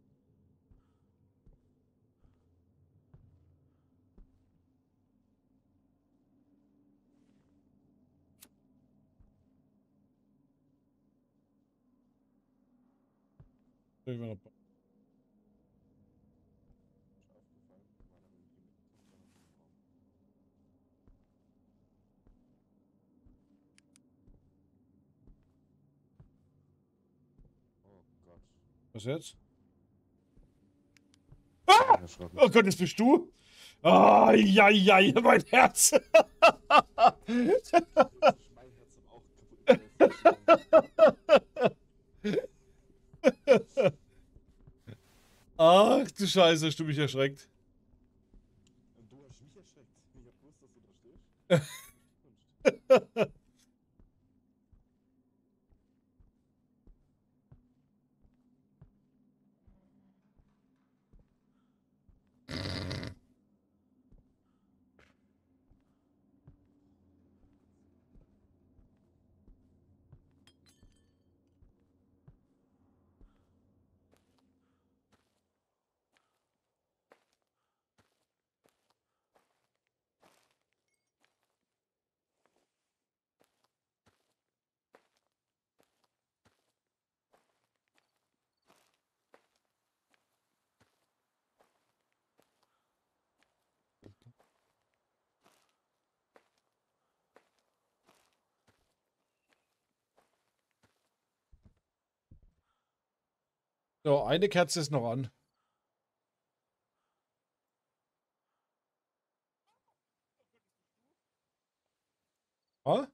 Ist aufgefallen. War da irgendwie mittendrin, war noch im Raum. Oh Gott. Was jetzt? Ich bin erschrocken. Oh Gott, das bist du? Ah, ja, ja, mein Herz. Jetzt ist mein Herz aber auch kaputt. Ach du Scheiße, hast du mich erschreckt. Und du hast mich erschreckt. Ich hab gewusst, dass du da stehst. Mensch. So, eine Kerze ist noch an. Ah?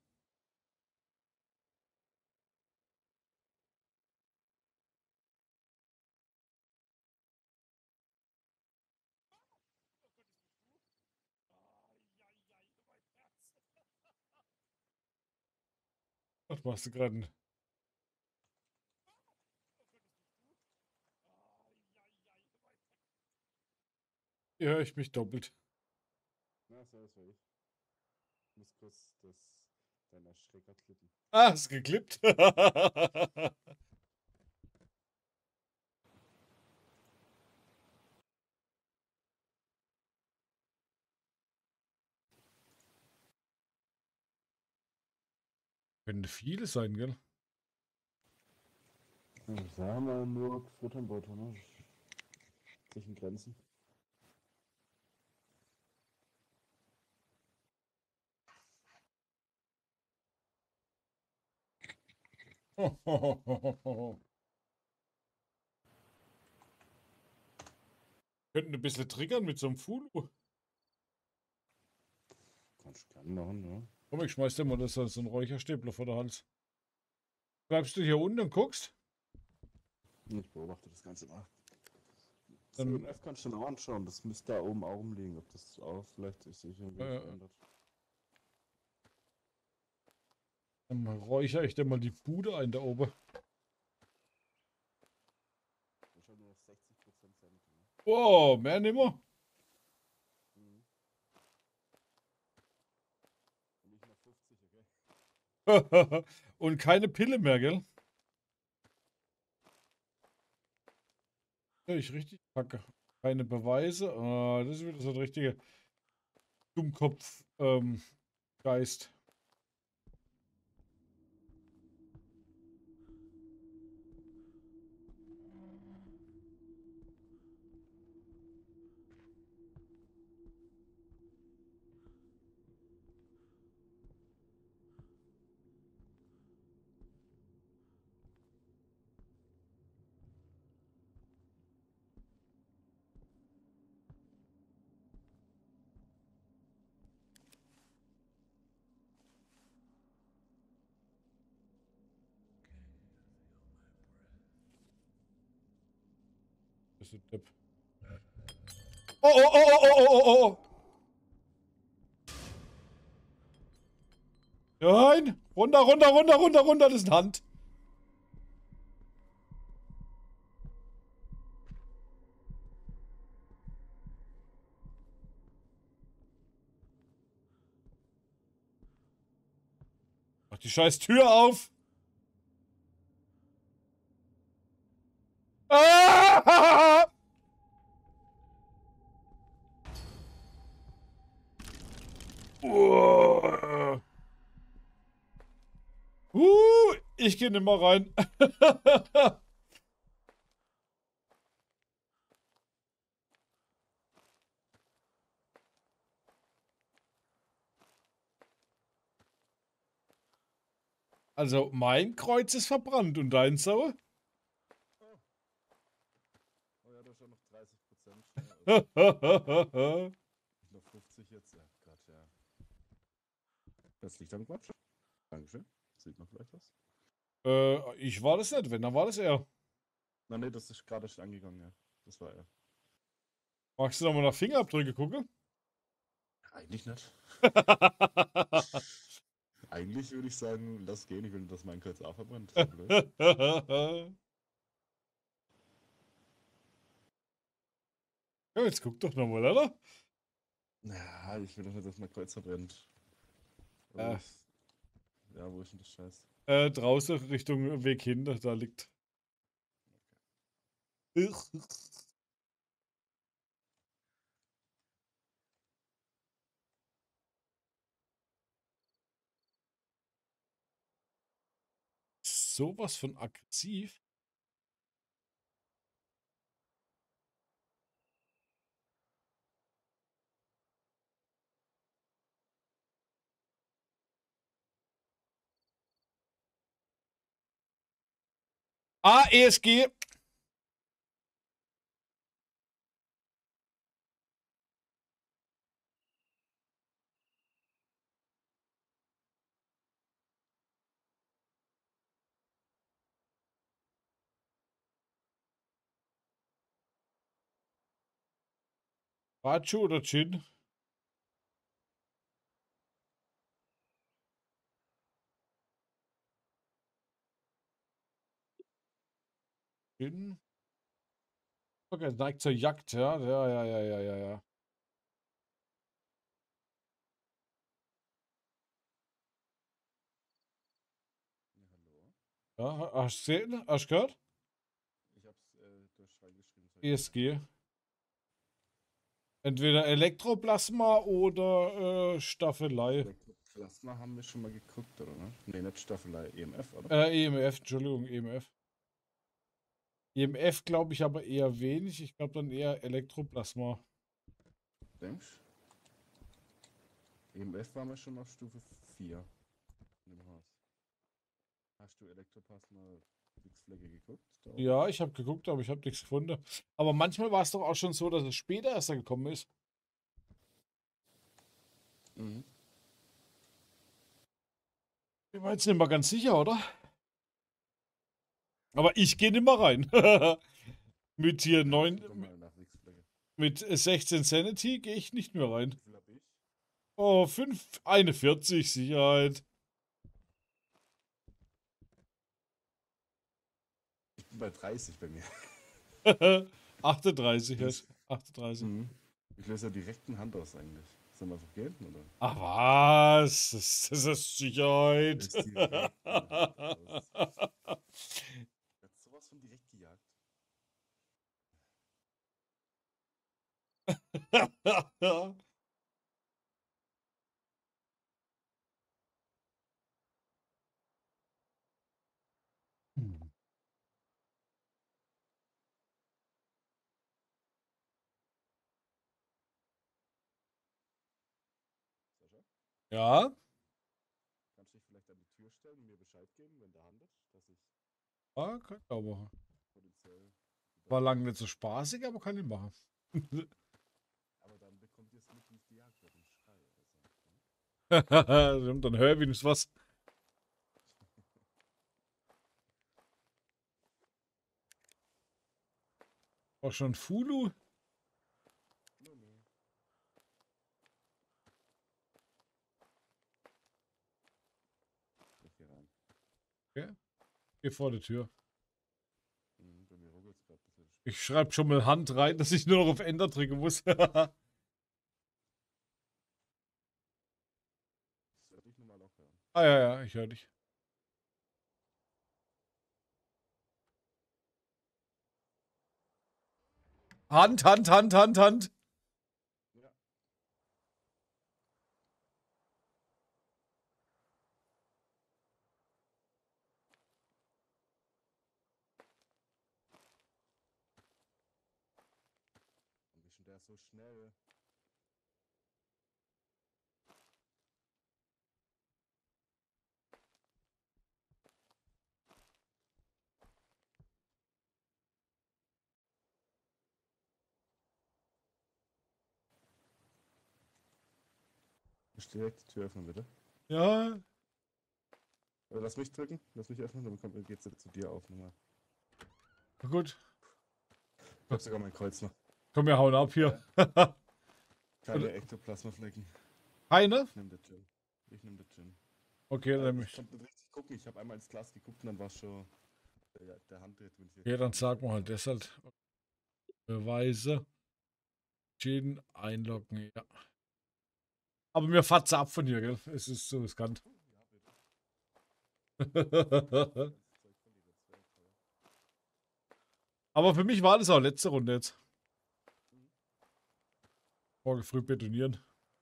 Was machst du gerade? Hier höre ich mich doppelt. Na, so, das war ich. Ich muss kurz dein Erschrecker klippen. Ah, ist geklippt. Können viele sein, gell? Da haben wir nur Futterbeutel, ne? Zwischen Grenzen. Könnten ein bisschen triggern mit so einem Fulu. Kannst du gerne machen, ja. Komm, ich schmeiß dir mal so einen Räucherstäbler vor der Hals. Bleibst du hier unten und guckst? Ich beobachte das Ganze mal. So, Dann ein F kannst du noch anschauen. Das müsste da oben auch rumliegen, ob das auch vielleicht sich irgendwie verändert. Dann räuchere ich dir mal die Bude ein da oben. Wahrscheinlich nur noch 60% Cent. Ne? Oh, mehr nimmer. Mhm. Und nicht noch 50, okay? Und keine Pille mehr, gell? Ja, ich richtig packe. Keine Beweise. Ah, das ist wieder so ein richtiger Dummkopf Geist. Das ist ein Depp. Oh, oh, oh, oh, oh, oh, oh, oh. Nein! Runter, runter, runter, runter, runter, das ist eine Hand. Mach die scheiß Tür auf! Ah! Uh, ich gehe nicht mal rein. Also, mein Kreuz ist verbrannt und deins so? Oh. Oh ja, da ist ja noch 30%. Ja, Äh, noch 50 jetzt. Ja, Gott, ja. Das liegt am Quatsch. Dankeschön. Sieht man vielleicht was? ich war das nicht, wenn, dann war das er. Nein, nee, das ist gerade schon angegangen, ja. Das war er. Magst du noch mal nach Fingerabdrücke gucken? Eigentlich nicht. Eigentlich würde ich sagen, lass gehen. Ich will, dass mein Kreuz auch verbrennt. Das ist ja blöd. Ja, jetzt guck doch nochmal, oder? Ja, ich will doch nicht, dass mein Kreuz verbrennt. Aber Äh, ich, ja, wo ist denn das Scheiß? draußen Richtung Weg hin, da liegt. Sowas von aggressiv. Ah, ESG. Bachu oder Gin? Gin? Okay, neigt zur Jagd, ja. Ja, ja, ja, ja, ja, ja. Ja, hallo. Ja, hast du gesehen? Hast du gehört? Ich hab's durch reingeschrieben. Soll ich ESG. Entweder Elektroplasma oder Staffelei. Elektroplasma haben wir schon mal geguckt, oder? Ne, nicht Staffelei, EMF, oder? EMF, Entschuldigung, EMF. EMF glaube ich aber eher wenig. Ich glaube dann eher Elektroplasma. Denkst EMF waren wir schon auf Stufe 4 in dem Haus. Hast du Elektroplasma Fixflecke geguckt? Da oben? Ja, ich habe geguckt, aber ich habe nichts gefunden. Aber manchmal war es doch auch schon so, dass es später erst gekommen ist. Mhm. Ich war jetzt nicht mal ganz sicher, oder? Aber ich gehe nicht mehr rein. Mit hier Guck 9, mal nach Fixflecke. mit 16 Sanity gehe ich nicht mehr rein. Wie viel hab ich? Oh, 41 Sicherheit. Ich bin bei 30 bei mir. 38 jetzt. 38. Mhm. Ich löse ja direkt eine Hand aus eigentlich. Sollen wir einfach gehen, oder? Ach was? Das ist Sicherheit. Löst direkt eine Hand aus. Hat sowas von direkt gejagt. Sascha, Ja, kannst du dich vielleicht an die Tür stellen und mir Bescheid geben, wenn der handelt, dass ich kann ich auch machen. potenziell. War lange nicht so spaßig, aber kann ich machen. Aber dann bekommt ihr es mit, wie es gejagt wird, im Schrei oder so. Ne? Dann hör wenigstens was. Auch schon Fulu? Nee, nee. Ich hier rein. Okay. Geh vor der Tür. Bei mir ruckelt es gerade ein bisschen. Ich schreibe schon mal Hand rein, dass ich nur noch auf Enter drücken muss. Das werde ich normal auch hören. Ah ja, ja, ich höre dich. Hand, Hand, Hand, Hand, Hand. Ja. Und wie schon der so schnell. Ich direkt die Tür öffnen, bitte. Ja, Oder lass mich drücken, lass mich öffnen, dann geht's jetzt zu dir auf nochmal. na gut. Ich hab sogar mein Kreuz noch. Komm, wir hauen ab hier. Keine Ektoplasmaflecken. Keine? Ich nehm den Gin. Ich nehm den Gin. Okay, dann, Ich konnte nicht richtig gucken, ich habe einmal ins Glas geguckt und dann war es schon der Handtritt. Wenn ich okay, dann sagen wir halt das halt. Beweise. Gin einloggen, ja. Aber mir fatze ab von hier, gell? Es ist so riskant. Ja, bitte. Aber für mich war das auch letzte Runde jetzt. Morgen früh betonieren.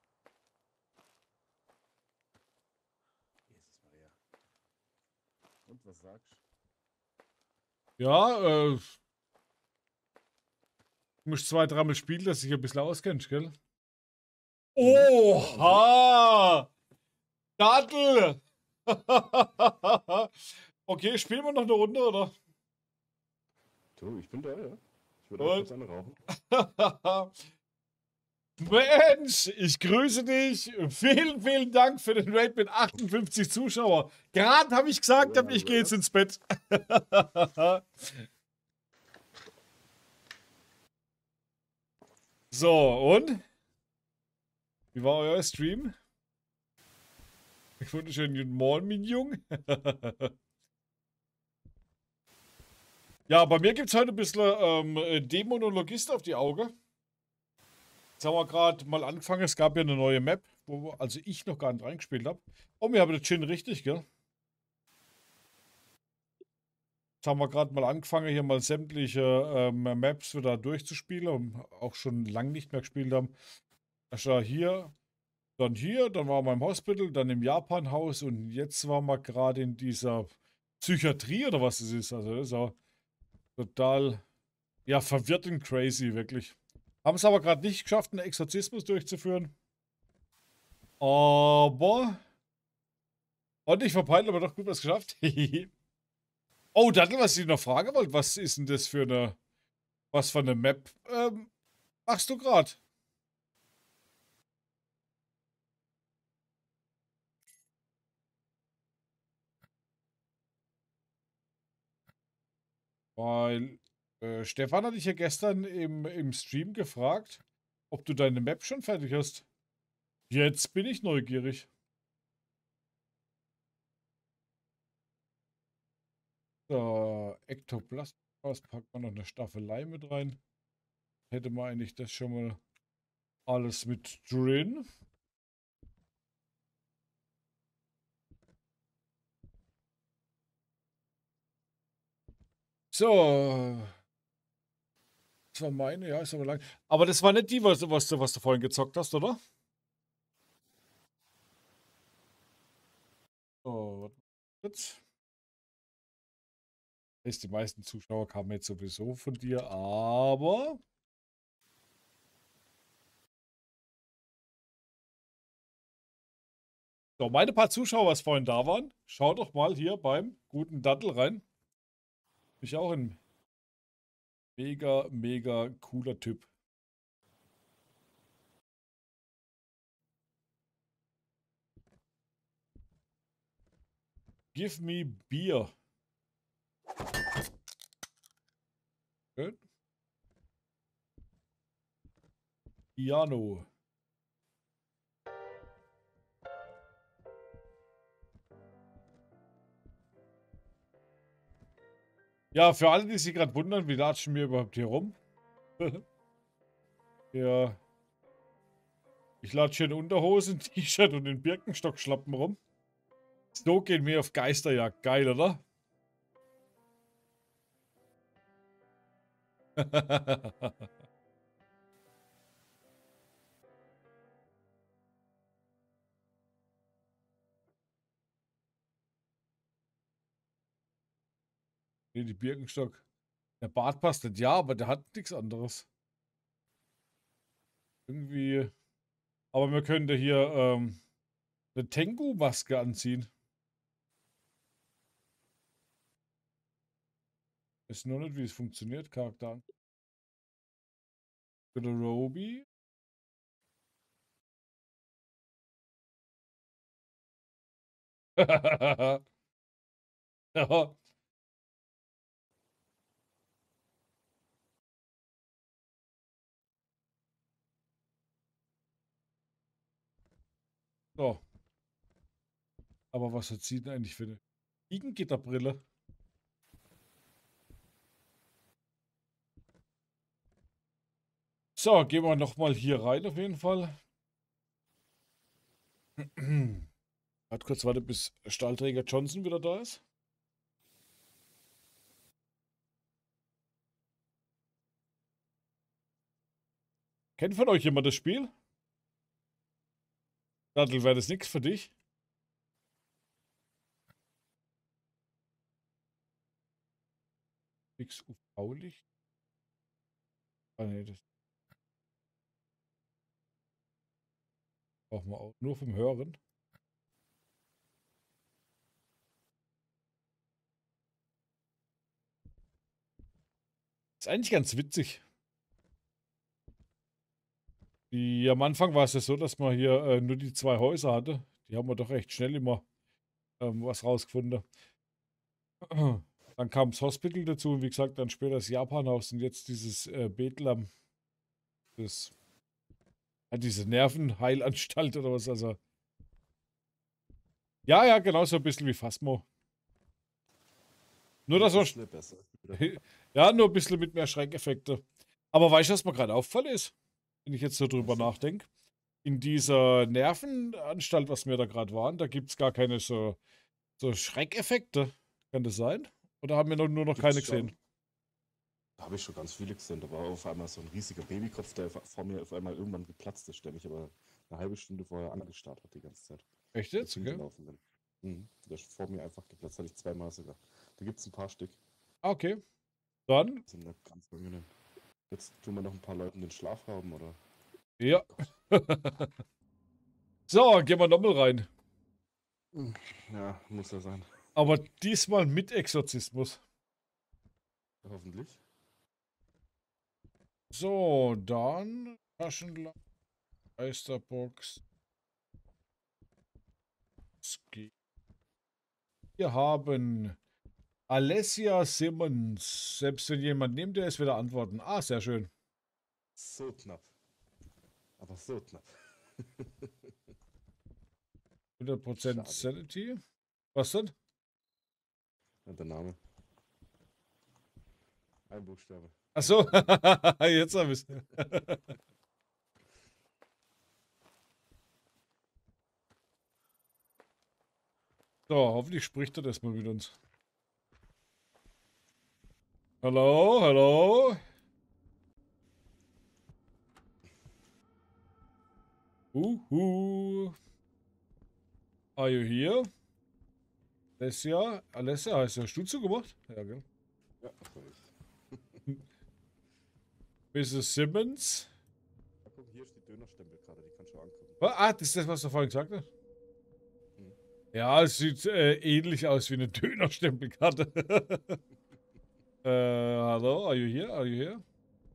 Jesus Maria. Und was sagst du? Ja, du musst 2, 3 Mal spielen, dass du dich ein bisschen auskennst, gell? Oha! Dattel! Okay, spielen wir noch eine Runde, oder? Du, ich bin da, ja. Ich würde auch Und? kurz eine rauchen. Mensch, ich grüße dich. Vielen, vielen Dank für den Raid mit 58 Zuschauern. Gerade habe ich gesagt, Ja, ich gehe jetzt ins Bett. So, und? Wie war euer Stream? Ich wunderschönen guten Morgen, mein Jung. Ja, bei mir gibt es heute ein bisschen Dämon und Logist auf die Augen. Jetzt haben wir gerade mal angefangen, es gab ja eine neue Map, also ich noch gar nicht reingespielt habe. Oh, wir haben den Chin richtig, gell? Jetzt haben wir gerade mal angefangen, hier mal sämtliche Maps wieder durchzuspielen und auch schon lange nicht mehr gespielt haben. Das war hier, dann waren wir im Hospital, dann im Japan-Haus und jetzt waren wir gerade in dieser Psychiatrie oder was es ist. Also das ist auch total, ja, verwirrt und crazy, wirklich. Haben es aber gerade nicht geschafft, einen Exorzismus durchzuführen. Aber. Und ich verpeile aber doch gut was geschafft. Oh, Dattel, was ich noch fragen wollte, was ist denn das für eine. Was für eine Map machst du gerade? Weil Stefan hatte ich ja gestern im Stream gefragt, ob du deine Map schon fertig hast. Jetzt bin ich neugierig. So, Ektoplast, was packt man noch eine Staffelei mit rein? Hätte man eigentlich das schon mal alles mit drin. So, das war meine, ja, ist aber lang. Aber das war nicht die, was du vorhin gezockt hast, oder? So, warte kurz. Die meisten Zuschauer kamen jetzt sowieso von dir, aber. So, meine paar Zuschauer, was vorhin da waren, schau doch mal hier beim guten Dattel rein. Ich auch ein mega, mega cooler Typ. Give me beer. Schön. Piano. Ja, für alle, die sich gerade wundern, wie latschen wir überhaupt hier rum? Ja. Ich latsche in Unterhosen, T-Shirt und in Birkenstock-Schlappen rum. So gehen wir auf Geisterjagd. Geil, oder? Nee, die Birkenstock. Der Bart passt nicht, ja, aber der hat nichts anderes. Irgendwie. Aber wir können da hier eine Tengu-Maske anziehen. Ist nur nicht, wie es funktioniert, Charakter an. Robi. Ja. So. Aber was hat sie denn eigentlich für eine Igelgitterbrille? So, gehen wir nochmal hier rein auf jeden Fall. Hat kurz warte, bis Stahlträger Johnson wieder da ist. Kennt von euch jemand das Spiel? Dattel, wäre das nichts für dich? Nix UV-Licht? Ah, nee, das brauchen wir auch nur vom Hören. Ist eigentlich ganz witzig. Am Anfang war es ja so, dass man hier nur die zwei Häuser hatte. Die haben wir doch recht schnell immer was rausgefunden. Dann kam das Hospital dazu und wie gesagt, dann später das Japanhaus und jetzt dieses Bethlehem. Das Ja, diese Nervenheilanstalt oder was, also. Ja, ja, genau, so ein bisschen wie Phasmo. Nur, dass Ein wir, bisschen besser. ja, nur ein bisschen mit mehr Schreckeffekte. Aber weißt du, was mir gerade auffällt ist? Wenn ich jetzt so drüber Was denn? nachdenke. In dieser Nervenanstalt, was wir da gerade waren, da gibt es gar keine so Schreckeffekte. Kann das sein? Oder haben wir nur noch Gibt's keine gesehen? schon. Da habe ich schon ganz viele gesehen. Da war auf einmal so ein riesiger Babykopf, der vor mir auf einmal irgendwann geplatzt ist, der mich aber eine halbe Stunde vorher angestarrt hat die ganze Zeit, Echt wo ich jetzt? Okay. hingelaufen bin. Der ist vor mir einfach geplatzt, hatte ich zweimal sogar. Da gibt es ein paar Stück. Ah, okay. Dann, Die sind da ganz angenehm. Jetzt tun wir noch ein paar Leuten den Schlaf rauben, oder? ja. Gott. So, gehen wir nochmal rein. Ja, muss ja sein. Aber diesmal mit Exorzismus. Hoffentlich. So, dann Taschenlampe, Geisterbox. Wir haben Alessia Simmons. Selbst wenn jemand neben dir ist, wird er antworten. Ah, sehr schön. So knapp. Aber so knapp. 100% Schade. Sanity. Was denn? Ja, der Name. Ein Buchstabe. Achso, jetzt habe ich es. So, hoffentlich spricht er das mal mit uns. Hallo, hallo. Are you here? Alessia heißt ja. Hast du zugemacht? Ja, gell? Ja, das war ich. Mrs. Simmons. Ja, guck, hier ist die Dönerstempel gerade, die kannst du angucken. Ah, das ist das, was du vorhin gesagt hast? Hm. Ja, es sieht ähnlich aus wie eine Dönerstempelkarte. Hallo, are you here? Are you here?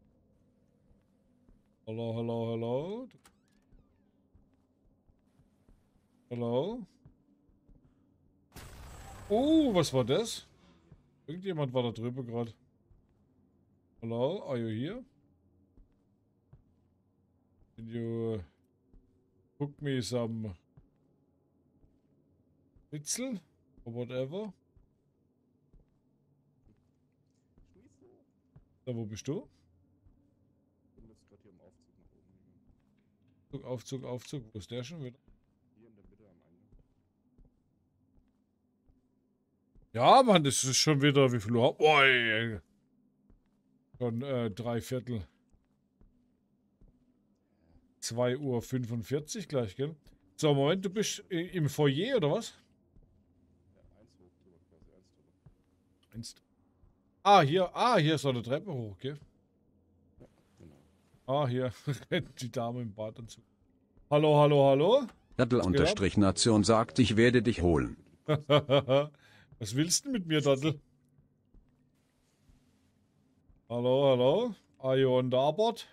Hallo, hallo, hallo. Hallo? Was war das? Irgendjemand war da drüber gerade. Hallo, are you here? Can you cook me some Schnitzel? Or whatever? Schnitzel. Da, wo bist du? Ich bin jetzt gerade hier im Aufzug nach oben gegangen. Aufzug, Aufzug, Aufzug. Wo ist der schon wieder? Hier in der Mitte am Eingang. Ja, Mann, das ist schon wieder, wie viel Uhr? Oi, schon 3/4. 2:45 Uhr gleich, gell? So, Moment, du bist im Foyer oder was? Ja, eins hoch drüber quasi, eins drüber. Eins. Hier ist so eine Treppe hoch, gell? Ja, genau. Ah, hier rennt die Dame im Badanzug. Hallo, hallo, hallo? Daddel-Nation sagt, ich werde dich holen. Was willst du mit mir, Doddel? Hallo, hallo? Are you on starboard?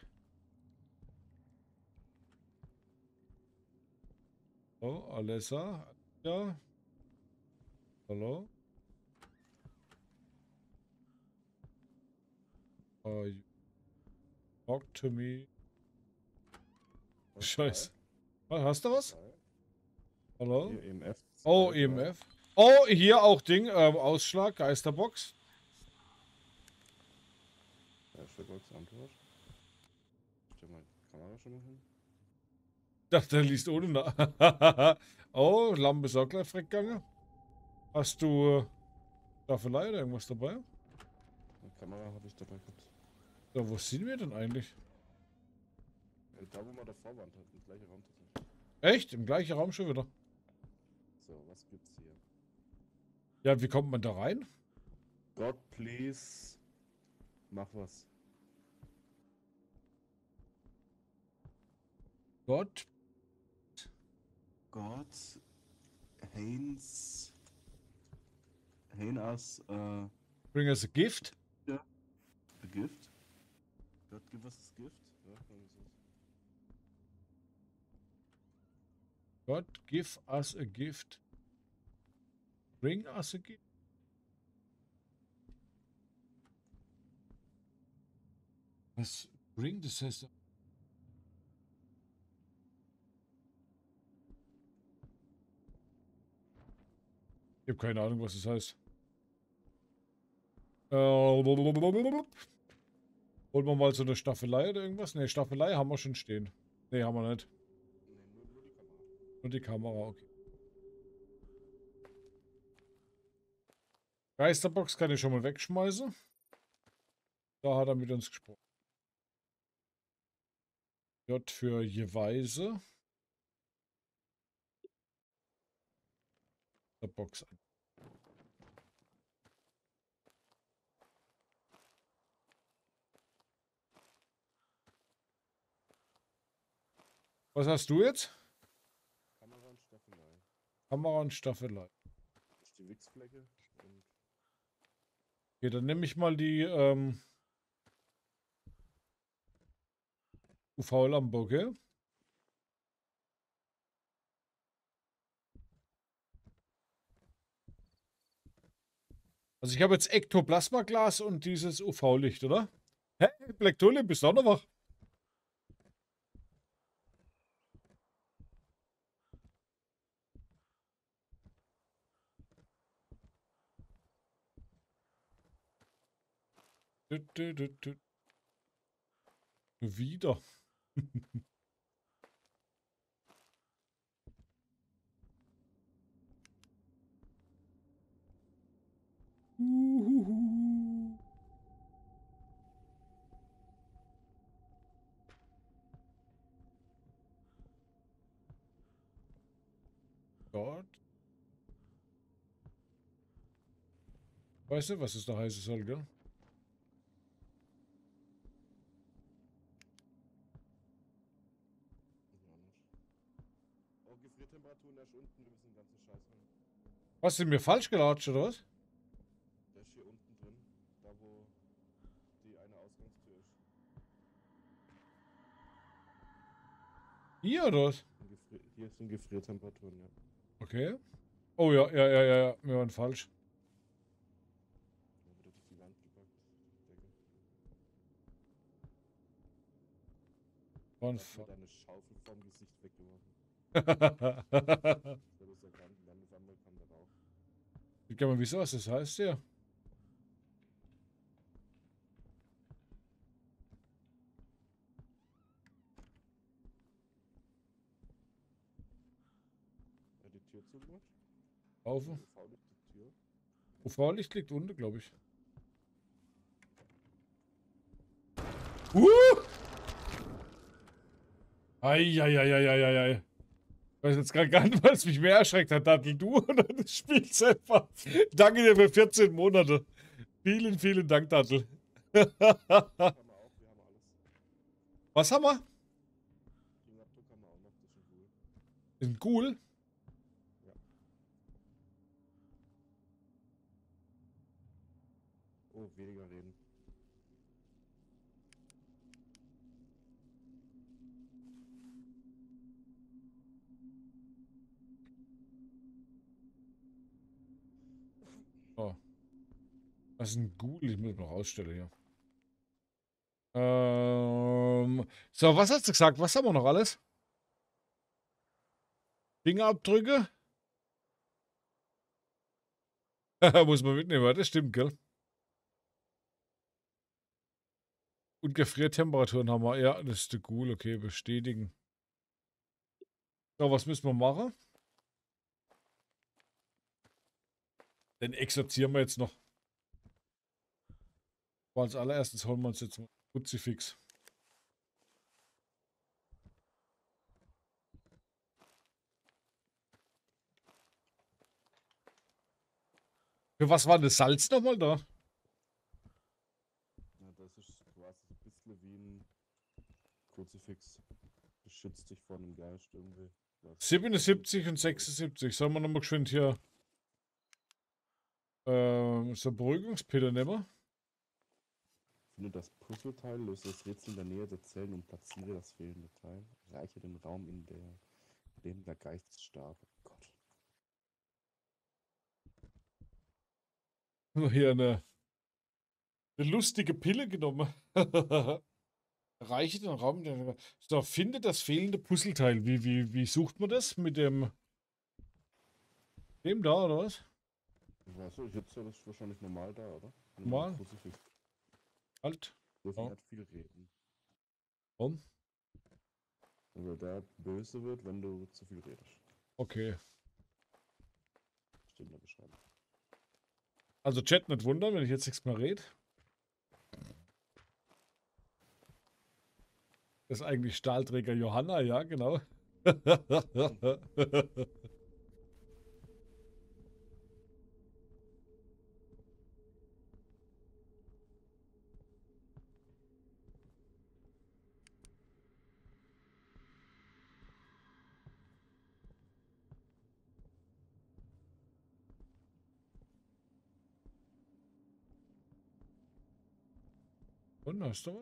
Hallo, Alessa? Ja. Hallo? You talk to me. Was, Scheiße. Hast du was? drei? Hallo? Hier EMF. Oh, 2, 3. EMF. Oh, hier auch Ding, Ausschlag, Geisterbox. Ja, Schwerbox, Antwort. Stell mal die Kamera schon mal hin. Dachte, der liest ohne nach. Oh, Lampe ist auch gleich weggegangen. Hast du Staffelei oder irgendwas dabei? Die Kamera habe ich dabei gehabt. So, wo sind wir denn eigentlich? Da, wo wir davor waren, im gleichen Raum tatsächlich. Echt? Im gleichen Raum schon wieder? So, was gibt's hier? Ja, wie kommt man da rein? God, please. Mach was. Gott. God, Haynes, us Bring us a gift. a gift. God, give us a gift. Ja, irgendwie so. God, give us a gift. Bring us a gift. Was bring, das heißt. Ich habe keine Ahnung, was das heißt. Holen wir mal so eine Staffelei oder irgendwas? Ne, Staffelei haben wir schon stehen. Ne, haben wir nicht. Nee, nur die Kamera. Nur die Kamera, okay. Geisterbox kann ich schon mal wegschmeißen. Da hat er mit uns gesprochen. J für Jeweise. Der Box an. Was hast du jetzt? Kamera und Staffelei. Kamera und Staffelei. Das ist die Wichsflecke und Okay, dann nehme ich mal die UV-Lampe, okay? Also ich habe jetzt Ektoplasma-Glas und dieses UV-Licht, oder? Hä? Black Tulip, bist du auch noch wach? Wieder. Gott. Weißt du, was es da heißen soll, gell? ja nicht. Oh, Gefriertemperaturen erst unten, wir müssen den ganzen Scheiß holen. Hast du mir falsch gelatscht, oder was? Der ist hier unten drin, da wo die eine Ausgangstür ist. Hier, oder was? Hier sind Gefriertemperaturen, ja. Okay. Oh ja, ja. Wir waren falsch. Da wird durch die Wand gepackt. Decke. Waren Da hat mir falsch. deine Schaufel vom Gesicht weggeworfen. Ich habe es erkannt und dann auf einmal kam der Rauch. Ich kann mal wissen, was das heißt, ja. Die Tür zugemacht? Auf. UV-Licht, die Tür. UV-Licht liegt unten, glaube ich. Eieieiei. Ich weiß jetzt gar nicht, was mich mehr erschreckt hat, Dattel. Du oder das Spiel selber. Danke dir für 14 Monate. Vielen, vielen Dank, Dattel. Haben wir auch, wir haben alles. Was haben wir? Fingerabdruck haben wir auch noch, das ist ein Ghoul. Ein Ghoul. Ja. Oh, weniger reden. Oh. Das ist ein Ghoul. Ich muss noch ausstellen hier. So, was hast du gesagt? Was haben wir noch alles? Fingerabdrücke? Muss man mitnehmen, das stimmt, gell? Und Gefriertemperaturen haben wir. Ja, das ist der Ghoul. Okay, bestätigen. So, was müssen wir machen? Den exorzieren wir jetzt noch. Aber als allererstes holen wir uns jetzt mal Kruzifix. Für was war das Salz nochmal da? Ja, das ist quasi ein bisschen wie ein Kruzifix. Beschützt dich vor einem Geist irgendwie. Was- 77 und 76. Sollen wir nochmal geschwind hier so Beruhigungspille nehmen? Finde das Puzzleteil, löse das Rätsel in der Nähe der Zellen und platziere das fehlende Teil. Reiche den Raum, in dem der Geist starb. Oh Gott. Hier eine lustige Pille genommen. Reiche den Raum. So, finde das fehlende Puzzleteil. Wie sucht man das? Mit dem da, oder was? Weißt du, jetzt ist das wahrscheinlich normal da, oder? Normal? Kruzifix. Halt. Dürfen Ja. nicht viel reden. Warum? Weil der böse wird, wenn du zu viel redest. Okay. Steht in der Beschreibung. Also Chat nicht wundern, wenn ich jetzt nichts mehr rede. Das ist eigentlich Stahlträger Johanna, ja, genau. Und hast du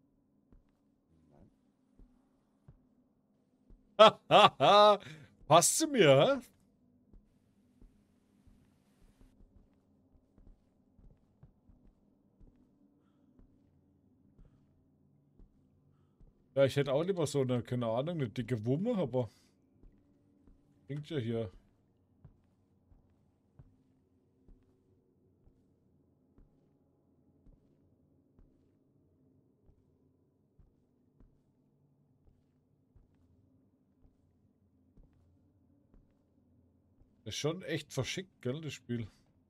was? Passt zu mir, hä? Ja, ich hätte auch lieber so eine, keine Ahnung, eine dicke Wumme, aber klingt ja hier. Das ist schon echt verschickt, gell, das Spiel.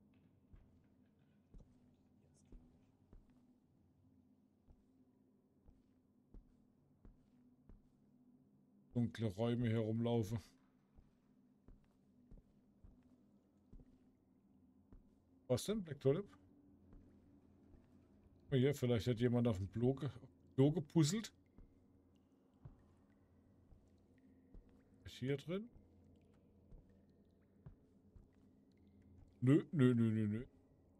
Dunkle Räume herumlaufen. Was denn, Black Tulip? Oh, hier, vielleicht hat jemand auf dem Klo gepuzzelt. Ist hier drin? Nö, nö, nö, nö, nö.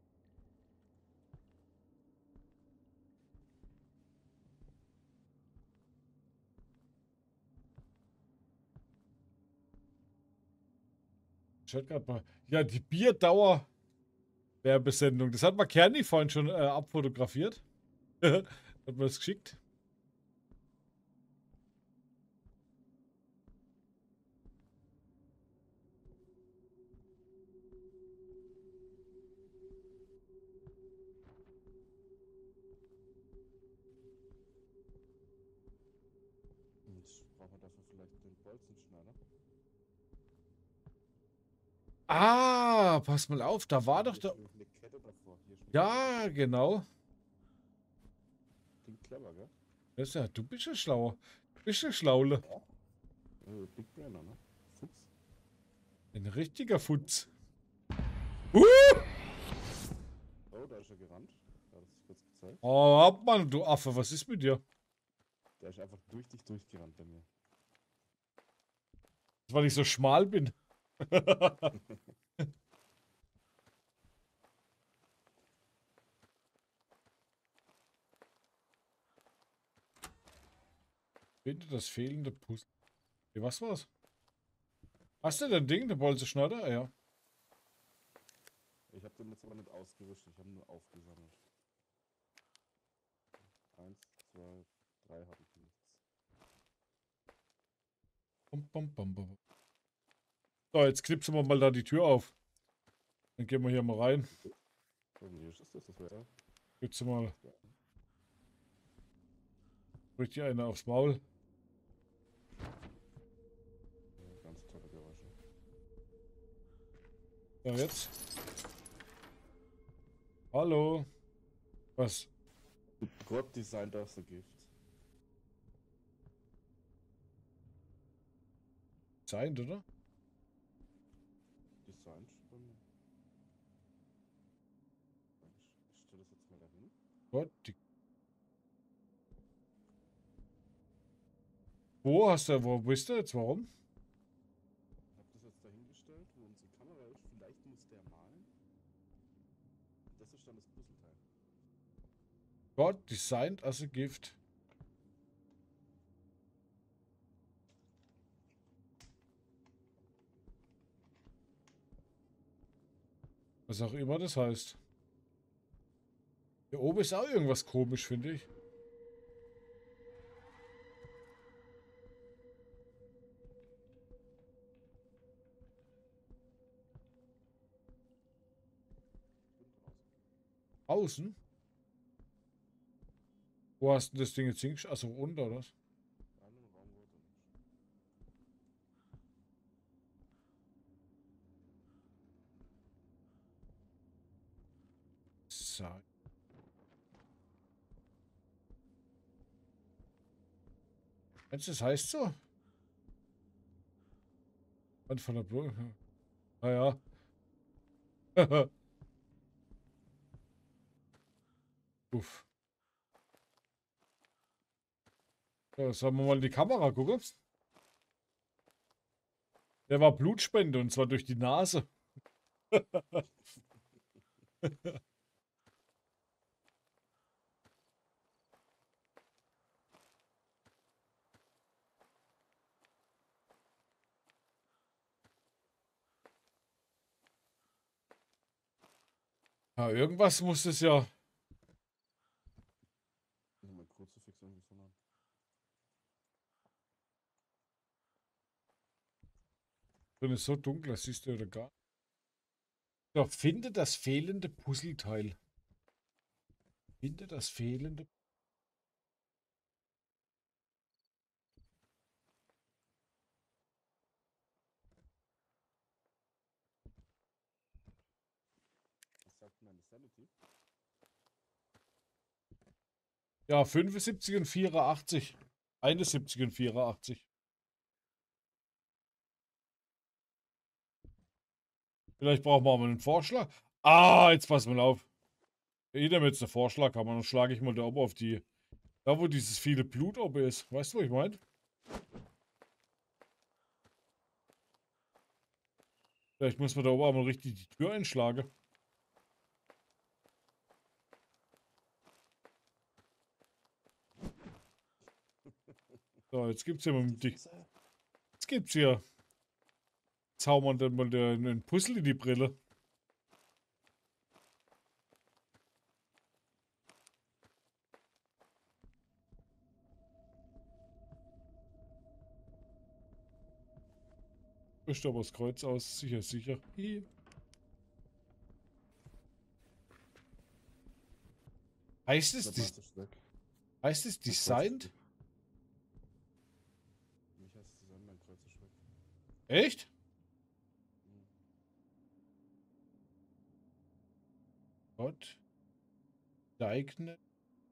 Ich hatte grad mal. Ja, die Bierdauer Werbesendung. Das hat mal Kerni vorhin schon abfotografiert. Hat mir das geschickt. Und brauchen wir dafür vielleicht den Bolzenschneider? Ah, pass mal auf, da war doch Hier da. ist eine Kette davor. Hier ist eine Ja, genau. Kette. Klingt clever, gell? Das ist ja, du bist ja schlauer. Du bist ja Schlaule. Big Brainer, ne? Fuchs. Ein richtiger Futz. Oh, da ist er gerannt. Da hat er sich kurz gezeigt. Oh, Hauptmann, du Affe, was ist mit dir? Der ist einfach durch dich durchgerannt bei mir. Weil ich so schmal bin. Finde das fehlende Puzzle. Okay, was war's? Hast du dein Ding, der Bolzenschneider? Ah, ja. Ich habe den jetzt aber nicht ausgerüstet, ich habe nur aufgesammelt. 1, 2, 3 habe ich nichts. Bum, bum, bum, bum. So, jetzt knipsen wir mal da die Tür auf. Dann gehen wir hier mal rein. Wie ist das? Das wäre Jetzt mal. Bricht hier einer aufs Maul. ganz tolle Geräusche. So, jetzt. Hallo. Was? Gott designt das so Gift. Sein, oder? Designt bei mir. Ich stelle das jetzt mal dahin. Gott, wo hast du, wo bist du jetzt? Warum? Ich habe das jetzt dahingestellt, wo unsere Kamera ist. Vielleicht muss der malen. Das ist dann das Puzzleteil. God designed as a gift. Was auch immer das heißt. Hier oben ist auch irgendwas komisch, finde ich. draußen. Wo hast du das Ding jetzt hingestellt? Achso, unter, oder was? Einen Raum wurde nicht. So. Jetzt, das heißt so. Und von der Blume. Naja. Uff. So, sollen wir mal in die Kamera gucken? Der war Blutspende und zwar durch die Nase. Ja, irgendwas muss es ja. Ich muss mein Kruzifix irgendwie so nah. Drin ist so dunkel, das siehst du oder gar. So, finde das fehlende Puzzleteil. Finde das fehlende. Was sagt meine Sanity? Ja, 75 und 84. 71 und 84. Vielleicht brauchen wir mal einen Vorschlag. Ah, jetzt pass mal auf. Jeder mit jetzt einen Vorschlag haben, dann schlage ich mal da oben auf die. Da, wo dieses viele Blut oben ist. Weißt du, was ich meine? Vielleicht muss man da oben auch mal richtig die Tür einschlagen. So, jetzt gibt's hier mal Jetzt gibt's hier. Zaubern dann mal einen Puzzle in die Brille. Ist aber das Kreuz aus. Sicher, sicher. Hi. Heißt es, Der Bass ist weg. heißt es Mein Kreuz ist Designed? weg. Mich heißt es zusammen, mein Kreuz ist weg. Echt? Mhm. Gott. Deignet.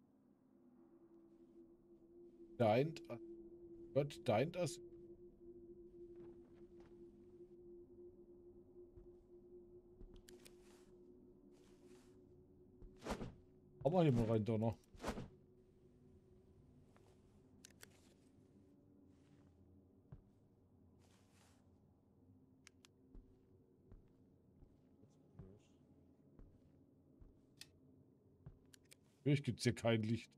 Deint. Gott deint as. Hau mal hier mal rein, Donner. Natürlich gibt es hier kein Licht.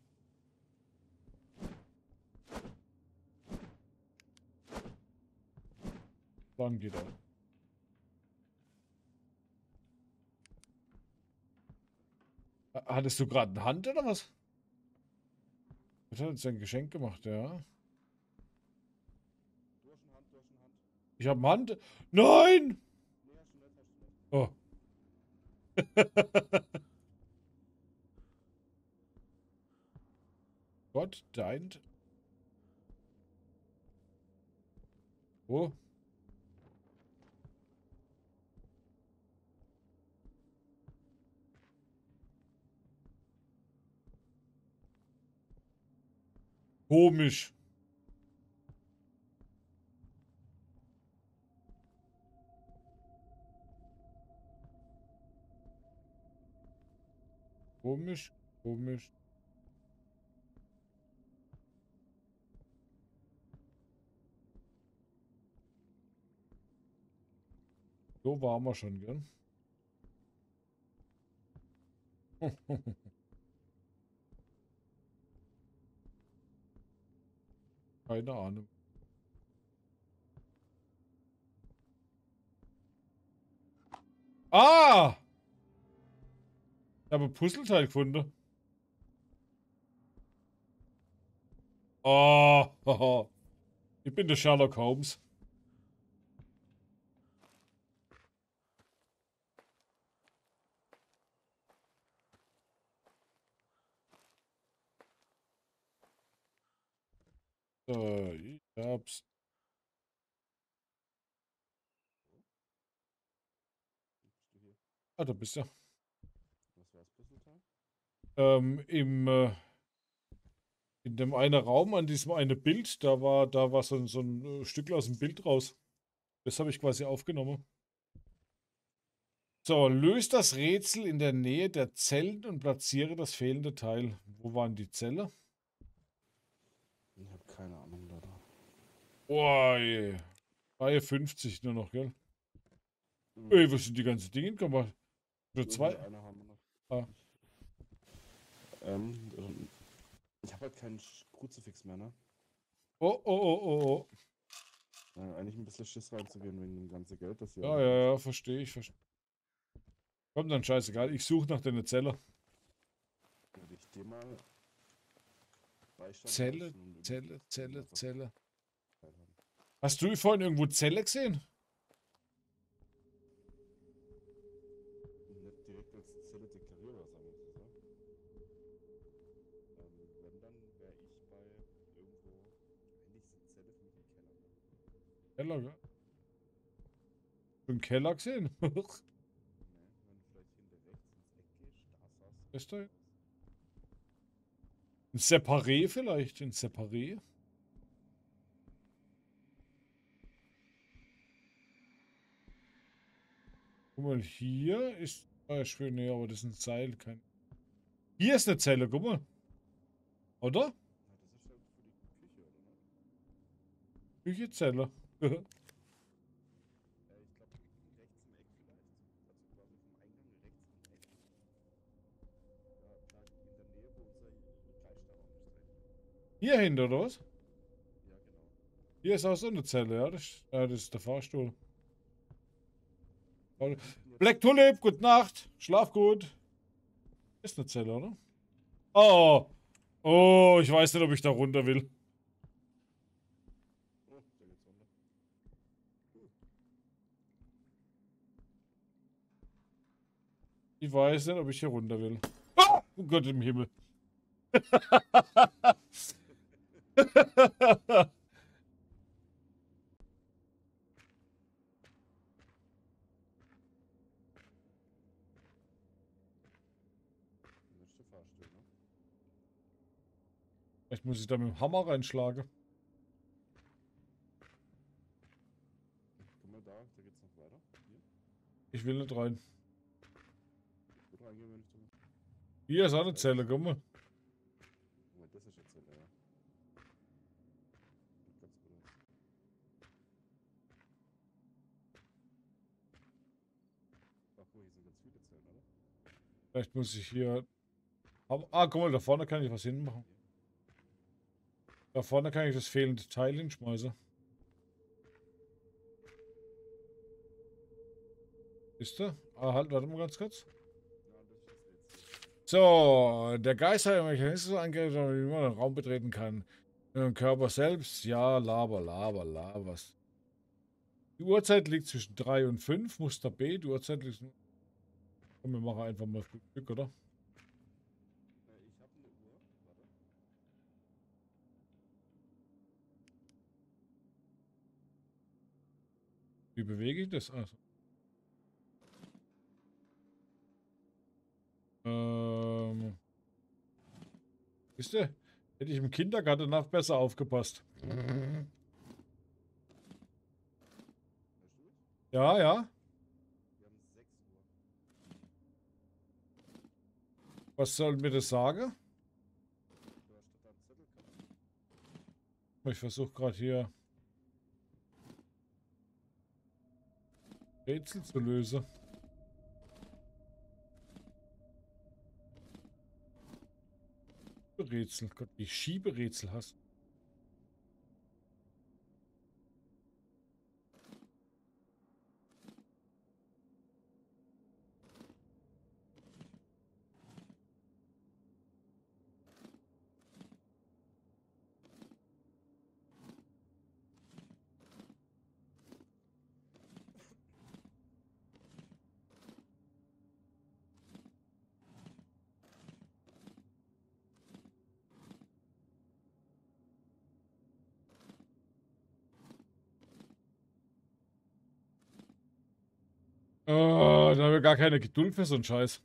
Dann geht er. Hattest du gerade eine Hand oder was? Was hat uns ein Geschenk gemacht, ja? Du hast eine Hand, du hast eine Hand. Ich habe eine Hand. Nein! Nee, hast du nicht, hast du nicht. Oh. Gott deint. Wo? Komisch. Komisch. Komisch. So waren wir schon, gell? Keine Ahnung. Ah! Ich habe ein Puzzleteil gefunden. Oh, ich bin der Sherlock Holmes. So, ich hab's. Bist du hier? Ah, da bist du. Was war's, Puzzleteil? Im, in dem einen Raum an diesem eine Bild, da war so ein Stück aus dem Bild raus. Das habe ich quasi aufgenommen. So, löst das Rätsel in der Nähe der Zellen und platziere das fehlende Teil. Wo waren die Zelle? Ich habe keine Ahnung, leider. Boah, je. Reihe 50 nur noch, gell? Mhm. Ey, wo sind die ganzen Dinge? Komm mal. Nur zwei. Eine haben wir noch. Ah. Ich habe halt keinen Kruzifix mehr, ne? Oh, oh, oh, oh, oh. Eigentlich ein bisschen Schiss reinzugehen wegen dem ganzen Geld, das hier. Ja, ja, ja, verstehe ich. Komm dann, scheißegal. Ich suche nach deiner Zelle. Würde ich dir mal Beistand Zelle, leisten und Zelle, Zelle, einfach Zelle. teilhaben. Hast du vorhin irgendwo Zelle gesehen? Nicht direkt als Zelle deklarierbar, sagen wir so. Wenn, dann wäre ich bei irgendwo. Eigentlich ist Zelle für mich im Keller. Ne? Keller, gell? Im Keller gesehen? Nee, wenn du vielleicht hinter rechts ins Eck gehst, da saß Ist da? Ein Separé vielleicht? Ein Separé? Guck mal, hier ist zum Beispiel, nee, aber das ist ein Seil. Hier ist eine Zelle, guck mal. Oder? Ja, das ist halt für die Küche, oder ne? Küchezelle. Ich glaube, rechts im Eck vielleicht. Also quasi vom Eingang rechts im Eck. Ja, da in der Nähe, wo unser Geisterraum ist drin. Hier hinter, oder was? Ja, genau. Hier ist auch so eine Zelle, ja. Das ist der Fahrstuhl. Wir müssten jetzt Black Tulip, gute Nacht. Schlaf gut. Ist eine Zelle, oder? Oh. Oh, ich weiß nicht, ob ich da runter will. Oh, da geht's runter. Ich weiß nicht, ob ich hier runter will. Ah! Oh Gott im Himmel. Nächste Fahrstuhl, ne? Vielleicht muss ich da mit dem Hammer reinschlagen. Guck mal da geht's noch weiter. Hier. Ich will nicht rein. Ich würde reingehen, wenn ich da. Hier ist auch eine Zelle, guck mal. Moment, das ist jetzt ja. Sieht ganz gut aus. Ach, wo hier sind ganz viele Zellen, oder? Vielleicht muss ich hier. Ah, guck mal, da vorne kann ich was hinmachen. Da vorne kann ich das fehlende Teil hinschmeißen. Ist der? Ah, halt, warte mal ganz kurz. Ja, das ist das Rätsel. So, der Geist hat einen Mechanismus angeht, wie man den Raum betreten kann. Im Körper selbst, ja, laber. Die Uhrzeit liegt zwischen 3 und 5, Muster B. Die Uhrzeit liegt. Komm, wir machen einfach mal Glück, oder? Ich habe eine Uhr. Warte. Wie bewege ich das? Also. Wisst ihr? Hätte ich im Kindergarten noch besser aufgepasst. Hörst du mich? Ja, ja. Wir haben 6 Uhr. Was soll mir das sagen? Du hast da einen Zettel gehabt. Ich versuche gerade hier Rätsel zu lösen. Rätsel, Gott, wie Schieberätsel hast. Da haben wir gar keine Geduld für so einen Scheiß.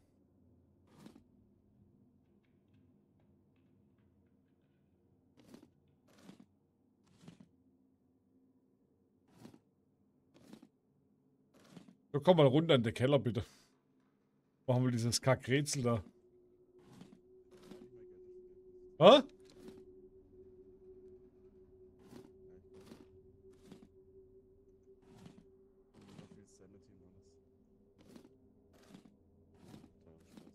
So, komm mal runter in den Keller, bitte. Machen wir dieses Kackrätsel da. Hä? Viel Sanity und alles. Teurer Spaß.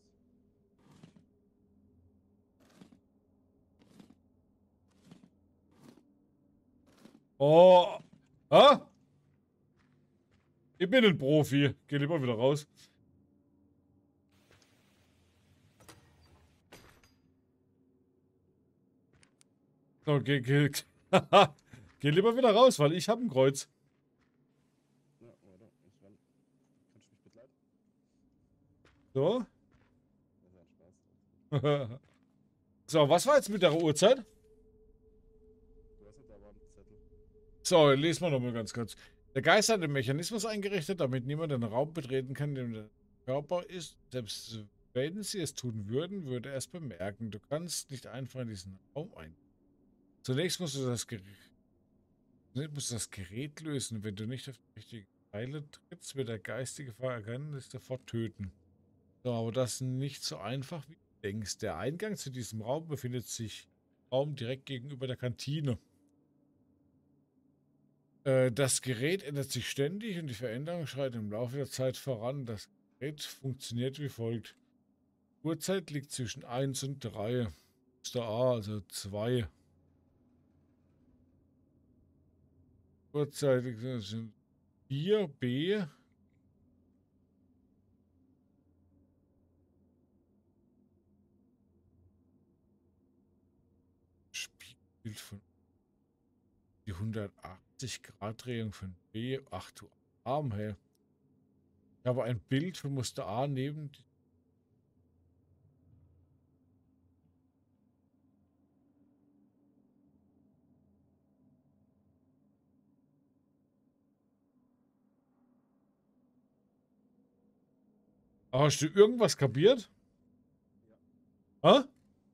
Oh. Hä? Ich bin ein Profi. Geh lieber wieder raus. So, geh lieber wieder raus, weil ich habe ein Kreuz. Ja, warte, ich ran. Kannst du mich begleiten? So. Das ist ein Spaß. So, was war jetzt mit der Uhrzeit? Du hast ja da war ein Zettel. So, lesen wir nochmal ganz kurz. Der Geist hat den Mechanismus eingerichtet, damit niemand den Raum betreten kann, in dem der Körper ist. Selbst wenn sie es tun würden, würde er es bemerken. Du kannst nicht einfach in diesen Raum ein. Zunächst musst du das Gerät lösen. Wenn du nicht auf die richtige Teile trittst, wird der Geist die Gefahr erkennen und dich sofort töten. So, aber das ist nicht so einfach, wie du denkst. Der Eingang zu diesem Raum befindet sich im Raum direkt gegenüber der Kantine. Das Gerät ändert sich ständig und die Veränderung schreitet im Laufe der Zeit voran. Das Gerät funktioniert wie folgt. Die Uhrzeit liegt zwischen 1 und 3. Muster A, also 2. Uhrzeit sind 4, B. Spiegelbild von die 180-Grad-Drehung von B. Ach du Arm, hey. Ich habe ein Bild von Muster A neben. Hast du irgendwas kapiert? Hä? Ja.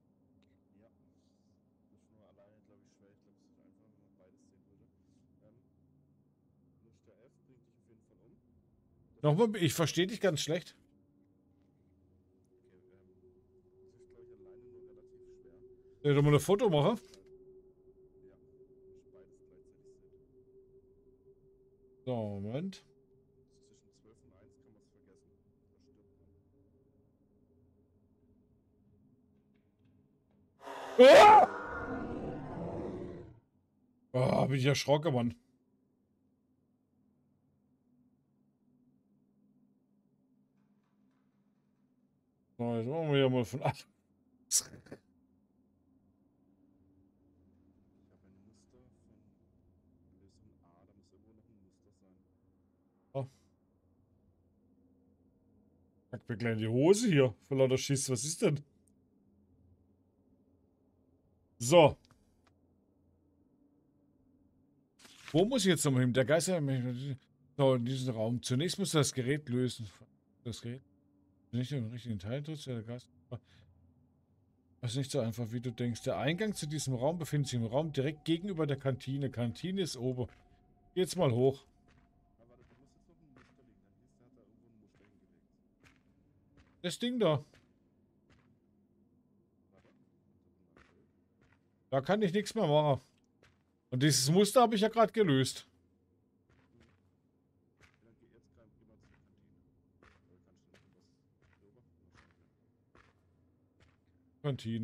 Das ist nur alleine, glaube ich, schwer. Ich glaube, es ist einfach, wenn man beides sehen würde. Muster F bringt dich auf jeden Fall um. Nochmal, ich verstehe dich ganz schlecht. Okay, das ist, glaube ich, alleine nur relativ schwer. Soll ich doch mal ein Foto machen? Ja, dass beides gleichzeitig sehen. So, Moment. Zwischen 12 und 1 kann man es vergessen. Da stirbt man. Bin ich erschrocken, Mann. So, jetzt machen wir ja mal von alles. Ich habe ein Muster von Lösung A. Da muss irgendwo noch ein Muster sein. Pack mir gleich in die Hose hier. Für lauter Schiss. Was ist denn? So. Wo muss ich jetzt nochmal hin? Der Geist hat mich. So, in diesem Raum. Zunächst muss das Gerät lösen. Das Gerät. Nicht den richtigen Teil drückst, der Geist. Das ist nicht so einfach, wie du denkst. Der Eingang zu diesem Raum befindet sich im Raum direkt gegenüber der Kantine. Kantine ist oben. Geh jetzt mal hoch. Aber warte, da muss jetzt noch ein Muster liegen. Dann hieß, der hat da irgendwo ein Muster hingelegt. Das Ding da. Warte. Da kann ich nichts mehr machen. Und dieses Muster habe ich ja gerade gelöst. Dann geh jetzt geh mal zur Kantine. Oder kannst du irgendwas beobachten? Kantine.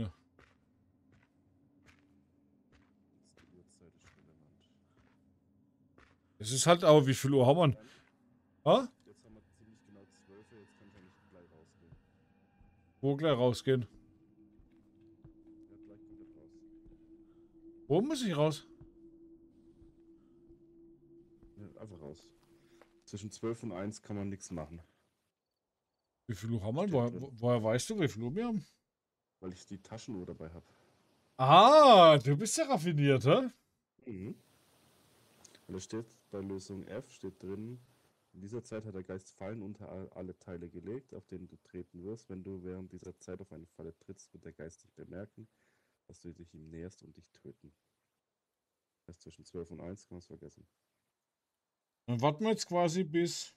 Jetzt die Uhrzeit ist relevant. Es ist halt aber, wie viel Uhr haben wir? Ha? Jetzt haben wir ziemlich genau 12. Jetzt kann ich eigentlich gleich rausgehen. Wo gleich rausgehen? Ja, gleich komplett raus. Wo muss ich raus? Ja, einfach raus. Zwischen 12 und 1 kann man nichts machen. Wie viel Uhr haben wir? Steht drin. Woher weißt du, wie viel Uhr wir haben? Weil ich die Taschenuhr dabei habe. Ah, du bist ja raffiniert, hä? Mhm. Und da steht bei Lösung F steht drin In dieser Zeit hat der Geist Fallen unter alle Teile gelegt, auf denen du treten wirst. Wenn du während dieser Zeit auf eine Falle trittst, wird der Geist dich bemerken, dass du dich ihm näherst und dich töten. Das heißt, zwischen 12 und 1 kann man es vergessen. Dann warten wir jetzt quasi bis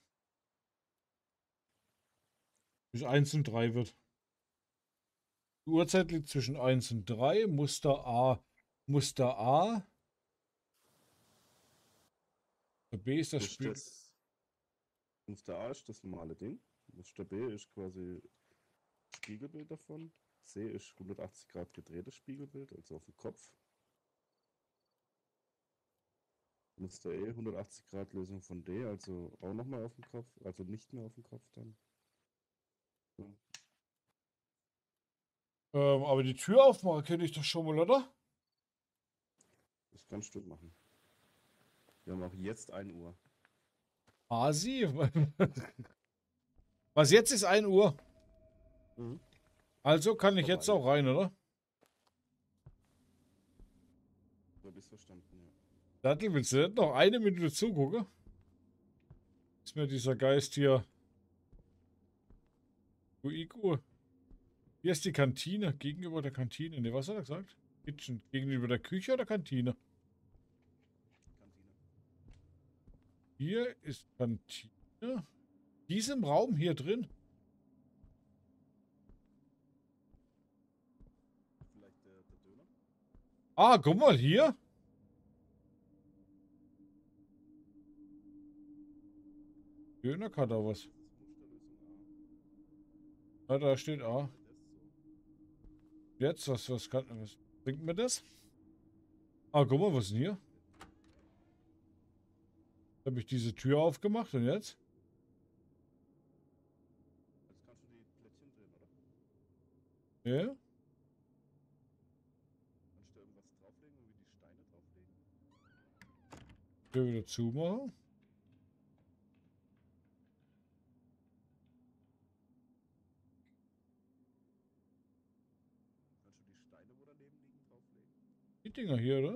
1 und 3 wird. Die Uhrzeit liegt zwischen 1 und 3. Muster A. Muster A. Der B ist das Spiel. Muster A ist das normale Ding. Muster B ist quasi Spiegelbild davon. C ist 180 Grad gedrehtes Spiegelbild, also auf dem Kopf. Muster E 180 Grad Lösung von D, also auch nochmal auf dem Kopf, also nicht mehr auf dem Kopf dann. So. Aber die Tür aufmachen könnte ich doch schon mal, oder? Das kannst du machen. Wir haben auch jetzt 1 Uhr. Asi. Was jetzt ist 1 Uhr. Mhm. Also kann ich jetzt auch rein, oder? So hab ich's verstanden, ja. Dattel, willst du nicht noch eine Minute zugucken? Ist mir dieser Geist hier. Igu. Hier ist die Kantine. Gegenüber der Kantine. Ne, was hat er gesagt? Kitchen. Gegenüber der Küche oder Kantine? Kantine. Hier ist Kantine. Diesem Raum hier drin. Vielleicht der Döner? Ah, guck mal hier. Döner kann da was. Das ist Musterlösung A. Ja, da steht A. Das so. Jetzt, was bringt mir das? Ah, guck mal, was ist denn hier? Habe ich diese Tür aufgemacht und jetzt? Jetzt kannst du die Plättchen drehen, oder? Ja. Kannst du irgendwas drauflegen und wie die Steine drauflegen? Tür wieder zumachen. Kannst du die Steine, wo daneben liegen, drauflegen? Die Dinger hier, oder?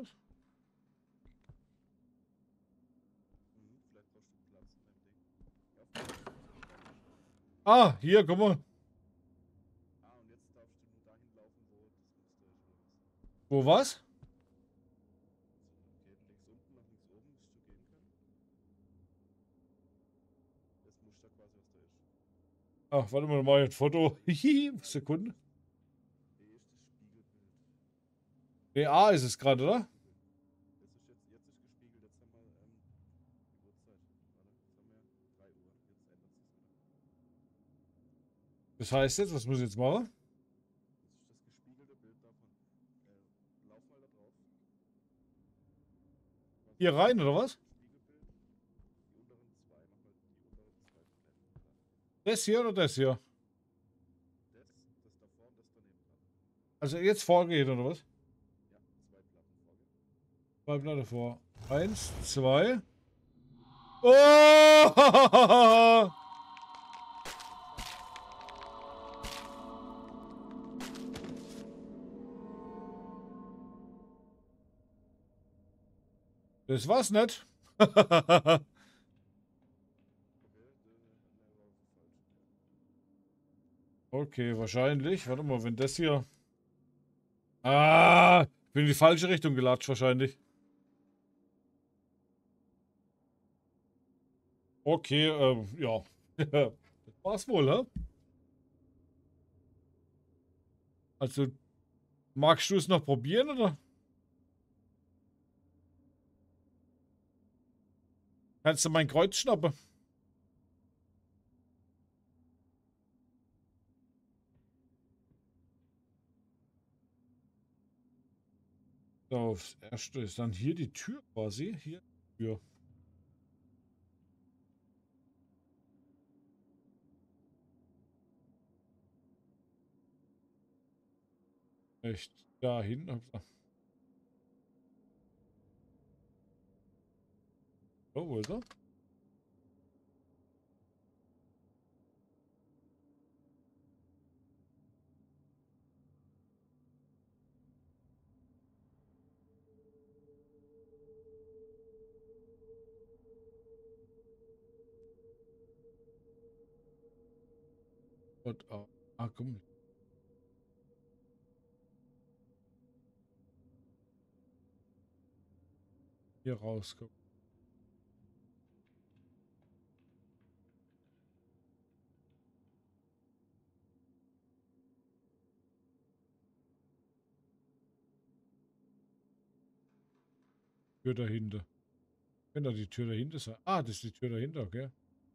Mhm, vielleicht brauchst du Platz in deinem Ding. Ja, Ah, hier, guck mal. ah, und jetzt darfst du nur dahin laufen, wo das Muster ist, oder was? Wo was? Okay, links unten nach links oben müsstest du gehen können. Das Muster quasi, was da ist. Ach, warte mal, mal ein Foto. Hihi, Sekunde. B ist das Spiegelbild. Nee, A ist es gerade, oder? Das ist jetzt ist gespiegelt, jetzt haben wir die Uhrzeit. Warte, jetzt haben wir 3 Uhr. Jetzt ändert sich wieder. Das heißt jetzt, was muss ich jetzt machen? Das ist das gespiegelte Bild davon. Lauf mal da drauf. Hier rein, oder was? Spiegelbild. Die unteren zwei, mach mal die unteren zwei Blenden. Das hier oder das hier? Das davor und das daneben dran. Also jetzt vorgeht, oder was? Ja, 2 Platten vorgehen. 2 Platte vor. 1, 2. Oh! Das war's nicht. Okay, ne, war falsch. Okay, wahrscheinlich. Warte mal, wenn das hier. Ah, ich bin in die falsche Richtung gelatscht wahrscheinlich. Okay, ja. Das war's wohl, hä? Also, magst du es noch probieren, oder? Kannst du mein Kreuz schnappen? So, das erste ist dann hier die Tür quasi. Hier die Tür. Echt dahin. Oh, wo ist er? Und, komm. Hier rauskommen. Tür dahinter. Wenn da die Tür dahinter sein. Ah, das ist die Tür dahinter, okay.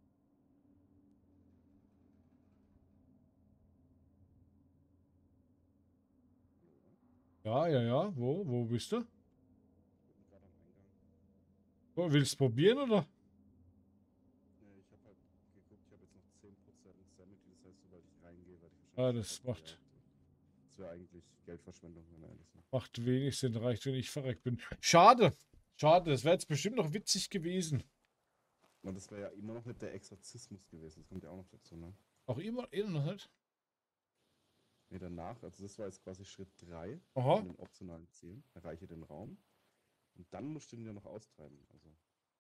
Ja, ja, ja. Wo bist du? Ich bin gerade am Eingang. Oh, willst du probieren, oder? Nee, ich habe halt geguckt, ich habe jetzt noch 10% Sanity, das heißt, sobald ich reingehe, werde ich Ah, wahrscheinlich das sofort macht, gejagt. Das wäre eigentlich Geldverschwendung, wenn er ehrlich ist. macht wenig Sinn. Reicht, wenn ich verreckt bin. Schade. Schade. Das wäre jetzt bestimmt noch witzig gewesen. Und das wäre ja immer noch nicht der Exorzismus gewesen, das kommt ja auch noch dazu, ne? Auch immer noch nicht. Nee, danach, also das war jetzt quasi Schritt 3 Aha. von den optionalen Zielen. Erreiche den Raum. Und dann musst du den ja noch austreiben. Also,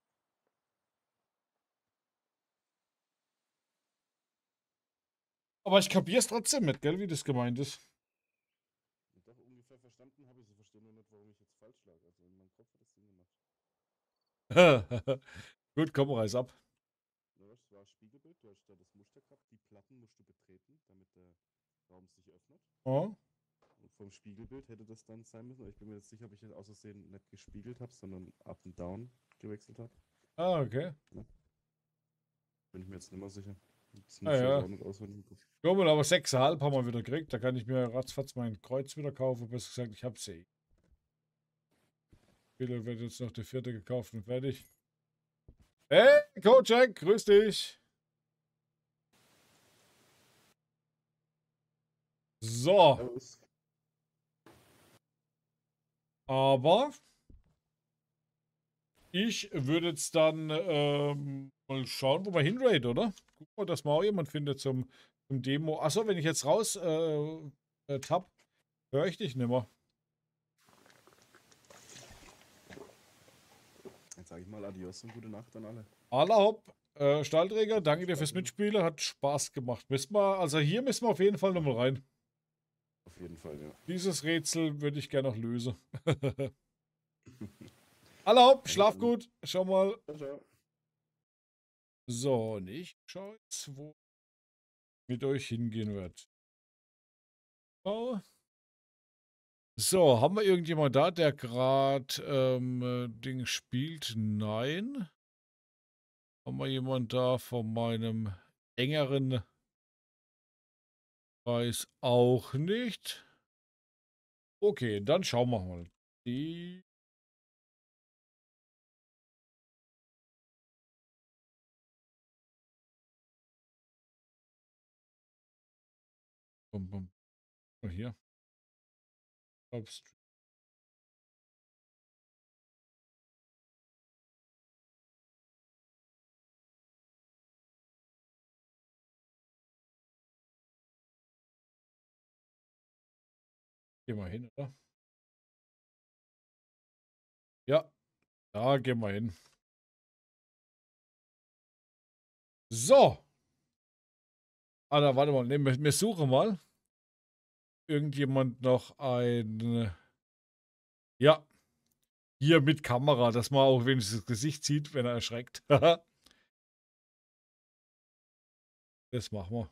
Aber ich kapiere es trotzdem nicht, gell, wie das gemeint ist. und doch ungefähr verstanden habe ich, ich verstehe nur nicht, warum ich jetzt falsch lag. Also in meinem Kopf hat das Sinn gemacht. Gut, komm, reiß ab. Ja, das war Spiegelbild, du hast da das Muster gehabt, die Platten musst du betreten, damit der Raum sich öffnet. Oh. Und vom Spiegelbild hätte das dann sein müssen. Aber ich bin mir jetzt sicher, ob ich jetzt aus Versehen nicht gespiegelt habe, sondern up and down gewechselt habe. Ah, okay. Bin ich mir jetzt nicht mehr sicher. Das Ah, muss ich ja. auch nicht auswendig im Kopf. Ja, mal, aber 6,5 haben wir wieder gekriegt. Da kann ich mir ratzfatz mein Kreuz wieder kaufen. Besser gesagt, ich habe sie. Wieder wird jetzt noch der 4. gekauft und fertig. Hey, Kojak, grüß dich. So, Servus. aber ich würde jetzt dann mal schauen, wo wir hinraid, oder? Guck mal, dass man auch jemand findet zum Demo. Achso, wenn ich jetzt raus tapp, höre ich dich nimmer. Jetzt sage ich mal Adios und gute Nacht an alle. Alla hopp, Stahlträger, danke dir fürs Mitspielen, hat Spaß gemacht. Also hier müssen wir auf jeden Fall nochmal rein. Auf jeden Fall, ja. Dieses Rätsel würde ich gerne noch lösen. Alla hopp, schlaf gut, schau mal. Ciao, ciao. So, und ich schau jetzt, wo mit euch hingehen wird. Oh. So, haben wir irgendjemand da, der gerade Ding spielt? Nein. Haben wir jemand da von meinem engeren Kreis auch nicht? Okay, dann schauen wir mal. Die bum, bum. Oh, hier. Ups. Gehen wir hin, oder? Ja, da gehen wir hin. So. Ah, da warte mal. Nee, wir suchen mal. Irgendjemand noch ein. Ja. Hier mit Kamera, dass man auch wenigstens das Gesicht sieht, wenn er erschreckt. Das machen wir.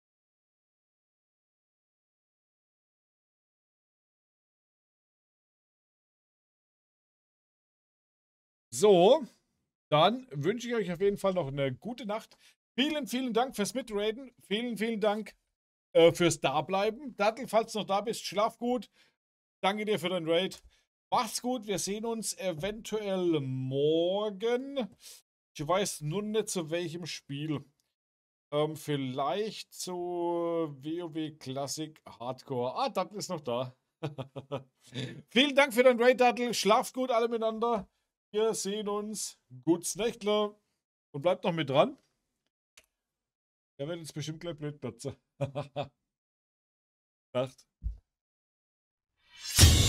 So, dann wünsche ich euch auf jeden Fall noch eine gute Nacht. Vielen, vielen Dank fürs Mitraiden. Vielen, vielen Dank fürs Dableiben. Dattel, falls du noch da bist, schlaf gut. Danke dir für dein Raid. Macht's gut. Wir sehen uns eventuell morgen. Ich weiß nur nicht zu welchem Spiel. Vielleicht zu WoW Classic Hardcore. Ah, Dattel ist noch da. Vielen Dank für dein Raid, Dattel. Schlaft gut alle miteinander. Wir sehen uns. Gutes Nächtler. Und bleibt noch mit dran. Der wird jetzt bestimmt gleich blöd platzen. Nacht.